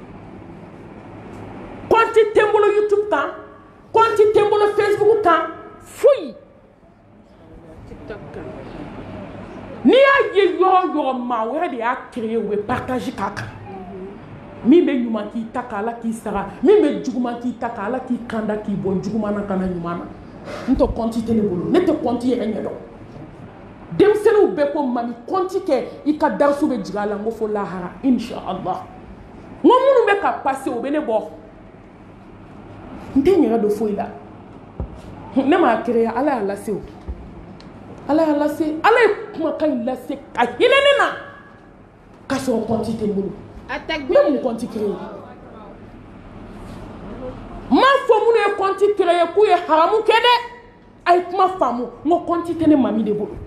compte tɛ n bolo youtube kan compte tɛ n bolo facebook kan foyi n'i y'a ye yɔrɔ yɔrɔ maa wɛrɛ de y'a créer u bɛ partage k'a kan min bɛ ɲuman k'i ta k'ala k'i sara min bɛ juguman k'i ta k'ala k'i kanda k'i bɔ juguman na ka na ɲuman na n tɛ compte tɛ ne bolo ne tɛ compte yɛrɛ ɲɛ dɔn denmisɛnninw bɛɛ ko mami compte kɛ i ka darisu bɛ jigin a la n ko fo lahara inshallah n ko minnu bɛ ka passer o bɛ ne bɔ n tɛ n yɛrɛ don foyi la ne m'a créer ala y'a lase o ala y'a lase ala ye kumakan in lase ka hinɛ ne na k'a sɔrɔ compte tɛ n bolo ne mun compte créer m'a fɔ minnu ye compte créer k'u ye haramu kɛ dɛ a ye kuma faamu n ko compte tɛ ne mami de bolo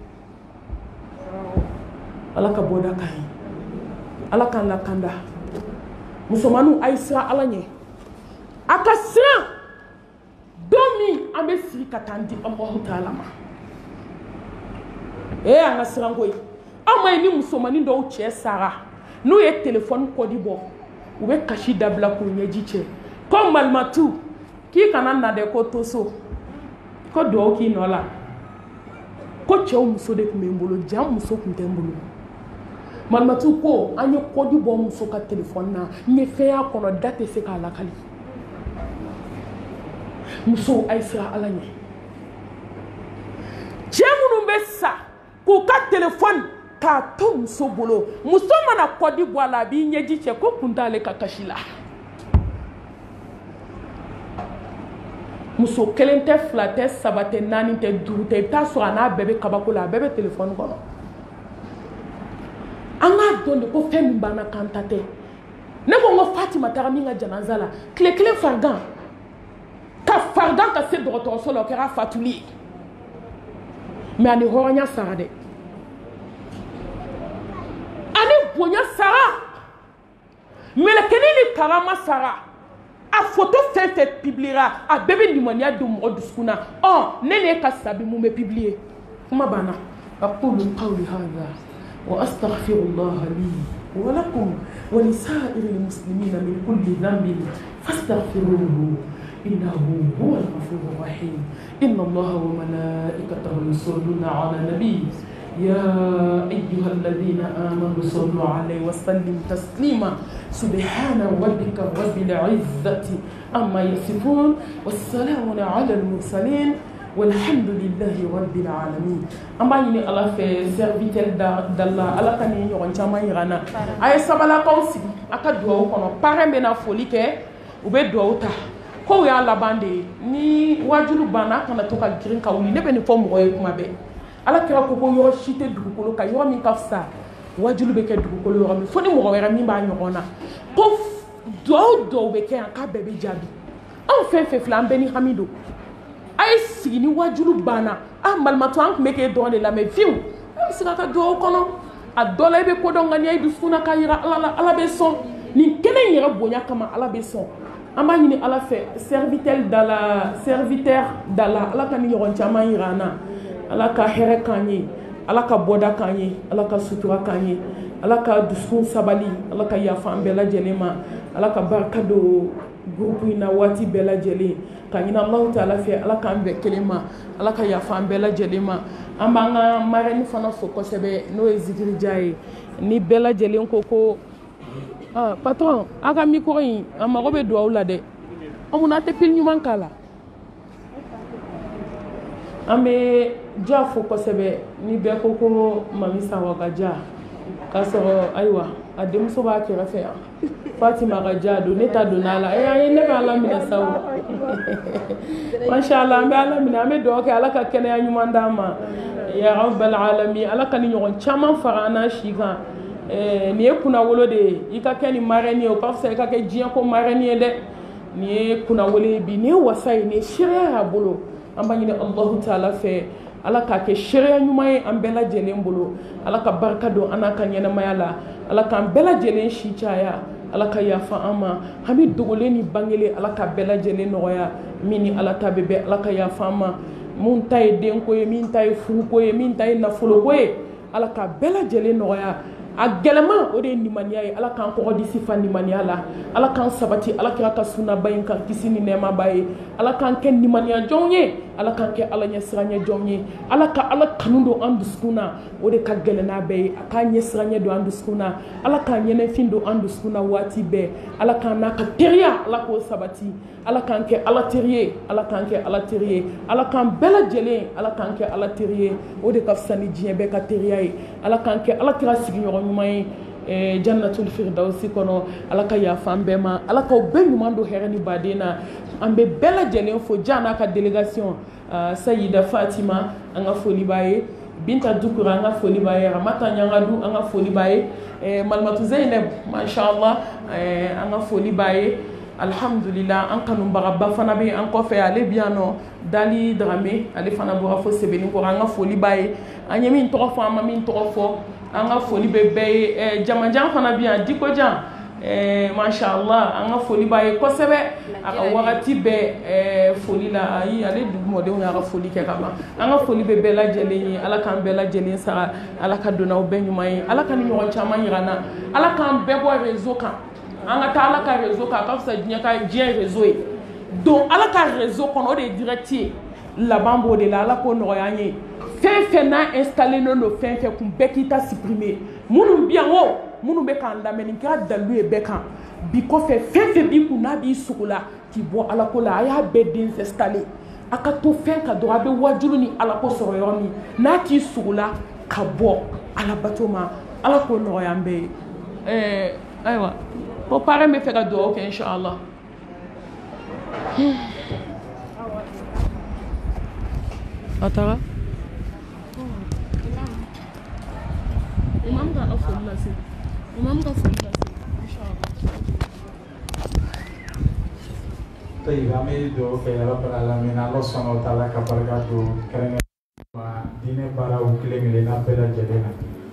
ala ka bɔda ka ɲi ala k'an lakanda musomaninw a ye siran ala ɲɛ a ka siran dɔw ka taa di Allahu Taala ma an ka siranko ye aw ma ye ni musomanin dɔw cɛ sara n'u ye téléphone kɔdi bɔ u bɛ kasi dabila k'u ɲɛji cɛ ko malimatu k'i kana na dɛ ko to so ko duwawu k'i nɔ la ko cɛw muso de tun bɛ n bolo ja muso tun tɛ n bolo malimatu ko an ye kɔdi bɔ muso ka téléphone na n ye fɛn y'a kɔnɔ da tɛ se k'a lakali muso a ye siran Ala ɲɛ cɛ minnu bɛ sa k'u ka téléphone k'a to muso bolo muso mana kɔdi bɔ a la a b'i ɲɛji cɛ ko kun t'ale ka kasi la muso kelen tɛ fila tɛ saba tɛ naani tɛ duuru tɛ i bɛ taa sɔrɔ a n'a bɛɛ bɛ kabako la a bɛɛ bɛ téléphone kɔnɔ an k'a dɔn de ko fɛn min b'an na k'an ta tɛ ne ko n ko Fatima taara min ka janaza la tile kelen farigan ka farigan ka se dɔgɔtɔrɔso la o kɛra fatuli ye mais ani hɔrɔnya sara dɛ ani bonya sara mɛlɛkɛnin ni karama sara a photo fɛn fɛn publiera a bɛɛ bɛ limaniya don mɔgɔ dusukun na ne n'e ka sabi mun bɛ publier kuma banna aqulu qawli hadha wa astaghfirullaha li wa lakum wa lisa'iril muslimina min kulli dhanbin fastaghfiruhu innahu huwal ghafurur rahim inna allaha wa malaikatahu yusalluna ala nabiy يا أيها الذين آمنوا صلوا عليه وسلموا تسليما سبحان ربك رب العزة أما يصفون والسلام على المرسلين والحمد لله رب العالمين أما يني الله في سيرفيتل دالله الله كان ينيرون جماعة يرانا أي سبلا كوسي أكاد دعوة كنا بارم بنا فوليك وبيد دعوة كو يا لباندي ni wajulu bana kana to ka girin ka wuli ne be ni fo mo ye kuma be ala kira ko yɔrɔ si tɛ dugukolo ka yɔrɔ min ka fisa wajulu bɛ kɛ dugukolo yɔrɔ min fo ni mɔgɔ wɛrɛ min b'a ɲɔgɔn na ko dɔw bɛ kɛ yan k'a bɛɛ bɛ jaabi anw fɛn fɛn filɛ an bɛɛ ni hami don a ye sigi ni wajulu banna malimatu an tun bɛ k'e dɔrɔn de lamɛn fiyewu an bɛ se ka duwawu kɔnɔ a dɔ la i bɛ kodɔn ŋaniya i dusukun na k'a yira ala la ala bɛ sɔn nin kɛnɛ in yɛrɛ bonya kama ala bɛ sɔn an b'a ɲini ala fɛ serviteur dala ala ka ni ɲɔgɔn caman yira an na ala ka hɛrɛ k'an ye ala ka bɔda k'an ye ala ka sutura k'an ye ala ka dusukun sabali ala ka yafa an bɛɛ lajɛlen ma ala ka barika don groupe in na waati bɛɛ lajɛlen ka ɲini alahu taala fɛ ala k'an bɛɛ kelen ma ala ka yafa an bɛɛ lajɛlen ma an b'an ka marraine fana fo kosɛbɛ n'o ye zikirija ye ni bɛɛ lajɛlen ko patron a ka micro in a mago bɛ duwawu la dɛ an munna a tɛ pile ɲuman k'a la an bɛ ja fo kosɛbɛ ni bɛɛ ko mami Sawa ka ja k'a sɔrɔ ayiwa a denmuso b'a kɛrɛfɛ yan Fatima ka ja don ne ta donna a la an ye ne bɛ ala minɛ sawo mashallah an bɛ ala minɛ an bɛ duwawu kɛ ala ka kɛnɛya ɲuman d'an ma ya rabbal alamin ala ka ni ɲɔgɔn caman fara an n'a si kan nin ye kunnawolo de ye i ka kɛ ni marraine ye o ka fisa i ka kɛ diɲɛ ko marraine ye dɛ nin ye kunnawolo ye bi nin ye wasa ye nin ye seereya y'a bolo an b'a ɲini Allahu Taala fɛ ala k'a kɛ seereya ɲuman ye an bɛɛ lajɛlen bolo ala ka barika don an n'a ka ɲɛnamaya la ala k'an bɛɛ lajɛlen si caya ala ka yafa an ma an bɛ dogolen ni bangelen ala ka bɛɛ lajɛlen nɔgɔya min ni ala ta bɛ bɛn ala ka yafa an ma mun ta ye denko ye min ta ye furuko ye min ta ye nafoloko ye ala ka bɛɛ lajɛlen nɔgɔya a gɛlɛman o de ye nimaniya ye ala k'an kɔgɔ di sifa nimaniya la ala k'an sabati ala kira ka sunaba in kan kisi ni nɛɛmaba ye ala k'an kɛ nimaniya jɔnw ye ala k'an kɛ ala ɲɛ siranɲɛ jɔnw ye ala ka ala kanu don an dusukun na o de ka gɛlɛn n'a bɛɛ ye a k'a ɲɛ siranɲɛ don an dusukun na ala k'a ɲɛnɛfin don an dusukun na waati bɛɛ ala k'an n'a ka teriya ala k'o sabati ala k'an kɛ ala teri ye ala k'an kɛ ala teri ye ala k'an bɛɛ lajɛlen ala k'an kɛ ala teri ye o de ka fisa ni diɲɛ bɛɛ ka teriya ye ala k'an kɛ ala kira sigiɲɔgɔn ɲuman ye jannatul firdausi kɔnɔ ala ka yafa an bɛɛ ma ala k'aw bɛɛ ɲuman don hɛrɛ ni baden na an bɛ bɛɛ lajɛlen fo jan n'a ka délégation sayida fatima an ka foli b'a ye binta dukura an ka foli b'a ye ramata ɲangadu an ka foli b'a ye malimatu zeynɛb mashallah an ka foli b'a ye alhamdulillah an kanubagaba fana bɛ an kɔfɛ ale bi yan nɔ dali darame ale fana bɔra fo sɛbɛnnikɔrɔ an ka foli b'a ye an ye min tɔgɔ fɔ an ma min tɔgɔ fɔ an ka foli bɛ bɛɛ ye jamajan fana bɛ yan dikojan mashallah an ga foli ba ye kosɛbɛ a ka wagati bɛɛ foli la ayi ale dugumɔdenw y'a ka foli kɛ ka ban an ga foli bɛ bɛɛ lajɛlen ye ala k'an bɛɛ lajɛlen sara ala ka donnaw bɛɛ ɲuman ye ala ka ni ɲɔgɔn caman yira n na ala k'an bɛɛ bɔ réseau kan an ka taa ala ka réseau kan a ka fisa diɲɛ réseau ye donc ala ka réseau kɔnɔ o de ye direct ye laban b'o de la ala k'o nɔgɔya an ye fɛn fɛn n'a installé non do fɛn fɛn kun bɛɛ k'i ta supprimer minnu bi yan o minnu bɛ k'an lamɛn nin kɛra dalilu ye bɛɛ kan bi kɔfɛ fɛn fɛn b'i kun n'a b'i sogo la k'i bɔ ala ko la a y'a bɛɛ désinstallé a ka to fɛn ka dɔrɔn a bɛ wajulu ni ala ko sɔrɔ yɔrɔ min n'a t'i sogo la ka bɔ ala bato ma ala k'o nɔgɔya an bɛɛ ye ayiwa ko parrain bɛ fɛ ka dugawu kɛ inshallah a taara imam ka foli lase imam ka foli lase inshallah طيب عمي دو في رب العالمين الله سبحانه وتعالى كبركاته كرنا ما دين برا وكلم لنا بلا جدنا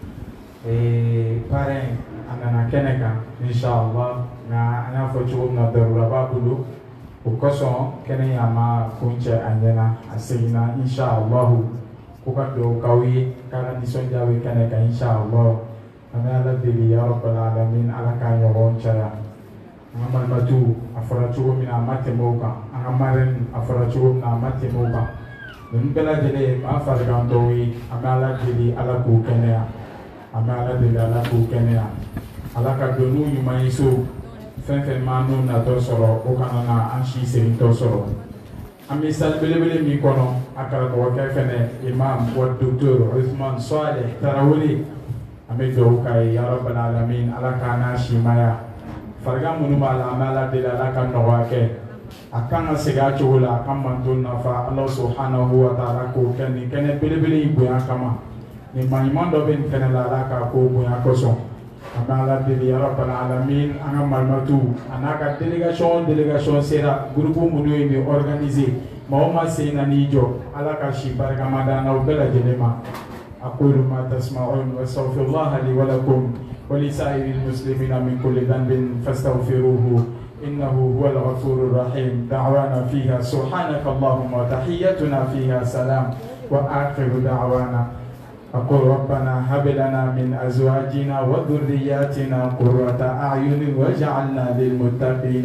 parrain anana keneka inshallah na ana focho na darura babulu ukoso kene yama kunche anyena asina inshallah kuka do kawi kana nisonja we keneka inshallah amala dili ya rabbal alamin ala ka yoron chaya ngamal matu afara chugo mina mate moka angamarin afara chugo na mate moka dum bela jele ma afara gandowi amala dili ala ku kenea amala dili ala ku kenea ala ka donu yuma iso fenfen manu na to soro o kana na anshi serin to soro ami sal belebele mi kono akara ko ka fene imam wa docteur Uthman Saleh Tarawuli ami do kai ya rabbal alamin ala kana shimaya farga munu mala amala de la kan no wake akanga sega chola kamantun nafa Allah subhanahu wa ta'ala ko ken belebele ibu akama ni manimando ben ken la ka ko bu akoso amala de ya rabbal alamin anga malmatu anaka delegation sera groupe munu ni organiser maoma sena nijo ala ka shi barka madana ubela jelema aqulu ma tasma'un wa astaghfirullah li wa lakum ولسائر المسلمين من كل ذنب فاستغفروه إنه هو الغفور الرحيم دعوانا فيها سبحانك اللهم وتحيتنا فيها سلام وآخر دعوانا أقول ربنا هب لنا من أزواجنا وذرياتنا قرة أعين واجعلنا للمتقين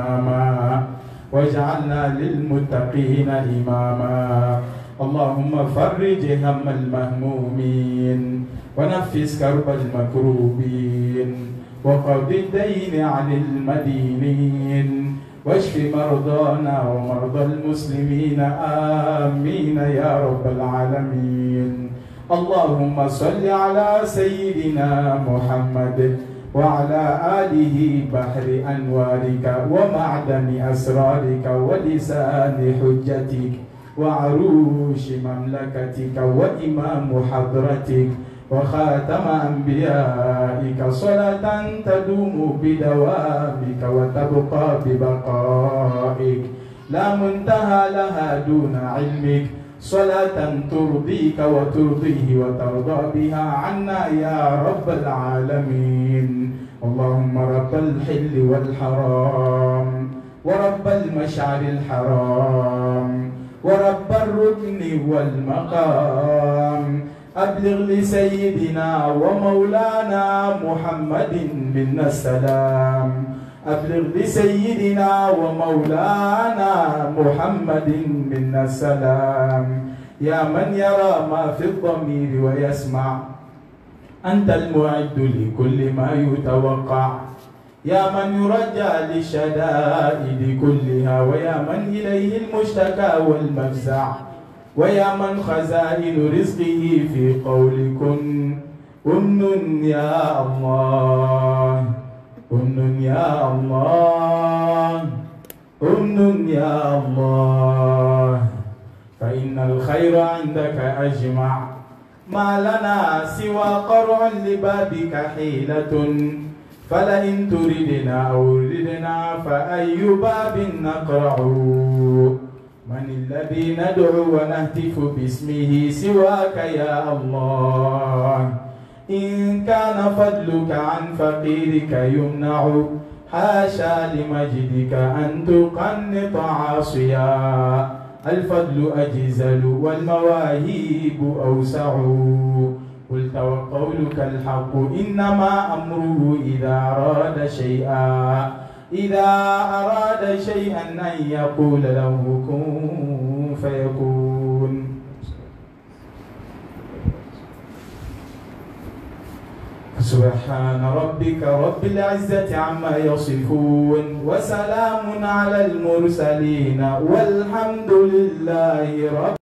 إماما اللهم فرج هم المهمومين ونفس كرب المكروبين وقض الدين عن المدينين واشف مرضانا ومرضى المسلمين آمين يا رب العالمين اللهم صل على سيدنا محمد وعلى آله بحر أنوارك ومعدن أسرارك ولسان حجتك وعروش مملكتك وإمام حضرتك وخاتم أنبيائك صلاة تدوم بدوامك وتبقى ببقائك لا منتهى لها دون علمك صلاة ترضيك وترضيه وترضى بها عنا يا رب العالمين اللهم رب الحل والحرام ورب المشعر الحرام ورب الركن والمقام أبلغ لسيدنا ومولانا محمد منا السلام أبلغ لسيدنا ومولانا محمد منا السلام يا من يرى ما في الضمير ويسمع أنت المعد لكل ما يتوقع يا من يرجى للشدائد كلها ويا من إليه المشتكى والمفزع ويا من خزائن رزقه في قول كن يا الله كن يا الله كن يا الله فإن الخير عندك أجمع ما لنا سوى قرع لبابك حيلة فلئن تردنا أو ردنا فأي باب نقرع من الذي ندعو ونهتف باسمه سواك يا الله إن كان فضلك عن فقيرك يمنع حاشا لمجدك أن تقنط عاصيا الفضل أجزل والمواهب أوسع قلت وقولك الحق إنما أمره إذا أراد شيئا أن يقول له كن فيكون. سبحان ربك رب العزة عما يصفون وسلام على المرسلين والحمد لله رب